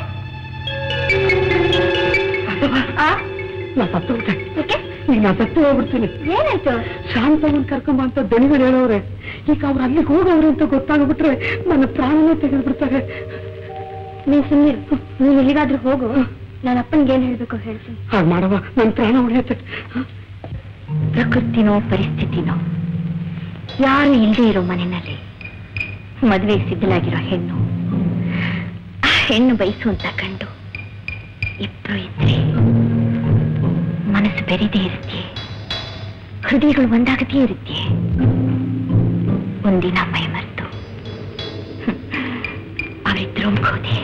ನಾ ಸತ್ತೋಗ್ತೆ. ಈಗ ನಾ ಸತ್ತು ಹೋಗ್ಬಿಡ್ತೀನಿ. ಏನಾಯ್ತು? ಶಾಂತವನ್ ಕರ್ಕೊಂಬ ಅಂತ ದಣಿಗಳು ಹೇಳೋರೆ. ಈಗ ಅವ್ರು ಅಲ್ಲಿಗೆ ಹೋಗವ್ರೆ ಅಂತ ಗೊತ್ತಾಗ್ಬಿಟ್ರೆ ನನ್ನ ಪ್ರಾಣನೇ ತೆಗೆದ್ಬಿಡ್ತಾರೆ. ನೀವು ಸುಮ್ಮನೆ, ನೀವು ಎಲ್ಲಿಗಾದ್ರೂ ಹೋಗು. ನನ್ನ ಅಪ್ಪನಿಗೆ ಏನ್ ಹೇಳ್ಬೇಕು ಹೇಳ್ತೀನಿ. ಹಾಗೆ ಮಾಡವ, ನನ್ನ ಪ್ರಾಣ ಉಳಿಯುತ್ತೆ. ಪ್ರಕೃತಿನೋ ಪರಿಸ್ಥಿತಿನೋ ಯಾರು ಇಲ್ಲದೆ ಇರೋ ಮನೆಯಲ್ಲಿ ಮದುವೆ ಸಿದ್ಧಲಾಗಿರೋ ಹೆಣ್ಣು, ಆ ಹೆಣ್ಣು ಬಯಸುವಂತ ಗಂಡು ಇಬ್ರು ಇದ್ರೆ ಮನಸ್ಸು ಬೆರೆದೇ ಇರುತ್ತೆ, ಹೃದಯಗಳು ಒಂದಾಗದೇ ಇರುತ್ತೆ. ಒಂದಿನ ಮೈ ಮರೆತು ಅವರಿದ್ರು ಹೋದೆ.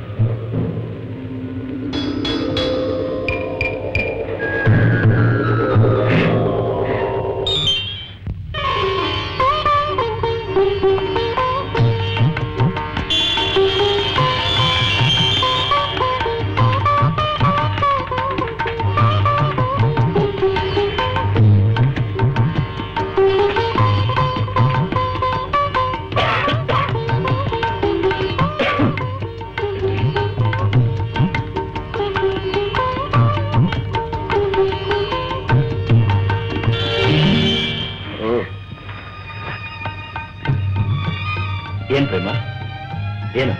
ಏನ್ ಪ್ರೇಮ? ಏನು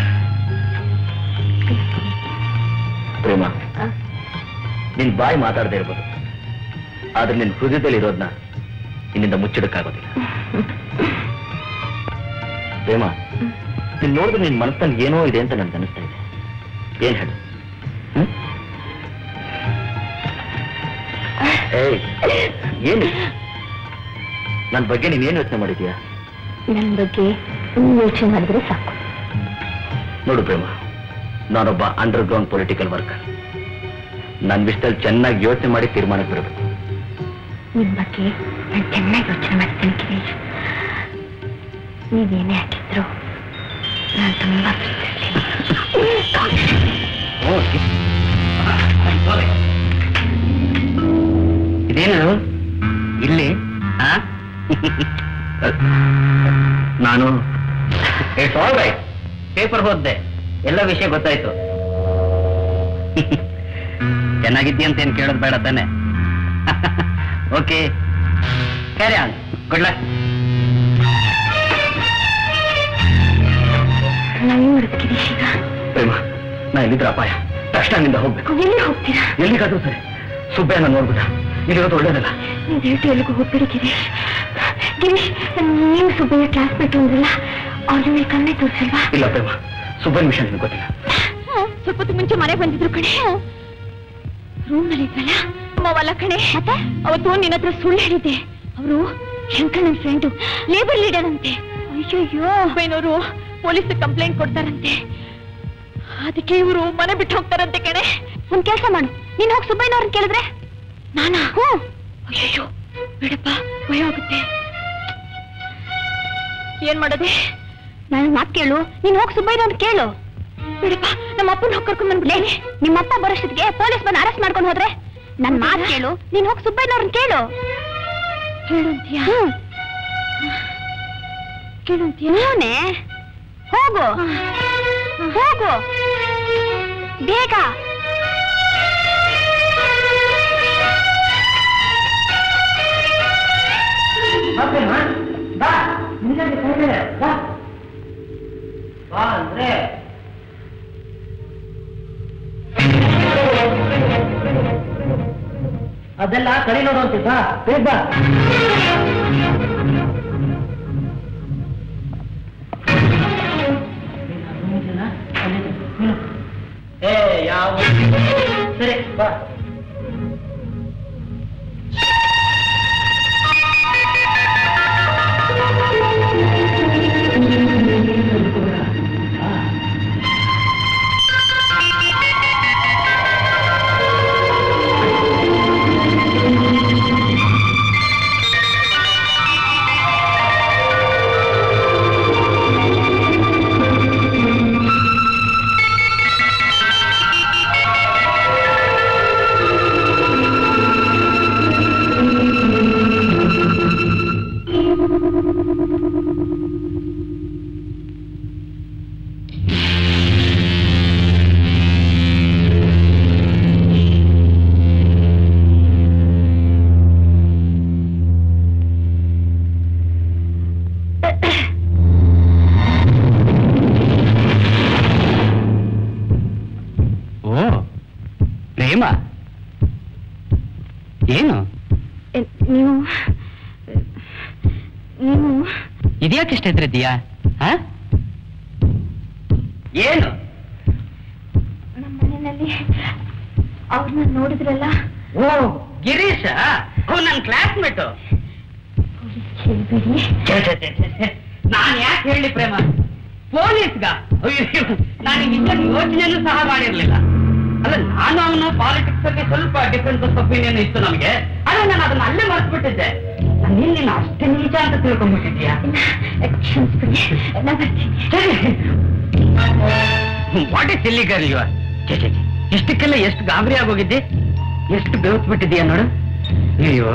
ಪ್ರೇಮ? ನಿನ್ ಬಾಯಿ ಮಾತಾಡದೇ ಇರ್ಬೋದು, ಆದ್ರೆ ನಿನ್ ಹೃದಯದಲ್ಲಿ ಇರೋದನ್ನ ನಿನ್ನಿಂದ ಮುಚ್ಚಿಡಕ್ಕಾಗೋದಿಲ್ಲ. ಪ್ರೇಮ, ನೀನ್ ನೋಡಿದ್ರೆ ನಿನ್ ಮನಸ್ಸಲ್ಲಿ ಏನೋ ಇದೆ ಅಂತ ನನ್ಗೆ ಅನಿಸ್ತಾ ಇದೆ. ಏನ್ ಹೇಳು? ಏನು? ನನ್ನ ಬಗ್ಗೆ ನೀನೇನು ಯೋಚನೆ ಮಾಡಿದ್ಯಾ? ನನ್ನ ಬಗ್ಗೆ ಯೋಚನೆ ಮಾಡಿದ್ರೆ ಸಾಕು. ನೋಡು ಪ್ರೇಮ, ನಾನೊಬ್ಬ ಅಂಡರ್ ಗ್ರೌಂಡ್ ಪೊಲಿಟಿಕಲ್ ವರ್ಕರ್. ನನ್ನ ವಿಷಯದಲ್ಲಿ ಚೆನ್ನಾಗಿ ಯೋಚನೆ ಮಾಡಿ ತೀರ್ಮಾನಕ್ಕೆ ಬರಬೇಕು. ನಿಮ್ ಬಗ್ಗೆ ನಾನು ಚೆನ್ನಾಗಿ ಯೋಚನೆ ಮಾಡ್ತೀನಿ ಗಿರೀಶ್. ನೀವೇನೇ ಹಾಕಿದ್ರು ನಾನು ತುಂಬಾ ಇದೇನು ಇಲ್ಲಿ? ನಾನು ಇಟ್ಸ್ ಆಲ್ ರೈಟ್, ಪೇಪರ್ ಓದ್ದೆ, ಎಲ್ಲ ವಿಷಯ ಗೊತ್ತಾಯ್ತು. ಚೆನ್ನಾಗಿದ್ದೀಯ ಅಂತ ಏನ್ ಕೇಳೋದು ಬೇಡ ತಾನೆ? Okay, carry on. Good luck. ನಾವೇನ್ ಮಾಡ್ಬೇಕು ಗಿರೀಶ್ ಈಗ? ಪ್ರೇಮ, ನಾ ಎಲ್ಲಿದ್ರೆ ಅಪಾಯ, ತಕ್ಷಣದಿಂದ ಹೋಗ್ಬೇಕು. ಎಲ್ಲಿ ಹೋಗ್ತೀರಾ? ಎಲ್ಲಿಗಾದ್ರೂ ಸರಿ. ಸುಬ್ಬಯ್ಯನ ನೋಡ್ಬಿಟ್ಟ, ಇಲ್ಲಿರೋದು ಒಳ್ಳೇದಲ್ಲ. ನೀವು ಹೇಳ್ತು ಎಲ್ಲಿಗೂ ಹೋಗ್ಬೇಡಿ ಗಿರೀಶ್. ಗಿರೀಶ್, ನೀವು ಸುಬ್ಬಯ್ಯ ಕ್ಲಾಸ್ ಬಿಟ್ಟು ಅಂದ್ರಲ್ಲ, ಅವ್ರ ಮೇಲೆ ಕಣ್ಣೆ ತೋರಿಸಲ್ವಾ? ಇಲ್ಲ ಪ್ರೇಮ, ಸುಬ್ಬಯ್ಯನ ವಿಷಯ ನಿಮ್ಗೆ ಗೊತ್ತಿಲ್ಲ. ಸ್ವಲ್ಪ ಹೊತ್ತು ಮುಂಚೆ ಮನೆ ಬಂದಿದ್ರು ಕಣೆ. ರೂಮ್ ನಲ್ಲಿ ಇದ್ವಲ್ಲ ಅವಲ್ಲ ಕಣೆ. ಮತ್ತೆ ಅವತ್ತು ನಿನ್ನ ಹತ್ರ ಸುಳ್ಳು ಹೇಳಿದ್ದೆ. ಅವರು ಶಂಕರ್ ನನ್ನ ಫ್ರೆಂಡು, ಲೇಬರ್ ಲೀಡರ್ ಅಂತೆ. ಅಯ್ಯಯ್ಯೋ, ಏನವರು ಪೊಲೀಸ್ ಕಂಪ್ಲೇಂಟ್ ಕೊಡ್ತಾರಂತೆ. ಅದಕ್ಕೆ ಇವರು ಮನೆ ಬಿಟ್ಟು ಹೋಗ್ತಾರಂತೆ ಕಣೆ. ಒಂದ್ ಕೆಲಸ ಮಾಡು, ನೀನ್ ಹೋಗಿ ಸುಬ್ಬಯ್ಯನವ್ರನ್ನ ಕೇಳಿದ್ರೆ. ನಾನಾ? ಅಯ್ಯಯ್ಯೋ ಬೇಡಪ್ಪ, ಭಯ ಆಗುತ್ತೆ. ಏನ್ ಮಾಡೋದೆ? ನಾನು ಮಾತು ಕೇಳು, ನೀನ್ ಹೋಗಿ ಸುಬ್ಬಯ್ಯನವ್ರನ್ನ ಕೇಳು. ಬೇಡಪ್ಪ, ನಮ್ಮ ಅಪ್ಪನ ಹೋಗಿ ಕರ್ಕೊಂಡ್ ಬಂದ್ಬಿಡ್ಲೇನೆ. ನಿಮ್ಮಪ್ಪ ಬರೋಷ್ಟೊತ್ತಿಗೆ ಪೊಲೀಸ್ ಬಂದು ಅರೆಸ್ಟ್ ಮಾಡ್ಕೊಂಡು ಹೋದ್ರೆ. ನನ್ ಮಾತು ಕೇಳು, ನೀನ್ ಹೋಗಿ ಸುಬ್ಬಯ್ಯನವ್ರನ್ನ ಕೇಳು. ಕೇಳು ಅಂತೀಯಾ? ಕೇಳು ಅಂತೀಯ? ಹೋಗು ಹೋಗು ಬೇಗ. ಅಂದ್ರೆ ಅದೆಲ್ಲ ಕರಿ ನೋಡು ಅಂತಿದ್ದ. ಬೇಗ ಬಾ. ಸರಿ ಬಾ. ಏನು ನೀವು ನೀವು ಇದ್ಯಾಕಿಷ್ಟ ಹೆದ್ರಿದ್ದೀಯಾ? ಏನು ನಮ್ಮ ಮನೆಯಲ್ಲಿ ಅವ್ರನ್ನ ನೋಡಿದ್ರಲ್ಲ? ಓ ಗಿರೀಶ, ಅವ್ ನನ್ನ ಕ್ಲಾಸ್ಮೇಟು. ನಾನು ಯಾಕೆ ಹೇಳಿ ಪ್ರೇಮ, ಪೊಲೀಸ್ಗ ನಾನು ಇಷ್ಟೊಂದು ಯೋಚನೆಯೂ ಸಹ ಮಾಡಿರ್ಲಿಲ್ಲ. ಅಲ್ಲ, ನಾನು ಅವನು ಪಾಲಿಟಿಕ್ಸ್ ಅಲ್ಲಿ ಸ್ವಲ್ಪ ಡಿಫರೆನ್ಸ್ ಆಫ್ ಒಪಿನಿಯನ್ ಇತ್ತು ನಮಗೆ, ಆದ್ರೆ ನಾನು ಅದನ್ನ ಅಲ್ಲೇ ಮರ್ತ್ಬಿಟ್ಟಿದ್ದೆ. ನೀನು ಅಷ್ಟೇ ನೀಚ ಅಂತ ತಿಳ್ಕೊಂಡ್ಬಿಟ್ಟಿದ್ಯಾ? What is silly girl you are. ಇಷ್ಟಕ್ಕೆಲ್ಲ ಎಷ್ಟು ಗಾಬರಿ ಆಗೋಗಿದ್ದೆ, ಎಷ್ಟು ಬೆವತ್ ಬಿಟ್ಟಿದ್ಯಾ ನೋಡು. ಅಯ್ಯೋ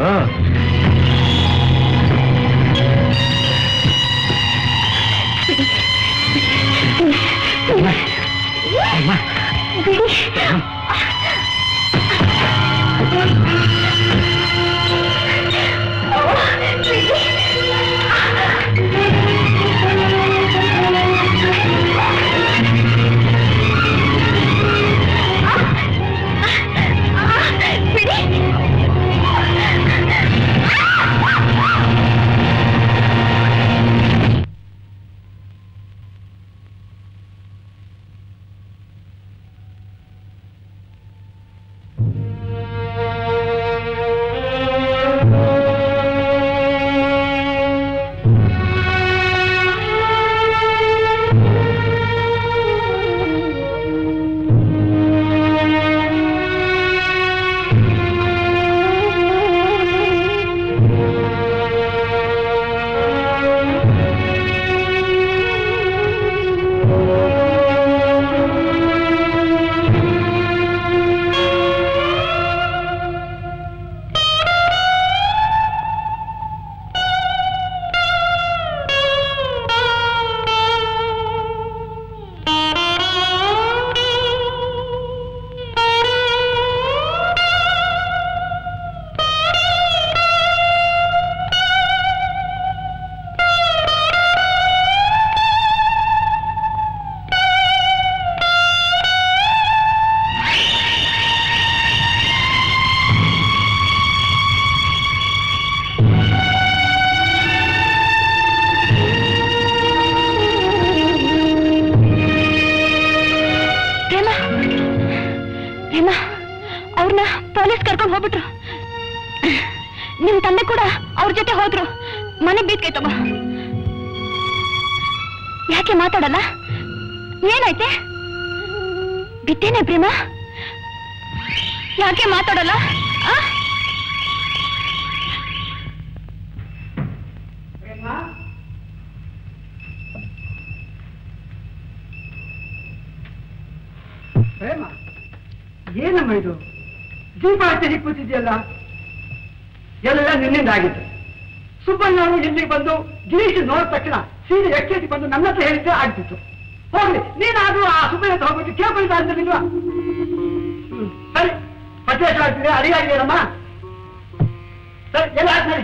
ಏನಮ್ಮ ಇದು? ದೀಪ ಹಚ್ಚಿ ಕೂತಿದ್ಯಲ್ಲ, ಎಲ್ಲ ನಿನ್ನಿಂದ ಆಗಿತ್ತು. ಸುಬ್ಬಣ್ಣವರು ಇಲ್ಲಿಗೆ ಬಂದು ಗಿರೀಶ್ ನೋಡಿದ ತಕ್ಷಣ ಸೀರೆ ಎಕ್ಕೇಸಿ ಬಂದು ನನ್ನ ಹತ್ರ ಹೇಳಿದ್ರೆ ಆಗ್ತಿತ್ತು. ಹೋಗ್ಲಿ, ನೀನಾದ್ರೂ ಆ ಸುಬ್ಬಣ್ಣ ಹೋಗ್ಬಿಟ್ಟು ಕೇಳ್ಕೊಳ್ತಾ ಇರ್ಲಿಲ್ವಾ? ಸರಿ, ಪಟ್ಟೇಶ ಆಗ್ತಿದೆ, ಅಡಿಯಾಗಿದೆಯಲ್ಲಮ್ಮ. ಸರಿ, ಎಲ್ಲ ಸರಿ.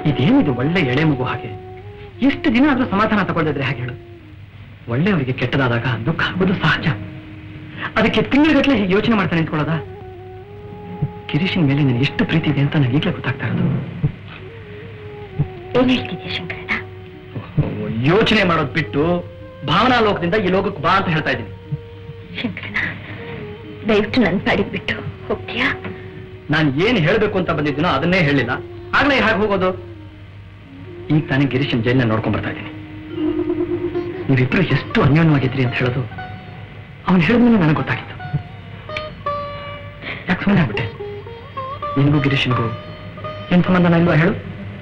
ಇದೇನಿದು ಒಳ್ಳೆ ಎಳೆ ಮಗು ಹಾಗೆ ಎಷ್ಟು ದಿನ ಆದ್ರೂ ಸಮಾಧಾನ ತಗೊಳ್ದಿದ್ರೆ ಹಾಗೆ ಹೇಳು. ಒಳ್ಳೆಯವರಿಗೆ ಕೆಟ್ಟದಾದಾಗ ದುಃಖ ಆಗೋದು ಸಹಜ. ಅದಕ್ಕೆ ತಿಂಗಳಗಟ್ಟಲೆ ಹೀಗೆ ಯೋಚನೆ ಮಾಡ್ತಾ ನಿಂತ್ಕೊಳ್ಳೋದ? ಗಿರೀಶನ್ ಮೇಲೆ ನನಗೆ ಎಷ್ಟು ಪ್ರೀತಿ ಇದೆ ಅಂತ ನನಗೆ ಈಗಲೇ ಗೊತ್ತಾಗ್ತಾ ಇರೋದು. ಏನ್ ಹೇಳ್ತಿದ್ಯಾ ಶಂಕರಣ್ಣ? ಯೋಚನೆ ಮಾಡೋದು ಬಿಟ್ಟು ಭಾವನಾ ಲೋಕದಿಂದ ಈ ಲೋಕಕ್ಕೆ ಬಾ ಅಂತ ಹೇಳ್ತಾ ಇದ್ದೀನಿ. ಶಂಕರಣ್ಣ, ದಯವಿಟ್ಟು ನನ್ನ ಪಾಡಿಗೆ ಬಿಟ್ಟು ಹೋಗ್ತೀಯಾ? ನಾನು ಏನ್ ಹೇಳ್ಬೇಕು ಅಂತ ಬಂದಿದ್ದೀನೋ ಅದನ್ನೇ ಹೇಳಿಲ್ಲ. ಆಗ್ಲೇ ಹಾಗೆ ಹೋಗೋದು? ಈಗ ತಾನೇ ಗಿರೀಶನ್ ಜೈಲ್ನ ನೋಡ್ಕೊಂಡ್ ಬರ್ತಾ ಇದ್ದೀನಿ. ನೀವಿಬ್ರು ಎಷ್ಟು ಅನ್ಯೋನ್ಯವಾಗಿದ್ರಿ ಅಂತ ಹೇಳೋದು ಅವನು ಹೇಳಿದ್ಮೇಲೆ ನನಗೆ ಗೊತ್ತಾಗಿತ್ತು. ಯಾಕೆ ಸುಮ್ಮನೆ ಆಗ್ಬಿಟ್ಟೆ? ನಿನ್ಗೂ ಗಿರೀಶನ್ಗೂ ಏನ್ ಸಂಬಂಧನ ಇಲ್ವಾ ಹೇಳು?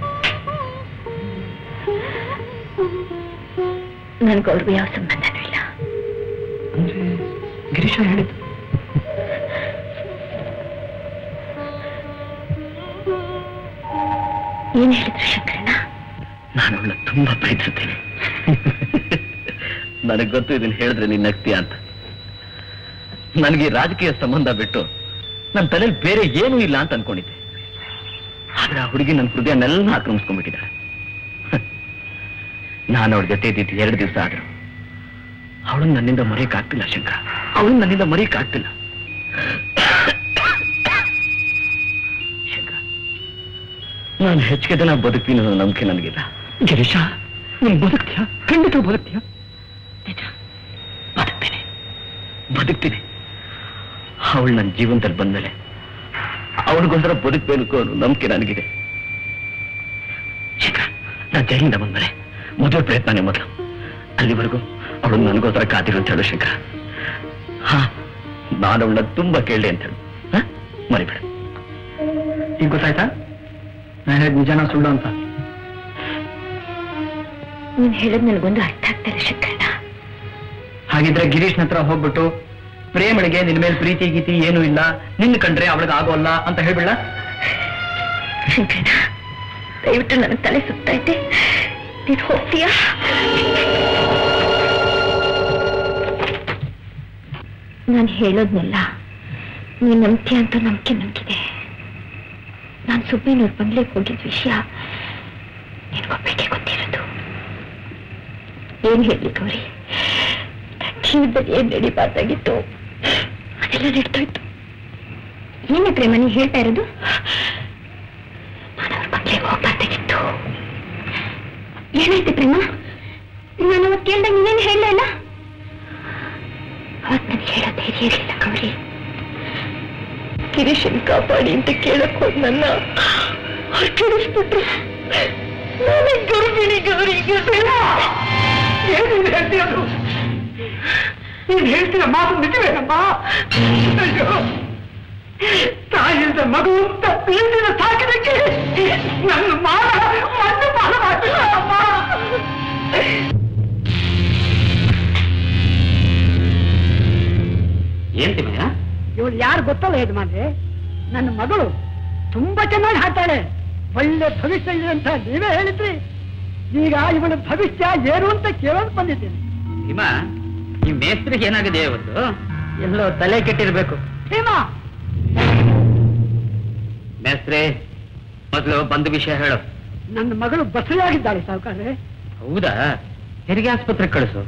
ನನ್ಗೂ ಅವ್ರಿಗೂ ಯಾವ ಸಂಬಂಧನೂ ಇಲ್ಲ. ಅಂದ್ರೆ ಗಿರೀಶ ಹೇಳಿದ್ದು ಏನ್ ಹೇಳಿದ್ರು ಶಂಕರಣ್ಣ? ನಾನು ಅವಳ ತುಂಬಾ ಪ್ರೀತಿಸುತ್ತೇನೆ. ನನಗೆ ಗೊತ್ತು ಇದನ್ನ ಹೇಳಿದ್ರೆ ನೀನ್ ನಗ್ತೀಯ ಅಂತ. ನನಗೆ ರಾಜಕೀಯ ಸಂಬಂಧ ಬಿಟ್ಟು ನನ್ನ ತಲೆಯಲ್ಲಿ ಬೇರೆ ಏನೂ ಇಲ್ಲ ಅಂತ ಅನ್ಕೊಂಡಿದ್ದೆ. ಆದ್ರೆ ಆ ಹುಡುಗಿ ನನ್ನ ಹೃದಯನೆಲ್ಲ ಆಕ್ರಮಿಸ್ಕೊಂಡ್ಬಿಟ್ಟಿದ್ದಾಳೆ. ನಾನು ಅವಳ ಜೊತೆ ಇದ್ದಿದ್ದು 2 ದಿವಸ ಆದ್ರು ಅವಳನ್ನ ನನ್ನಿಂದ ಮರೆಯಕ್ಕಾಗ್ತಿಲ್ಲ ಶಂಕರ. ಅವಳನ್ನ ನನ್ನಿಂದ ಮರೆಯಕ್ಕಾಗ್ತಿಲ್ಲ ಶಂಕರ. ನಾನು ಹೆಚ್ಚಿಗೆ ದಿನ ಬದುಕ್ತೀನಿ ಅನ್ನೋ ನಂಬಿಕೆ ನನಗಿಲ್ಲ. ಗಿರೀಶ, ನೀನ್ ಬದುಕ್ತೀಯ? ಖಂಡಿತ ಬದುಕ್ತೀಯ? ನಿಜ, ಬದುಕ್ತೀನಿ. ಅವಳು ನನ್ನ ಜೀವನದಲ್ಲಿ ಬಂದ್ಮೇಲೆ ಅವಳಿಗೋಸ್ಕರ ಬದುಕಬೇಕು ಅನ್ನೋ ನಂಬಿಕೆ ನನಗಿದೆ. ಶಂಕರ, ನಾನು ಜೈಲಿಂದ ಬಂದ್ಮೇಲೆ ಮದುವೆ ಪ್ರಯತ್ನನೇ ಮೊದಲು. ಅಲ್ಲಿವರೆಗೂ ಅವಳು ನನಗೋಸ್ಕರ ಕಾದಿರು ಅಂತ ಹೇಳು ಶಂಕರ. ಹಾ, ನಾನು ಅವಳನ್ನ ತುಂಬಾ ಕೇಳಿ ಅಂತ ಹೇಳು. ಮರಿಬೇಡ. ಈಗ ಗೊತ್ತಾಯ್ತಾ ನಾನು ಹೇಳಿದ ನಿಜಾನ ಸುಳ್ಳು ಅಂತ? ನೀನ್ ಹೇಳೋದ್ ನನಗೊಂದು ಅರ್ಥ ಆಗ್ತಾರೆ ಶಂಕರಣ್ಣ. ಹಾಗಿದ್ರೆ ಗಿರೀಶ್ನ ಹತ್ರ ಹೋಗ್ಬಿಟ್ಟು ಪ್ರೇಮಳಿಗೆ ನಿನ್ ಮೇಲೆ ಪ್ರೀತಿ ಗೀತಿ ಏನೂ ಇಲ್ಲ, ನಿನ್ನ ಕಂಡ್ರೆ ಅವಳಿಗೆ ಆಗೋಲ್ಲ ಅಂತ ಹೇಳ್ಬಿಡ. ಶಂಕರಣ್ಣ, ದಯವಿಟ್ಟು ನನ್ನ ತಲೆ ಸುತ್ತೈತೆ, ನೀನ್ ಹೋಗ್ತೀಯಾ? ನಾನು ಹೇಳೋದ್ನೆಲ್ಲ ನೀನ್ ನಂಬ್ತೀಯ ಅಂತ ನಂಬಿದೆ. ನಾನು ಸುಬ್ಬೇನವ್ರ ಬಂಗ್ಲೆಗೆ ಹೋಗಿದ್ದ ವಿಷಯ ನಿನ್ಗೊಬ್ಬರಿಗೆ ಗೊತ್ತಿರೋದು. ಏನ್ ಹೇಳಿ ಗೌರಿ, ಜೀವನದಲ್ಲಿ ಏನ್ ನಡಿಬಾರ್ದಾಗಿತ್ತು ಅದೆಲ್ಲ ನಡ್ತೋಯ್ತು. ಏನೇ ಪ್ರೇಮ ನೀ ಹೇಳ್ತಾ ಇರೋದು? ನಾನು ಅವ್ರ ಬಂಗ್ಲೆಗೆ ಹೋಗ್ಬಾರ್ದಾಗಿತ್ತು. ಏನಾಯ್ತು ಪ್ರೇಮ? ನಾನು ಅವತ್ತು ಕೇಳ್ದಾಗ ನೀನೇನು ಹೇಳಲೇ ಇಲ್ಲ. ಅವತ್ತು ನನಗೆ ಹೇಳೋ ಧೈರ್ಯ ಇರಲಿಲ್ಲ ಗೌರಿ. ಗಿರೀಶನ್ ಕಾಪಾಡಿ ಅಂತ ಕೇಳಕ್ ಹೋದ್ ನನ್ನ ತಿಳಿಸ್ಬಿಟ್ರು. ನಾನೇ ಗರ್ಭಿಣಿ ಗೌರಿ. ಏನೇನು ಹೇಳ್ತೀಯದು? ನೀನ್ ಹೇಳ್ತೀರ ಮಾತು ನಿಜವೇನಮ್ಮ? ಅಯ್ಯೋ, ತಾಯಿಯಿಂದ ಮಗು ಅಂತ ಪ್ರೀತಿನ ಸಾಕಿದಕ್ಕೆ ನನ್ನ ಮಣ್ಣು ಪಾಲವಾಗಿಲ್ಲ ಅಮ್ಮ. ಏನ್ ತಿಮ್ಮಯ್ಯ? ಇವಳು ಯಾರು ಗೊತ್ತಲ್ಲ ಯಜಮಾನ್ರೆ, ನನ್ನ ಮಗಳು ತುಂಬಾ ಚೆನ್ನಾಗಿ ಹಾಡ್ತಾಳೆ, ಒಳ್ಳೆ ಭವಿಷ್ಯ ಇದೆ ಅಂತ ನೀವೇ ಹೇಳಿದ್ರಿ. ಈಗ ಇವಳ ಭವಿಷ್ಯ ಏನು ಅಂತ ಕೇಳೋದು ಬಂದಿದ್ದೇನೆ. ಭೀಮಾ, ಈ ಮೇಸ್ತ್ರಿಗೆ ಏನಾಗಿದೆ ಇವತ್ತು? ಎಲ್ಲೋ ತಲೆ ಕೆಟ್ಟಿರ್ಬೇಕು. ಭೀಮಾ, ಮೇಸ್ತ್ರಿ, ಮೊದಲು ಬಂದ ವಿಷಯ ಹೇಳು. ನನ್ನ ಮಗಳು ಬಸರಿಯಾಗಿದ್ದಾಳೆ ಸಾವುಕಾರ್ರೆ. ಹೌದಾ? ಹೆರಿಗೆ ಆಸ್ಪತ್ರೆಗೆ ಕಳಿಸು.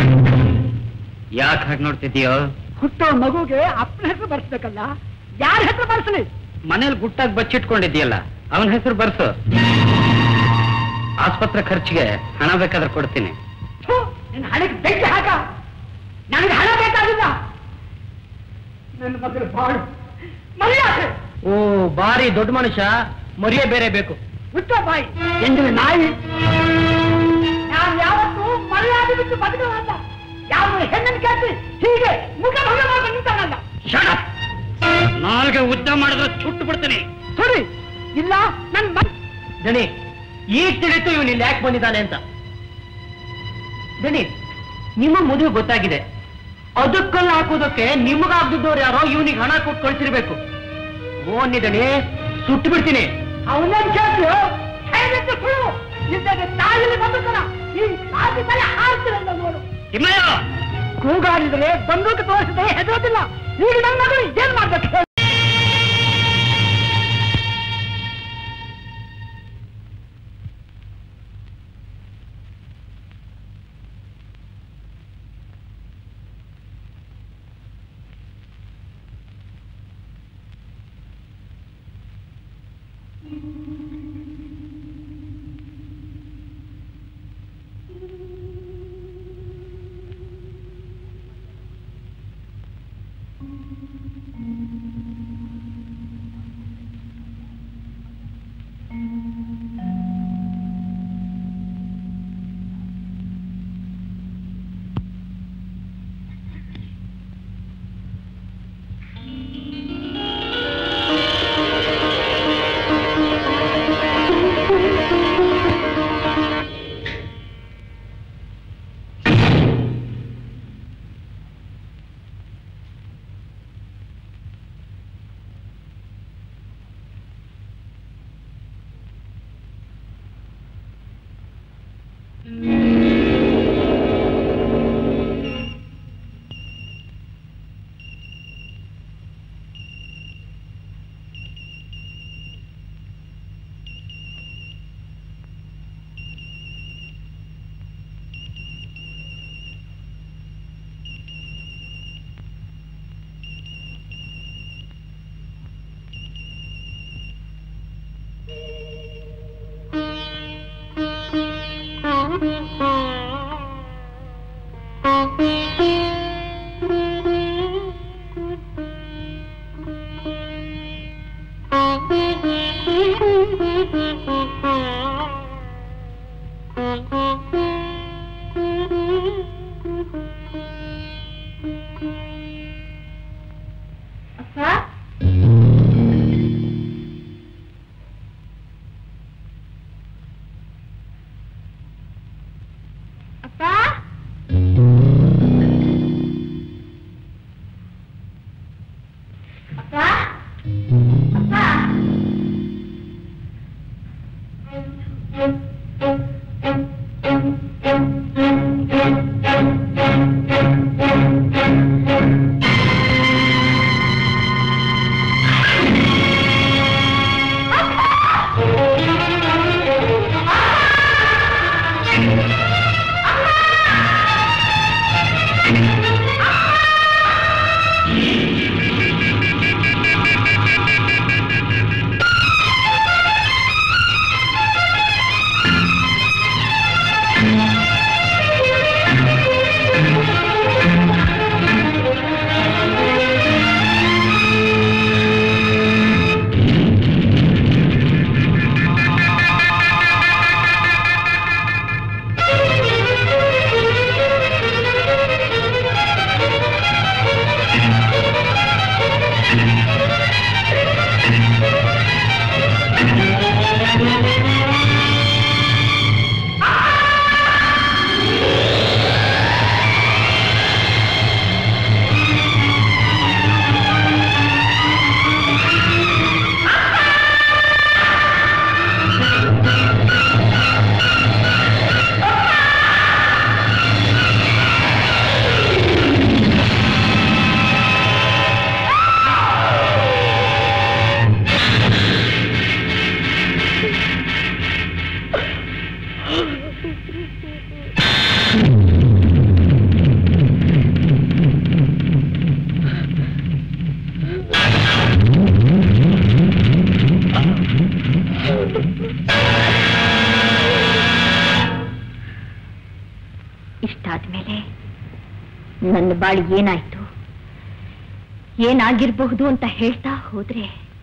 ಯಾಕೆ ಹಾಗೆ ನೋಡ್ತಿದ್ದೀಯೋ? ಹುಟ್ಟೋ ಮಗುಗೆ ಅಪ್ಪನ ಹೆಸರು ಬರ್ಸ್ಬೇಕಲ್ಲ, ಯಾರ ಹೆಸರು ಬರ್ಸಲಿ? ಮನೇಲಿ ಗುಟ್ಟಾಗಿ ಬಚ್ಚಿಟ್ಕೊಂಡಿದ್ದೀಯಲ್ಲ, ಅವನ ಹೆಸರು ಬರ್ಸು. ಆಸ್ಪತ್ರೆ ಖರ್ಚಿಗೆ ಹಣ ಬೇಕಾದ್ರೆ ಕೊಡ್ತೀನಿ. ನಿನ್ನ ಹಣಕ್ಕೆ ಬೆಂಕಿ ಹಾಕ. ನನಗೆ ಹಣ ಬೇಕಾಗಿಲ್ಲ, ನನ್ನ ಮಗಳು ಬಾಳು ಮರ್ಯಾದೆ. ಓ, ಬಾರಿ ದೊಡ್ಡ ಮನುಷ್ಯ, ಮರಿಯೇ ಬೇರೆ ಬೇಕು. ಹುಟ್ಟ ಬಾಯಿ ಎಂದ್ರೆ ನಾಯಿ. ನಾನು ಯಾವತ್ತೂ ಮರ್ಯಾದೆ ಬಿಟ್ಟು ಬದುಕಲ್ಲ. ಯಾವ ಹೆಣ್ಣನ್ನು ಕೇಳ್ತಿ ಹೀಗೆ ಮುಖ ಭಂಗವಾಗಿ ನಿಂತಾನಲ್ಲ. ನಾಲ್ಗೆ ಉದ್ದ ಮಾಡಿದ್ರೆ ಸುಟ್ಟು ಬಿಡ್ತೀನಿ. ಸರಿ ಇಲ್ಲ ನನ್ನ ದಣಿ, ಈಗ ತಿಳಿತು ಇವನು ಇಲ್ಲಿ ಯಾಕೆ ಬಂದಿದ್ದಾನೆ ಅಂತ. ದಣಿ, ನಿಮ್ಮ ಮದುವೆ ಗೊತ್ತಾಗಿದೆ, ಅದಕ್ಕೆಲ್ಲ ಹಾಕೋದಕ್ಕೆ ನಿಮಗಾಗ್ದಿದ್ದವ್ರು ಯಾರೋ ಇವನಿಗೆ ಹಣ ಕೊಟ್ಟು ಕಳ್ಸಿರ್ಬೇಕು. ಓ ದಣಿ, ಸುಟ್ಟು ಬಿಡ್ತೀನಿ. ಅವನನ್ನು ಕೇಳ್ತೀಯೋ? ಹೇಳಿದ್ದು ಸುಳ್ಳು. ಇಲ್ಲದೆ ತಾಯಿಲಿ ಬದುಕನ ಈ ಕಾಸಿ ತಲೆ ಹಾರ್ತಿರಲ್ಲ ನೋಡು. ತಿಮ್ಮಯ್ಯ, ಕೂಗಾಡಿದ್ರೆ ಬಂದೂಕು ತೋರಿಸಿದ್ರೆ ಹೆದರೋದಿಲ್ಲ. ಈಗ ನನ್ನ ಮಗಳು ಏನ್ ಮಾಡ್ಬೇಕು? ಇಷ್ಟಾದ್ಮೇಲೆ ನನ್ನ ಬಾಳಿ ಏನಾಯ್ತು, ಏನಾಗಿರಬಹುದು ಅಂತ ಹೇಳ್ತಾ ಹೋದ್ರೆ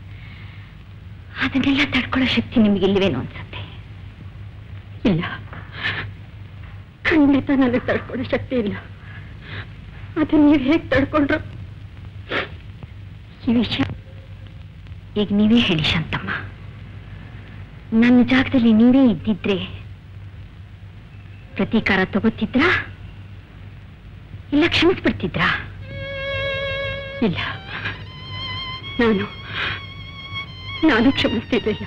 ಅದನ್ನೆಲ್ಲ ತಡ್ಕೊಳ್ಳೋ ಶಕ್ತಿ ನಿಮಗಿಲ್ವೇನೋ ಅನ್ಸತ್ತೆ. ಇಲ್ಲ, ಖಂಡಿತ ನನಗೆ ತಡ್ಕೊಳ್ಳೋ ಶಕ್ತಿ ಇಲ್ಲ. ಅದು ನೀವು ಹೇಗೆ ತಡ್ಕೊಂಡ್ರು ಈ ವಿಷಯ ಈಗ ನೀವೇ ಹೇಳಿ ಶಾಂತಮ್ಮ. ನನ್ನ ಜಾಗದಲ್ಲಿ ನೀವೇ ಇದ್ದಿದ್ರೆ ಪ್ರತೀಕಾರ ತಗೋತಿದ್ರಾ ಇಲ್ಲ ಕ್ಷಮಿಸ್ಬಿಡ್ತಿದ್ರಾ? ಇಲ್ಲ, ನಾನು ಕ್ಷಮಿಸ್ತಿರ್ಲಿಲ್ಲ.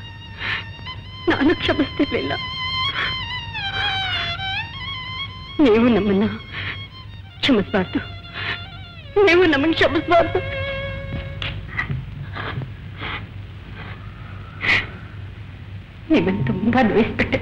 ನೀವು ನಮ್ಮನ್ನ ಕ್ಷಮಿಸಬಾರ್ದು. ನಿಮ್ಮನ್ನು ತುಂಬಾ ನೋಯಿಸ್ಬಿಟ್ಟೆ.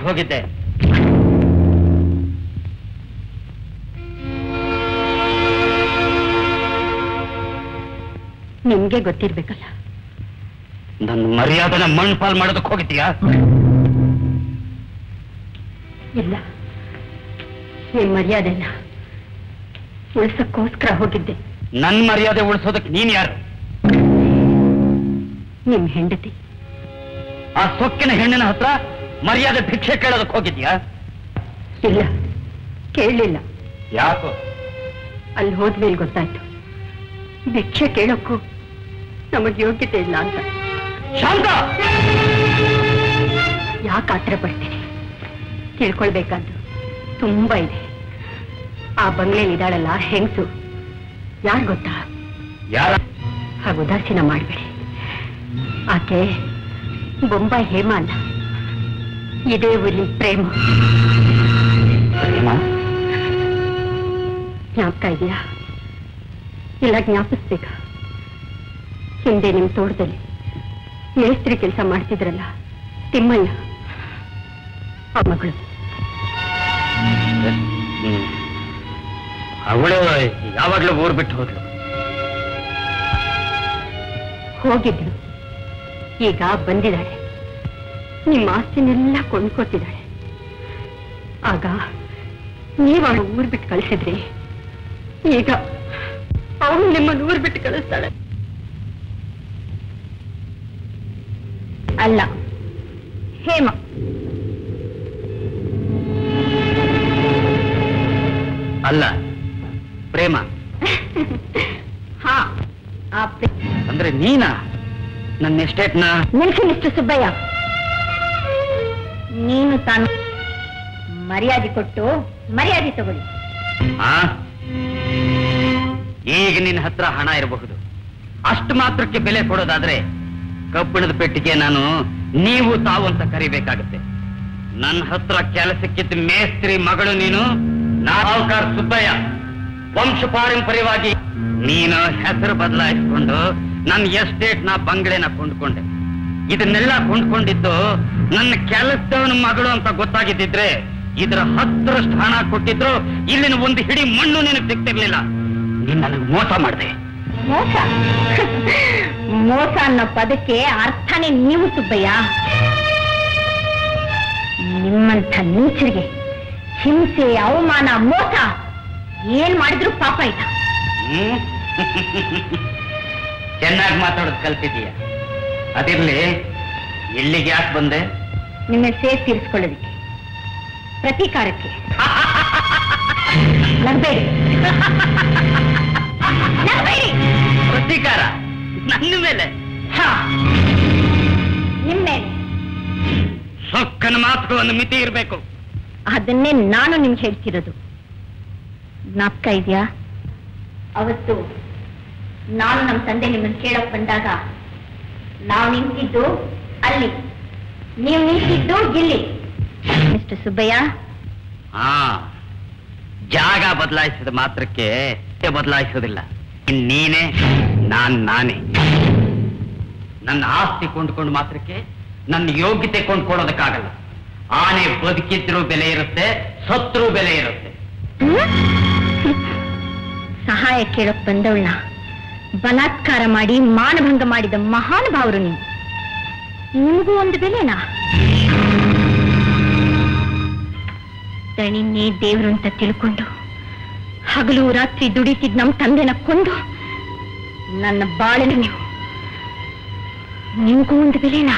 ಬಿಟ್ಟು ಹೋಗಿದ್ದೆ. ನಿಮ್ಗೆ ಗೊತ್ತಿರ್ಬೇಕಲ್ಲ. ನನ್ನ ಮರ್ಯಾದೆನ ಮಣ್ಣು ಪಾಲ್ ಮಾಡೋದಕ್ಕೆ ಹೋಗಿದ್ದೀಯಾ? ಇಲ್ಲ, ನಿಮ್ ಮರ್ಯಾದೆನ ಉಳ್ಸಕ್ಕೋಸ್ಕರ ಹೋಗಿದ್ದೆ. ನನ್ನ ಮರ್ಯಾದೆ ಉಳಿಸೋದಕ್ಕೆ ನೀನ್ ಯಾರು? ನಿಮ್ ಹೆಂಡತಿ. ಆ ಸೊಕ್ಕಿನ ಹೆಣ್ಣಿನ ಹತ್ರ ಮರ್ಯಾದೆ ಭಿಕ್ಷೆ ಕೇಳೋದಕ್ಕೆ ಹೋಗಿದ್ಯಾ? ಇಲ್ಲ, ಕೇಳಲಿಲ್ಲ. ಯಾಕೋ? ಅಲ್ಲಿ ಹೋದ್ಮೇಲೆ ಗೊತ್ತಾಯ್ತು, ಭಿಕ್ಷೆ ಕೇಳೋಕ್ಕೂ ನಮಗೆ ಯೋಗ್ಯತೆ ಇಲ್ಲ ಅಂತ. ಶಾಂತ, ಯಾಕೆ ಆತರ ಪಡ್ತೀನಿ? ತಿಳ್ಕೊಳ್ಬೇಕಾದ್ದು ತುಂಬಾ ಇದೆ. ಆ ಬಂಗ್ಲೆಲಿದ್ದಾಳಲ್ಲ ಹೆಂಗ್ಸು, ಯಾರು ಗೊತ್ತಾ? ಯಾರ? ಹಾಗೆ ಉದಾಸೀನ ಮಾಡಬೇಡಿ. ಆಕೆ ಬೊಂಬಾಯಿ ಹೇಮ ಅಲ್ಲ, ಇದೇ ಊರಿನ ಪ್ರೇಮ. ಜ್ಞಾಪಕ ಇದೆಯಾ? ಇಲ್ಲ ಜ್ಞಾಪಿಸ್ಬೇಕಾ? ಹಿಂದೆ ನಿಮ್ ತೋಟದಲ್ಲಿ ಮೇಸ್ತ್ರಿ ಕೆಲಸ ಮಾಡ್ತಿದ್ರಲ್ಲ ತಿಮ್ಮಯ್ಯ, ಆ ಮಗಳು. ಅವಳು ಯಾವಾಗ್ಲೂ ಊರ್ ಬಿಟ್ಟು ಹೋದ್ಲು. ಹೋಗಿದ್ಲು, ಈಗ ಬಂದಿದ್ದಾಳೆ. ನಿಮ್ಮ ಆಸ್ತಿನೆಲ್ಲ ಕೊಂಡ್ಕೊತಿದ್ದಾಳೆ. ಆಗ ನೀವು ಅವಳು ಊರ್ ಬಿಟ್ಟು ಕಳಿಸಿದ್ರಿ, ಈಗ ಅವಳು ನಿಮ್ಮನ್ನು ಊರ್ ಬಿಟ್ಟು ಕಳಿಸ್ತಾಳೆ. ಅಲ್ಲ, ಹೇಮ. ಅಲ್ಲ, ಪ್ರೇಮ. ಹಾ, ಅಂದ್ರೆ ನೀನಾ ನನ್ನ ಎಸ್ಟೇಟ್ನ? ನಿಲ್ಸಿ ಮಿಸ್ಟರ್ ಸುಬ್ಬಯ್ಯ. ನೀನು ತಾನು ಮರ್ಯಾದೆ ಕೊಟ್ಟು ಮರ್ಯಾದೆ ತಗೊಳ್ಳಿ. ಈಗ ನಿನ್ನ ಹತ್ರ ಹಣ ಇರಬಹುದು, ಅಷ್ಟು ಮಾತ್ರಕ್ಕೆ ಬೆಲೆ ಕೊಡೋದಾದ್ರೆ ಕಬ್ಬಿಣದ ಪೆಟ್ಟಿಗೆ ನಾನು ನೀವು ತಾವು ಅಂತ ಕರಿಬೇಕಾಗುತ್ತೆ. ನನ್ನ ಹತ್ರ ಕೆಲಸಕ್ಕಿದ್ದ ಮೇಸ್ತ್ರಿ ಮಗಳು ನೀನು. ಸಾಹುಕಾರ ಸುಬ್ಬಯ್ಯ, ವಂಶ ಪಾರಂಪರ್ಯವಾಗಿ ನೀನು ಹೆಸರು ಬದಲಾಯಿಸಿಕೊಂಡು ನನ್ನ ಎಸ್ಟೇಟ್ ನ ಬಂಗ್ಲೆನ ಕೊಂಡ್ಕೊಂಡೆ. ಇದನ್ನೆಲ್ಲ ಕೊಂಡ್ಕೊಂಡಿದ್ದು ನನ್ನ ಕೆಲಸದವನ ಮಗಳು ಅಂತ ಗೊತ್ತಾಗಿದ್ದಿದ್ರೆ ಇದರ 10ರಷ್ಟು ಹಣ ಕೊಟ್ಟಿದ್ರು ಇಲ್ಲಿನ ಒಂದು ಹಿಡಿ ಮಣ್ಣು ನಿನಗೆ ಸಿಗ್ತಿರ್ಲಿಲ್ಲ. ನೀನ್ ನನಗೆ ಮೋಸ ಮಾಡಿದೆ. ಮೋಸ? ಮೋಸ ಅನ್ನೋ ಪದಕ್ಕೆ ಅರ್ಥನೇ ನೀವು ಸುಬ್ಬಯ್ಯ. ನಿಮ್ಮಂಥ ನೀಚರಿಗೆ ಹಿಂಸೆ, ಅವಮಾನ, ಮೋಸ ಏನ್ ಮಾಡಿದ್ರು ಪಾಪ ಇಲ್ಲ. ಚೆನ್ನಾಗಿ ಮಾತಾಡೋದು ಕಲ್ತಿದೀಯ. ಅದಿರ್ಲಿ, ಇಲ್ಲಿಗೆ ಯಾಕೆ ಬಂದೆ? ನಿಮ್ಮ ಸೇರ್ ತೀರಿಸ್ಕೊಳ್ಳೋದಿಕ್ಕೆ, ಪ್ರತೀಕಾರಕ್ಕೆ. ನಗ್ಬೇಡಿ, ನಗ್ಬೇಡಿ. ಪ್ರತೀಕಾರ ನನ್ನ ಮೇಲೆ? ನಿಮ್ಮ ಮೇಲೆ. ಸೊಕ್ಕನ ಮಾತು ಒಂದು ಮಿತಿ ಇರಬೇಕು. ಅದನ್ನೇ ನಾನು ನಿಮ್ಗೆ ಹೇಳ್ತಿರೋದು. ಜ್ಞಾಪಕ ಇದೆಯಾ? ಅವತ್ತು ನಾನು ನಮ್ಮ ತಂದೆ ನಿಮ್ಮನ್ನು ಕೇಳಕ್ ಬಂದಾಗ ನಾವು ನಿಂತಿದ್ದು ಅಲ್ಲಿ, ನೀವು ನಿಂತಿದ್ದು ಇಲ್ಲಿ. ಮಿಸ್ಟರ್ ಸುಬ್ಬಯ್ಯ, ಜಾಗ ಬದಲಾಯಿಸಿದ ಮಾತ್ರಕ್ಕೆ ಬದಲಾಯಿಸೋದಿಲ್ಲ. ನೀನೇ ನಾನೇ. ನನ್ನ ಆಸ್ತಿ ಕೊಂಡ್ಕೊಂಡು ಮಾತ್ರಕ್ಕೆ ನನ್ನ ಯೋಗ್ಯತೆ ಕೊಂಡ್ಕೊಳ್ಳೋದಕ್ಕಾಗಲ್ಲ. ಆನೆ ಬದುಕಿದ್ರೂ ಬೆಲೆ ಇರುತ್ತೆ, ಸತ್ರೂ ಬೆಲೆ ಇರುತ್ತೆ. ಸಹಾಯ ಕೇಳಕ್ ಬಂದವಳನ್ನ ಬಲಾತ್ಕಾರ ಮಾಡಿ ಮಾನಭಂಗ ಮಾಡಿದ ಮಹಾನುಭಾವರು ನೀವು. ನಿಮಗೂ ಒಂದು ಬೆಲೆನಾ? ದಣಿನೇ ದೇವರು ಅಂತ ತಿಳ್ಕೊಂಡು ಹಗಲು ರಾತ್ರಿ ದುಡಿತಿದ್ ನಮ್ಮ ತಂದೆನ ಕೊಂದು ನನ್ನ ಬಾಳನ ನಿಮಗೂ ಒಂದು ಬೆಲೆನಾ?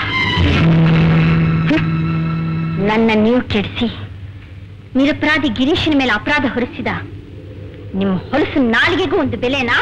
ನನ್ನ ನೀವು ಕೆಡಿಸಿ ನಿರಪರಾಧಿ ಗಿರೀಶನ ಮೇಲೆ ಅಪರಾಧ ಹೊರಿಸಿದ ನಿಮ್ಮ ಹೊಲಸು ನಾಲಿಗೆಗೂ ಒಂದು ಬೆಲೆನಾ?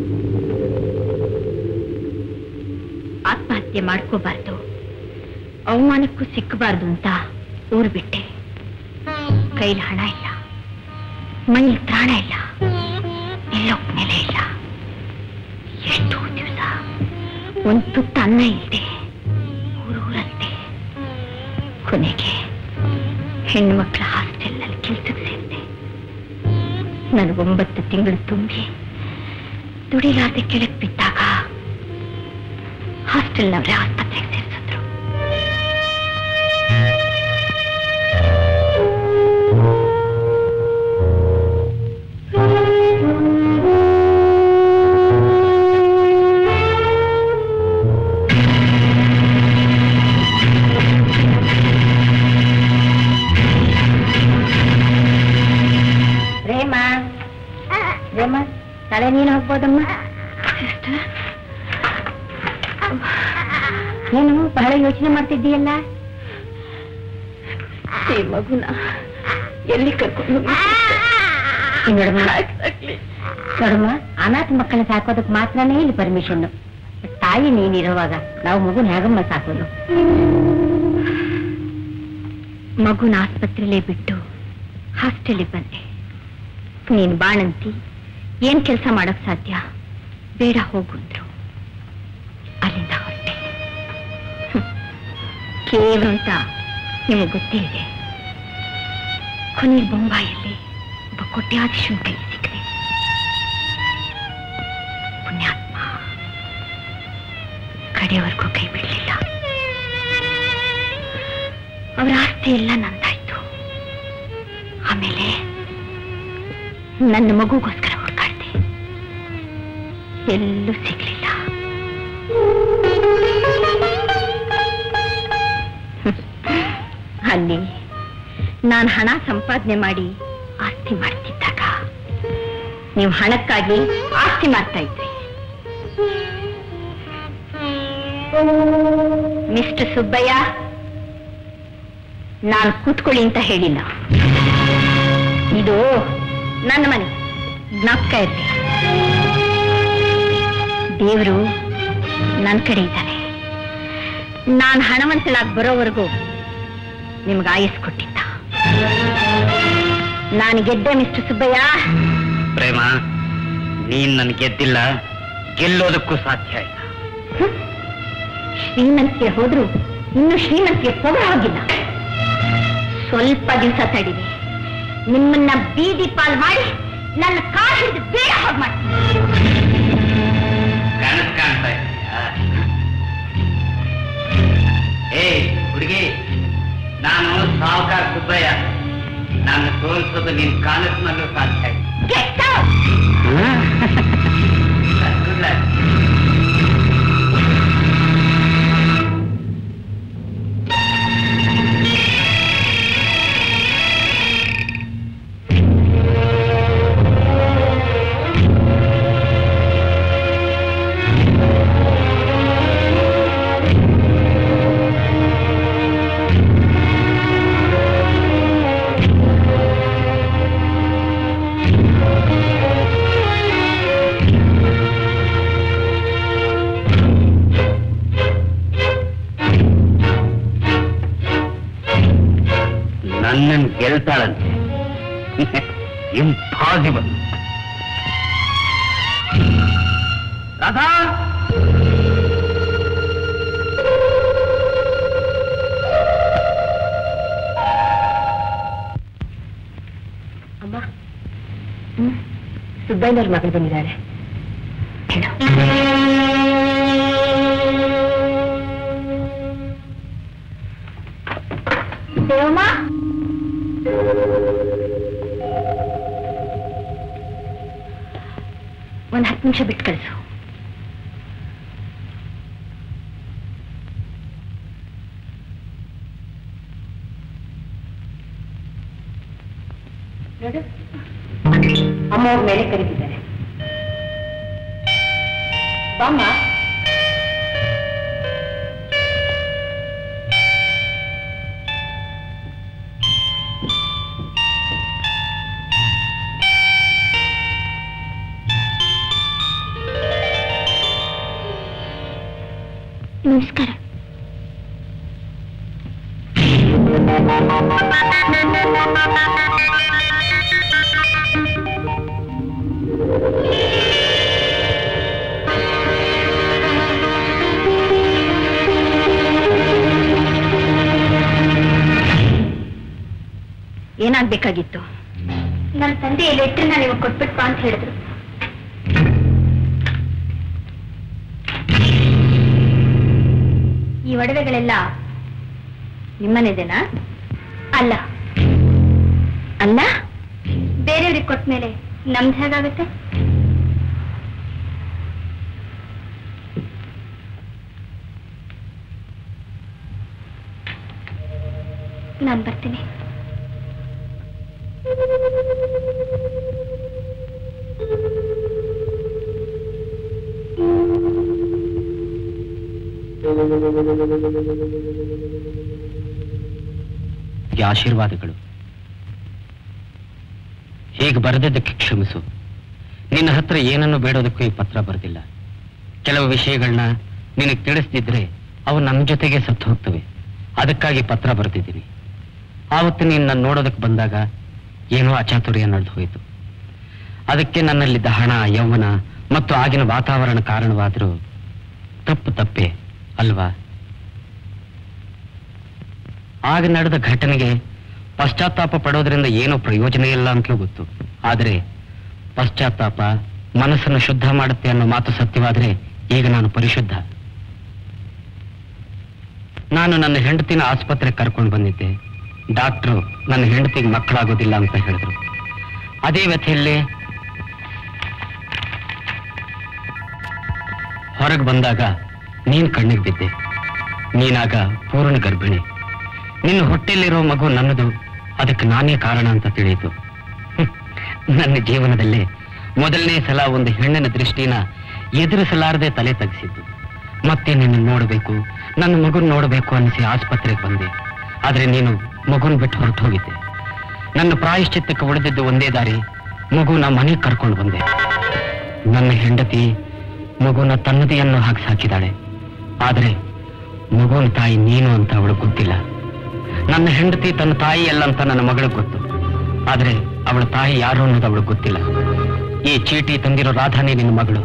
ಆತ್ಮಹತ್ಯೆ ಮಾಡ್ಕೋಬಾರ್ದು, ಅವಮಾನಕ್ಕೂ ಸಿಕ್ಕಬಾರ್ದು ಅಂತ ಊರು ಬಿಟ್ಟೆ. ಕೈಲಿ ಹಣ ಇಲ್ಲ, ಮೈಲಿ ತ್ರಾಣ ಇಲ್ಲ, ಎಲ್ಲೋಕ್ ನೆಲೆ ಇಲ್ಲ. ಎಷ್ಟೋ ದಿವಸ ಒಂದು ತುತ್ತ ಅನ್ನ ಇಲ್ಲದೆ ಊರೂರಂತೆ. ಕೊನೆಗೆ ಹೆಣ್ಣು ಮಕ್ಕಳ ಹಾಸ್ಟೆಲ್ನಲ್ಲಿ ಕೆಲ್ಸಕ್ಕೆ ಸೇರಿದೆ. ನಾನು 9 ತಿಂಗಳು ತುಂಬಿ ದುಡಿಲಾರ್ದೆ ಕೆಳಗೆ ಬಿದ್ದಾಗ ಹಾಸ್ಟೆಲ್ನವರೇ ಆಸ್ಪತ್ರೆಗೆ ಸೇರಿಸಿದ್ರು. ತಲೆ ನೀನು ಹೋಗ್ಬೋದಮ್ಮ. ಏನು ಬಹಳ ಯೋಚನೆ ಮಾಡ್ತಿದ್ದೀಯಲ್ಲ? ಈ ಮಗುನ ಎಲ್ಲಿ ಕರ್ಕೊಂಡು ನೋಡಮ್ಮ, ಅನಾಥ ಮಕ್ಕಳನ್ನ ಸಾಕೋದಕ್ಕೆ ಮಾತ್ರನೇ ಇಲ್ಲಿ ಪರ್ಮಿಷನ್. ತಾಯಿ ನೀನಿರುವಾಗ ನಾವು ಮಗುನ ಹೇಗಮ್ಮ ಸಾಕೋದು? ಮಗುನ ಆಸ್ಪತ್ರೆಲೇ ಬಿಟ್ಟು ಹಾಸ್ಟೆಲ್ಗೆ ಬಂದೆ. ನೀನ್ ಬಾಣಂತಿ, ಏನ್ ಕೆಲಸ ಮಾಡಕ್ ಸಾಧ್ಯ? ಬೇಡ ಹೋಗುಂದ್ರು. ಅಲ್ಲಿಂದ ಹೊರಟೆ. ಕೇವಲ ಅಂತ ನಿಮಗೆ ಗೊತ್ತಿದೆ. ಕೊನೆಯ ಬೊಂಬಾಯಲ್ಲಿ ಒಬ್ಬ ಕೋಟ್ಯಾಧೀಶನ ಕೈ ಸಿಕ್ಕಿದೆ. ಪುಣ್ಯಾತ್ಮ ಕಡೆಯವರೆಗೂ ಕೈ ಬಿಡಲಿಲ್ಲ. ಅವರ ಆಸ್ತಿ ಎಲ್ಲ ನಂದಾಯ್ತು. ಆಮೇಲೆ ನನ್ನ ಮಗುಗೋಸ್ಕರ ಹುಡುಕಾಡ್ದೆ, ಎಲ್ಲೂ ಸಿಗ್ಲಿಲ್ಲ. ಅಲ್ಲಿ ನಾನು ಹಣ ಸಂಪಾದನೆ ಮಾಡಿ ಆಸ್ತಿ ಮಾಡ್ತಿದ್ದಾಗ ನೀವು ಹಣಕ್ಕಾಗಿ ಆಸ್ತಿ ಮಾಡ್ತಾ ಇದ್ರಿ. ಮಿಸ್ಟರ್ ಸುಬ್ಬಯ್ಯ, ನಾನು ಕೂತ್ಕೊಳ್ಳಿ ಅಂತ ಹೇಳಿಲ್ಲ. ಇದು ನನ್ನ ಮನೆ, ಜ್ಞಾಪಕ ಇರ್ಲಿ. ದೇವರು ನನ್ನ ಕಡೆ ಇದ್ದಾನೆ. ನಾನು ಹಣವಂತಳಾಗಿ ಬರೋವರೆಗೂ ನಿಮ್ಗೆ ಆಯಸ್ ಕೊಟ್ಟಿದ್ದ. ನಾನು ಗೆದ್ದೆ ಮಿಸ್ಟರ್ ಸುಬ್ಬಯ್ಯ. ಪ್ರೇಮ, ನೀನ್ ನನ್ ಗೆದ್ದಿಲ್ಲ, ಗೆಲ್ಲೋದಕ್ಕೂ ಸಾಧ್ಯ ಇಲ್ಲ. ಶ್ರೀಮಂತಿಗೆ ಹೋದ್ರು ಇನ್ನು ಶ್ರೀಮಂತಿಗೆ ಹೋಗೋ ಹೋಗಿಲ್ಲ. ಸ್ವಲ್ಪ ದಿವಸ ತಡೀರಿ, ನಿಮ್ಮನ್ನ ಬೀದಿ ಪಾಲ್ ಮಾಡಿ ನನ್ನ ಕಾಲು ಹಿಡಿದು ಬೇಡ ಹೋಗಿ ಮಾಡ್ತೀನಿ. ಕನಸು ಕಾಣ್ತಾ ಇದೆಯಾ? ಏ ಹುಡುಗಿ, ನಾನು ಸಾವುಕಾರ ಸುಬ್ಬಯ್ಯ. ನಾನು ತೋರಿಸೋದು ನಿನ್ ಕನಸಿನಲ್ಲೂ ಸಾಧ್ಯ ಇಲ್ಲ. Get out! Good luck. ನನ್ನನ್ನು ಗೆಲ್ತಾಳಂತೆ. ಇಂಪಾಸಿಬಲ್. ರಾಧಾ, ಅಮ್ಮ, ಸುಬ್ಬಯ್ಯನವ್ರ ಮಗಳು ಬಂದಿದ್ದಾರೆ. ದೇವಮ್ಮ, ಒಂದು 10 ನಿಮಿಷ ಬಿಟ್ಟು ಕಳಿಸು. ನೋಡು, ಅಮ್ಮ ಅವ್ರ ಮೇಲೆ ಕರೀತಿದ್ದಾರೆ. ಬಾಮ್ಮ. ನಮಸ್ಕಾರ. ಏನಾಗ್ಬೇಕಾಗಿತ್ತು? ನನ್ನ ತಂದೆ ಈ ಲೆಟ್ರನ್ನ ನೀವು ಕೊಟ್ಬಿಟ್ಟು ಅಂತ ಹೇಳಿದ್ರು. ಈ ಒಡವೆಗಳೆಲ್ಲ ನಿಮ್ಮನೇದೇನಾ? ಅಲ್ಲ. ಅಲ್ಲ, ಬೇರೆಯವ್ರಿಗೆ ಕೊಟ್ಟ ಮೇಲೆ ನಮ್ದು ಹೇಗಾಗುತ್ತೆ? ನಾನು ಬರ್ತೀನಿ. ಆಶೀರ್ವಾದಗಳು. ಹೀಗೆ ಬರೆದಿದ್ದಕ್ಕೆ ಕ್ಷಮಿಸು. ನಿನ್ನ ಹತ್ರ ಏನನ್ನು ಬೇಡೋದಕ್ಕೂ ಈ ಪತ್ರ ಬರೆದಿಲ್ಲ. ಕೆಲವು ವಿಷಯಗಳನ್ನ ನಿನಗೆ ತಿಳಿಸ್ದಿದ್ರೆ ಅವು ನನ್ನ ಜೊತೆಗೆ ಸತ್ತು ಹೋಗ್ತವೆ. ಅದಕ್ಕಾಗಿ ಪತ್ರ ಬರೆದಿದ್ದೀನಿ. ಆವತ್ತು ನೀನು ನನ್ನ ನೋಡೋದಕ್ಕೆ ಬಂದಾಗ ಏನೋ ಅಚಾತುರ್ಯ ನಡೆದು ಹೋಯಿತು. ಅದಕ್ಕೆ ನನ್ನಲ್ಲಿದ್ದ ಹಣ, ಯೌವನ ಮತ್ತು ಆಗಿನ ವಾತಾವರಣ ಕಾರಣವಾದರೂ ತಪ್ಪೇ ಅಲ್ವಾ? ಆಗ ನಡೆದ ಘಟನೆಗೆ ಪಶ್ಚಾತ್ತಾಪ ಪಡೋದ್ರಿಂದ ಏನೋ ಪ್ರಯೋಜನ ಇಲ್ಲ ಅಂತಲೂ ಗೊತ್ತು. ಆದರೆ ಪಶ್ಚಾತ್ತಾಪ ಮನಸ್ಸನ್ನು ಶುದ್ಧ ಮಾಡುತ್ತೆ ಅನ್ನೋ ಮಾತು ಸತ್ಯವಾದ್ರೆ ಈಗ ನಾನು ಪರಿಶುದ್ಧ. ನಾನು ನನ್ನ ಹೆಂಡತಿನ ಆಸ್ಪತ್ರೆಗೆ ಕರ್ಕೊಂಡು ಬಂದಿದ್ದೆ. ಡಾಕ್ಟ್ರು ನನ್ನ ಹೆಂಡತಿಗೆ ಮಕ್ಕಳಾಗೋದಿಲ್ಲ ಅಂತ ಹೇಳಿದ್ರು. ಅದೇ ವ್ಯಥೆಯಲ್ಲಿ ಹೊರಗೆ ಬಂದಾಗ ನೀನ್ ಕಣ್ಣಿಗೆ ಬಿದ್ದೆ. ನೀನಾಗ ಪೂರ್ಣ ಗರ್ಭಿಣಿ. ನಿನ್ನ ಹೊಟ್ಟೆಯಲ್ಲಿರೋ ಮಗು ನನ್ನದು. ಅದಕ್ಕೆ ನಾನೇ ಕಾರಣ ಅಂತ ತಿಳಿಯಿತು. ನನ್ನ ಜೀವನದಲ್ಲೇ ಮೊದಲನೇ ಸಲ ಒಂದು ಹೆಣ್ಣಿನ ದೃಷ್ಟಿನ ಎದುರಿಸಲಾರದೆ ತಲೆ ತಗ್ಸಿದ್ದು. ಮತ್ತೆ ನಿನ್ನ ನೋಡಬೇಕು, ನನ್ನ ಮಗುನ್ ನೋಡಬೇಕು ಅನಿಸಿ ಆಸ್ಪತ್ರೆಗೆ ಬಂದೆ. ಆದ್ರೆ ನೀನು ಮಗುನ್ ಬಿಟ್ಟು ಹೊರಟು ಹೋಗಿದ್ದೆ. ನನ್ನ ಪ್ರಾಯಶ್ಚಿತ್ತಕ್ಕೆ ಉಳಿದಿದ್ದು ಒಂದೇ ದಾರಿ, ಮಗುನ ಮನೆಗೆ ಕರ್ಕೊಂಡು ಬಂದೆ. ನನ್ನ ಹೆಂಡತಿ ಮಗುನ ತನ್ನದೇ ಅನ್ನೋ ಹಾಗೆ ಸಾಕಿದಾಳೆ. ಆದ್ರೆ ಮಗುನ ತಾಯಿ ನೀನು ಅಂತ ಅವಳಿಗೆ ಗೊತ್ತಿಲ್ಲ. ನನ್ನ ಹೆಂಡತಿ ತನ್ನ ತಾಯಿ ಅಲ್ಲ ಅಂತ ನನ್ನ ಮಗಳಿಗೆ ಗೊತ್ತು. ಆದ್ರೆ ಅವಳ ತಾಯಿ ಯಾರು ಅನ್ನೋದು ಅವಳಿಗೆ ಗೊತ್ತಿಲ್ಲ. ಈ ಚೀಟಿ ತಂದಿರೋ ರಾಧಾನೇ ನಿನ್ನ ಮಗಳು.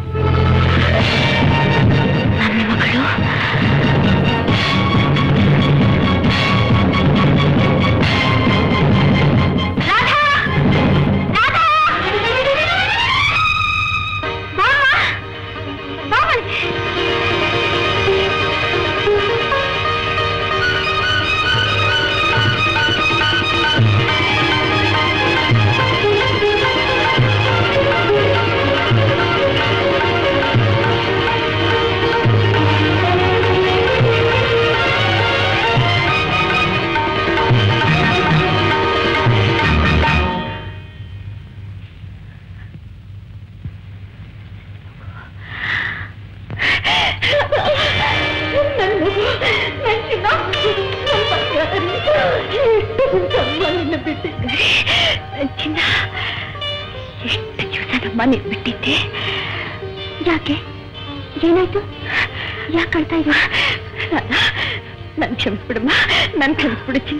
ಬಿಟ್ಟಿದ್ದೆ. ಯಾಕೆ? ಏನಾಯ್ತು? ಯಾಕೆ ಕಳ್ತಾ ಇದ್ದೀರ? ನನ್ ಕ್ಷಮಿಸ್ಬಿಡಮ್ಮ, ನನ್ ಕ್ಷಮಿಸ್ಬಿಡು ಚಿನ್ನ.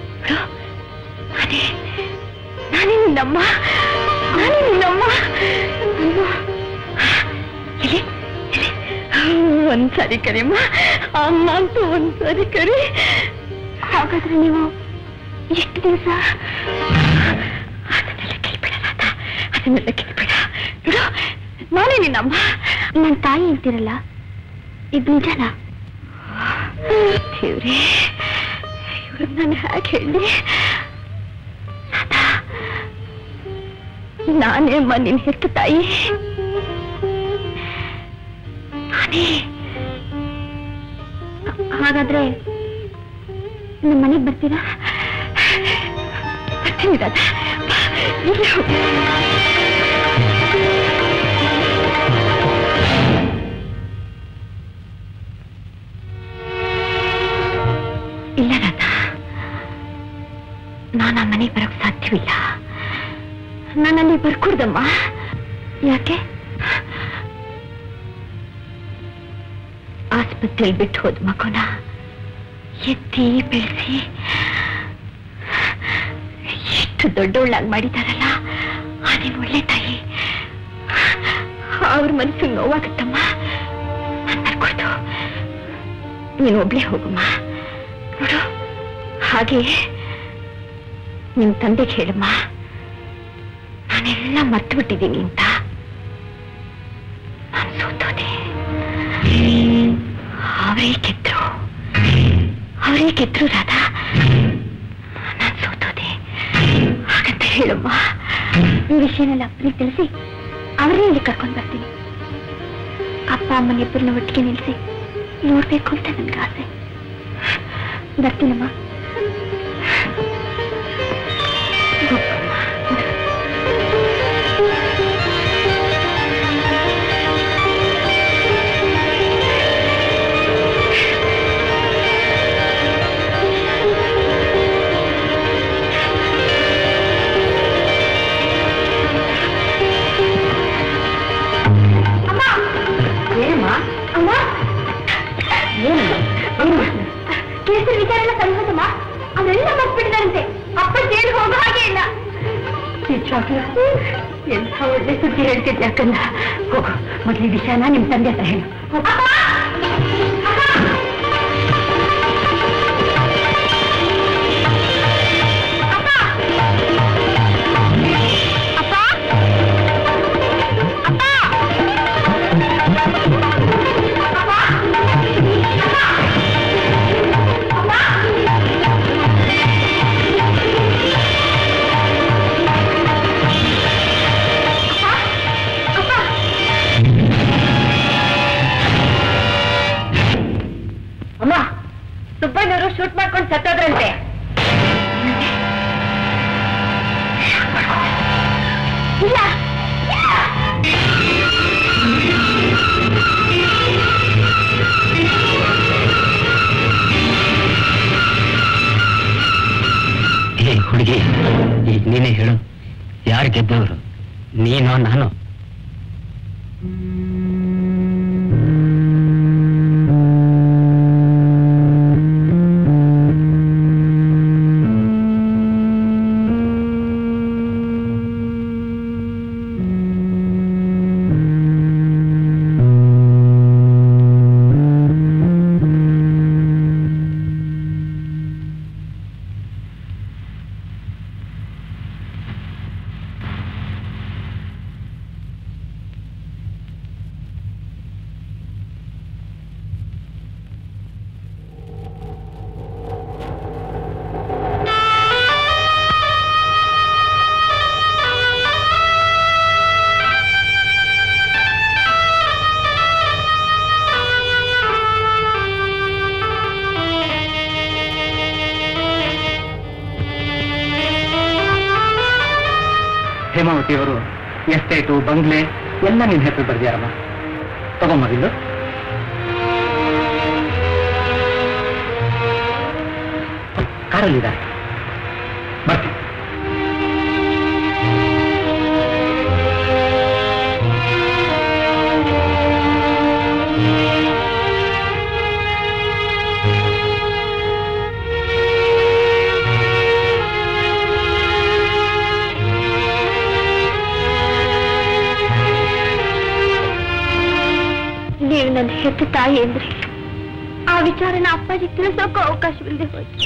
ನಾನೇ ನಿನ್ನಮ್ಮ. ಒಂದ್ಸರಿ ಕರಿಯಮ್ಮ, ಅಮ್ಮ ಅಂತೂ ಒಂದ್ಸರಿ ಕರಿ. ಹಾಗಾದ್ರೆ ನೀವು ಎಷ್ಟು ದಿವಸ? ಅದನ್ನೆಲ್ಲ ಕೇಳ್ಬೇಡ ರಾಧಾ, ಅದನ್ನೆಲ್ಲ ಕೇಳ್ಬೇಡ. ನೋಡು, ನಾನೇ ನಿನ್ನಮ್ಮ. ನನ್ನ ತಾಯಿ ಅಂತೀರಲ್ಲ, ಇದು ನಿಜನಾ? ದೇವ್ರೇ, ಇವ್ರು ನಾನು ಹೇಗೆ ಹೇಳಿ? ರಾಧಾ, ನಾನೇ ಅಮ್ಮ ನಿನ್ನ ಹೆತ್ತ ತಾಯಿ. ನಾನೇ. ಹಾಗಾದ್ರೆ ನಮ್ಮ ಮನೆಗೆ ಬರ್ತೀರಾ? ಬರ್ತೀನಿ ರಾಧಾ. ಇಲ್ಲ ರಾಧಾ, ನಾನು ಆ ಮನೆಗೆ ಬರೋಕ್ ಸಾಧ್ಯವಿಲ್ಲ. ನಾನಲ್ಲಿ ಬರ್ಕೂಡ್ದಮ್ಮ. ಯಾಕೆ? ಆಸ್ಪತ್ರೆಯಲ್ಲಿ ಬಿಟ್ಟು ಹೋದ ಮಗುನ ಎತ್ತಿ ಬೆಳೆಸಿ ಎಷ್ಟು ದೊಡ್ಡವಳಾಗಿ ಮಾಡಿದಾರಲ್ಲ, ಅದೇನು ಒಳ್ಳೆ ತಾಯಿ. ಅವ್ರ ಮನಸ್ಸು ನೋವಾಗುತ್ತಮ್ಮ. ಬರ್ಕೊಡ್ತು. ನೀನು ಒಬ್ಳೇ ಹೋಗಮ್ಮ. ನೋಡು, ಹಾಗೆ ನಿಮ್ ತಂದೆಗೆ ಹೇಳಮ್ಮ, ನಾನೆಲ್ಲ ಮರ್ತು ಬಿಟ್ಟಿದ್ದೀನಿ ಅಂತ. ನಾನು ಸೋತೋದೆ. ಅವರೇ ಗೆದ್ರು ರಾಧಾ. ನಾನು ಸೋತೋದೆ. ಹಾಗಂತ ಹೇಳಮ್ಮ. ಈ ವಿಷಯನೆಲ್ಲ ಅಪ್ಪನಿಗೆ ತಿಳಿಸಿ ಅವರೇ ಇಲ್ಲಿ ಕರ್ಕೊಂಡು ಬರ್ತೀನಿ. ಅಪ್ಪ ಅಮ್ಮನ ಇಬ್ಬರನ್ನ ಒಟ್ಟಿಗೆ ನಿಲ್ಲಿಸಿ ನೋಡ್ಬೇಕು ಅಂತ ನನ್ಗೆ ಆಸೆ. ಬರ್ತೀನಮ್ಮ. ಎಂಥ ಒಳ್ಳೆ ಸುದ್ದಿ ಹೇಳ್ತಿದ್ದೆ ಅಕ್ಕಂದ. ಹೋಗು, ಮೊದಲು ವಿಷಯನ ನಿಮ್ ತಂದೆ ಹತ್ರ ಹೇಳು. ಸುಬ್ಬಣ್ಣವರು ಶೂಟ್ ಮಾಡ್ಕೊಂಡು ಸತ್ತೋದ್ರಂತೆ. ಇಲ್ಲ ಹುಡುಗಿ, ಈಗ ನೀನೇ ಹೇಳು, ಯಾರು ಗೆದ್ದವರು, ನೀನೋ ನಾನು? ಹೇಮಾವತಿಯವರು ಎಸ್ಟೇಟು, ಬಂಗ್ಲೆ ಎಲ್ಲ ನಿನ್ನ ಹೆಸರು ಬರ್ದಿಯಾರಮ್ಮ. ತಗೊಂಬಗಿಲ್ಲು. ಕಾರಲ್ಲಿದ್ದಾರೆ, ಬರ್ತೀನಿ. ನೀವು ನನ್ನ ಹೆತ್ತ ತಾಯಿ ಅಂದ್ರೆ ಆ ವಿಚಾರನ ಅಪ್ಪಾಜಿ ತಿಳಿಸೋಕ್ಕೂ ಅವಕಾಶವಿಲ್ಲದೆ ಹೋಯ್ತು.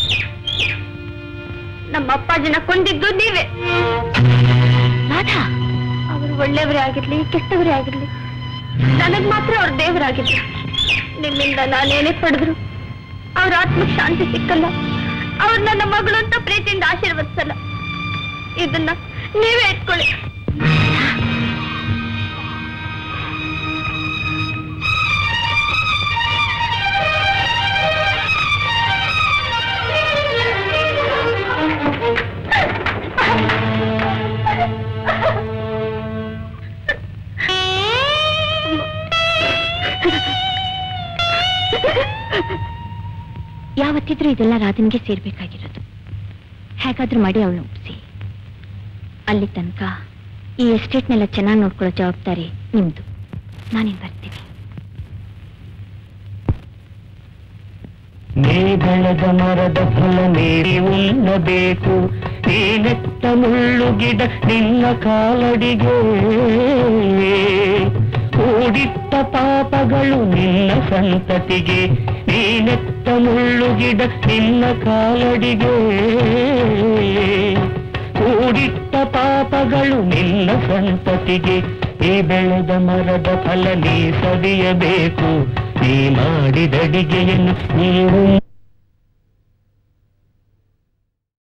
ನಮ್ಮ ಅಪ್ಪಾಜಿನ ಕೊಂದಿದ್ದು ನೀವೇ. ಅವರು ಒಳ್ಳೆಯವರೇ ಆಗಿರ್ಲಿ, ಕೆಟ್ಟವರೇ ಆಗಿರ್ಲಿ, ನನಗ್ ಮಾತ್ರ ಅವ್ರ ದೇವರಾಗಿರ್ಲಿ. ನಿಮ್ಮಿಂದ ನಾನೇನೇ ಪಡೆದ್ರು ಅವ್ರ ಆತ್ಮಕ್ಕೆ ಶಾಂತಿ ಸಿಕ್ಕಲ್ಲ. ಅವ್ರು ನನ್ನ ಮಗಳು ಅಂತ ಪ್ರೀತಿಯಿಂದ ಆಶೀರ್ವದಿಸಲ್ಲ. ಇದನ್ನ ನೀವೇ ಇಟ್ಕೊಳ್ಳಿ. ಯಾವತ್ತಿದ್ರೂ ಇದೆಲ್ಲ ರಾಧನ್ಗೆ ಸೇರ್ಬೇಕಾಗಿರೋದು. ಹೇಗಾದ್ರೂ ಮಾಡಿ ಅವಳು ಒಪ್ಪಿಸಿ. ಅಲ್ಲಿ ತನಕ ಈ ಎಸ್ಟೇಟ್ನೆಲ್ಲ ಚೆನ್ನಾಗಿ ನೋಡ್ಕೊಳ್ಳೋ ಜವಾಬ್ದಾರಿ ನಿಮ್ದು. ನಾನೇನ್ ಬರ್ತೀನಿ. ನೀ ಬೆಳೆದ ಮರದ ಫಲ ನೀಡಿ ಉಣ್ಣಬೇಕು. ನೀನೆತ್ತ ಮುಳ್ಳು ಗಿಡ ನಿನ್ನ ಕಾಲಡಿಗೆ, ಕೂಡಿಟ್ಟ ಪಾಪಗಳು ನಿನ್ನ ಸಂತತಿಗೆ. ನೀನೆತ್ತ ಮುಳ್ಳು ಗಿಡ ನಿನ್ನ ಕಾಲಡಿಗೆ, ಕೂಡಿಟ್ಟ ಪಾಪಗಳು ನಿನ್ನ ಸಂತತಿಗೆ. ಈ ಬೆಳೆದ ಮರದ ಫಲ ನೀ ಸವಿಯಬೇಕು. ನೀ ಮಾಡಿದಡಿಗೆಯನ್ನು ನೀವು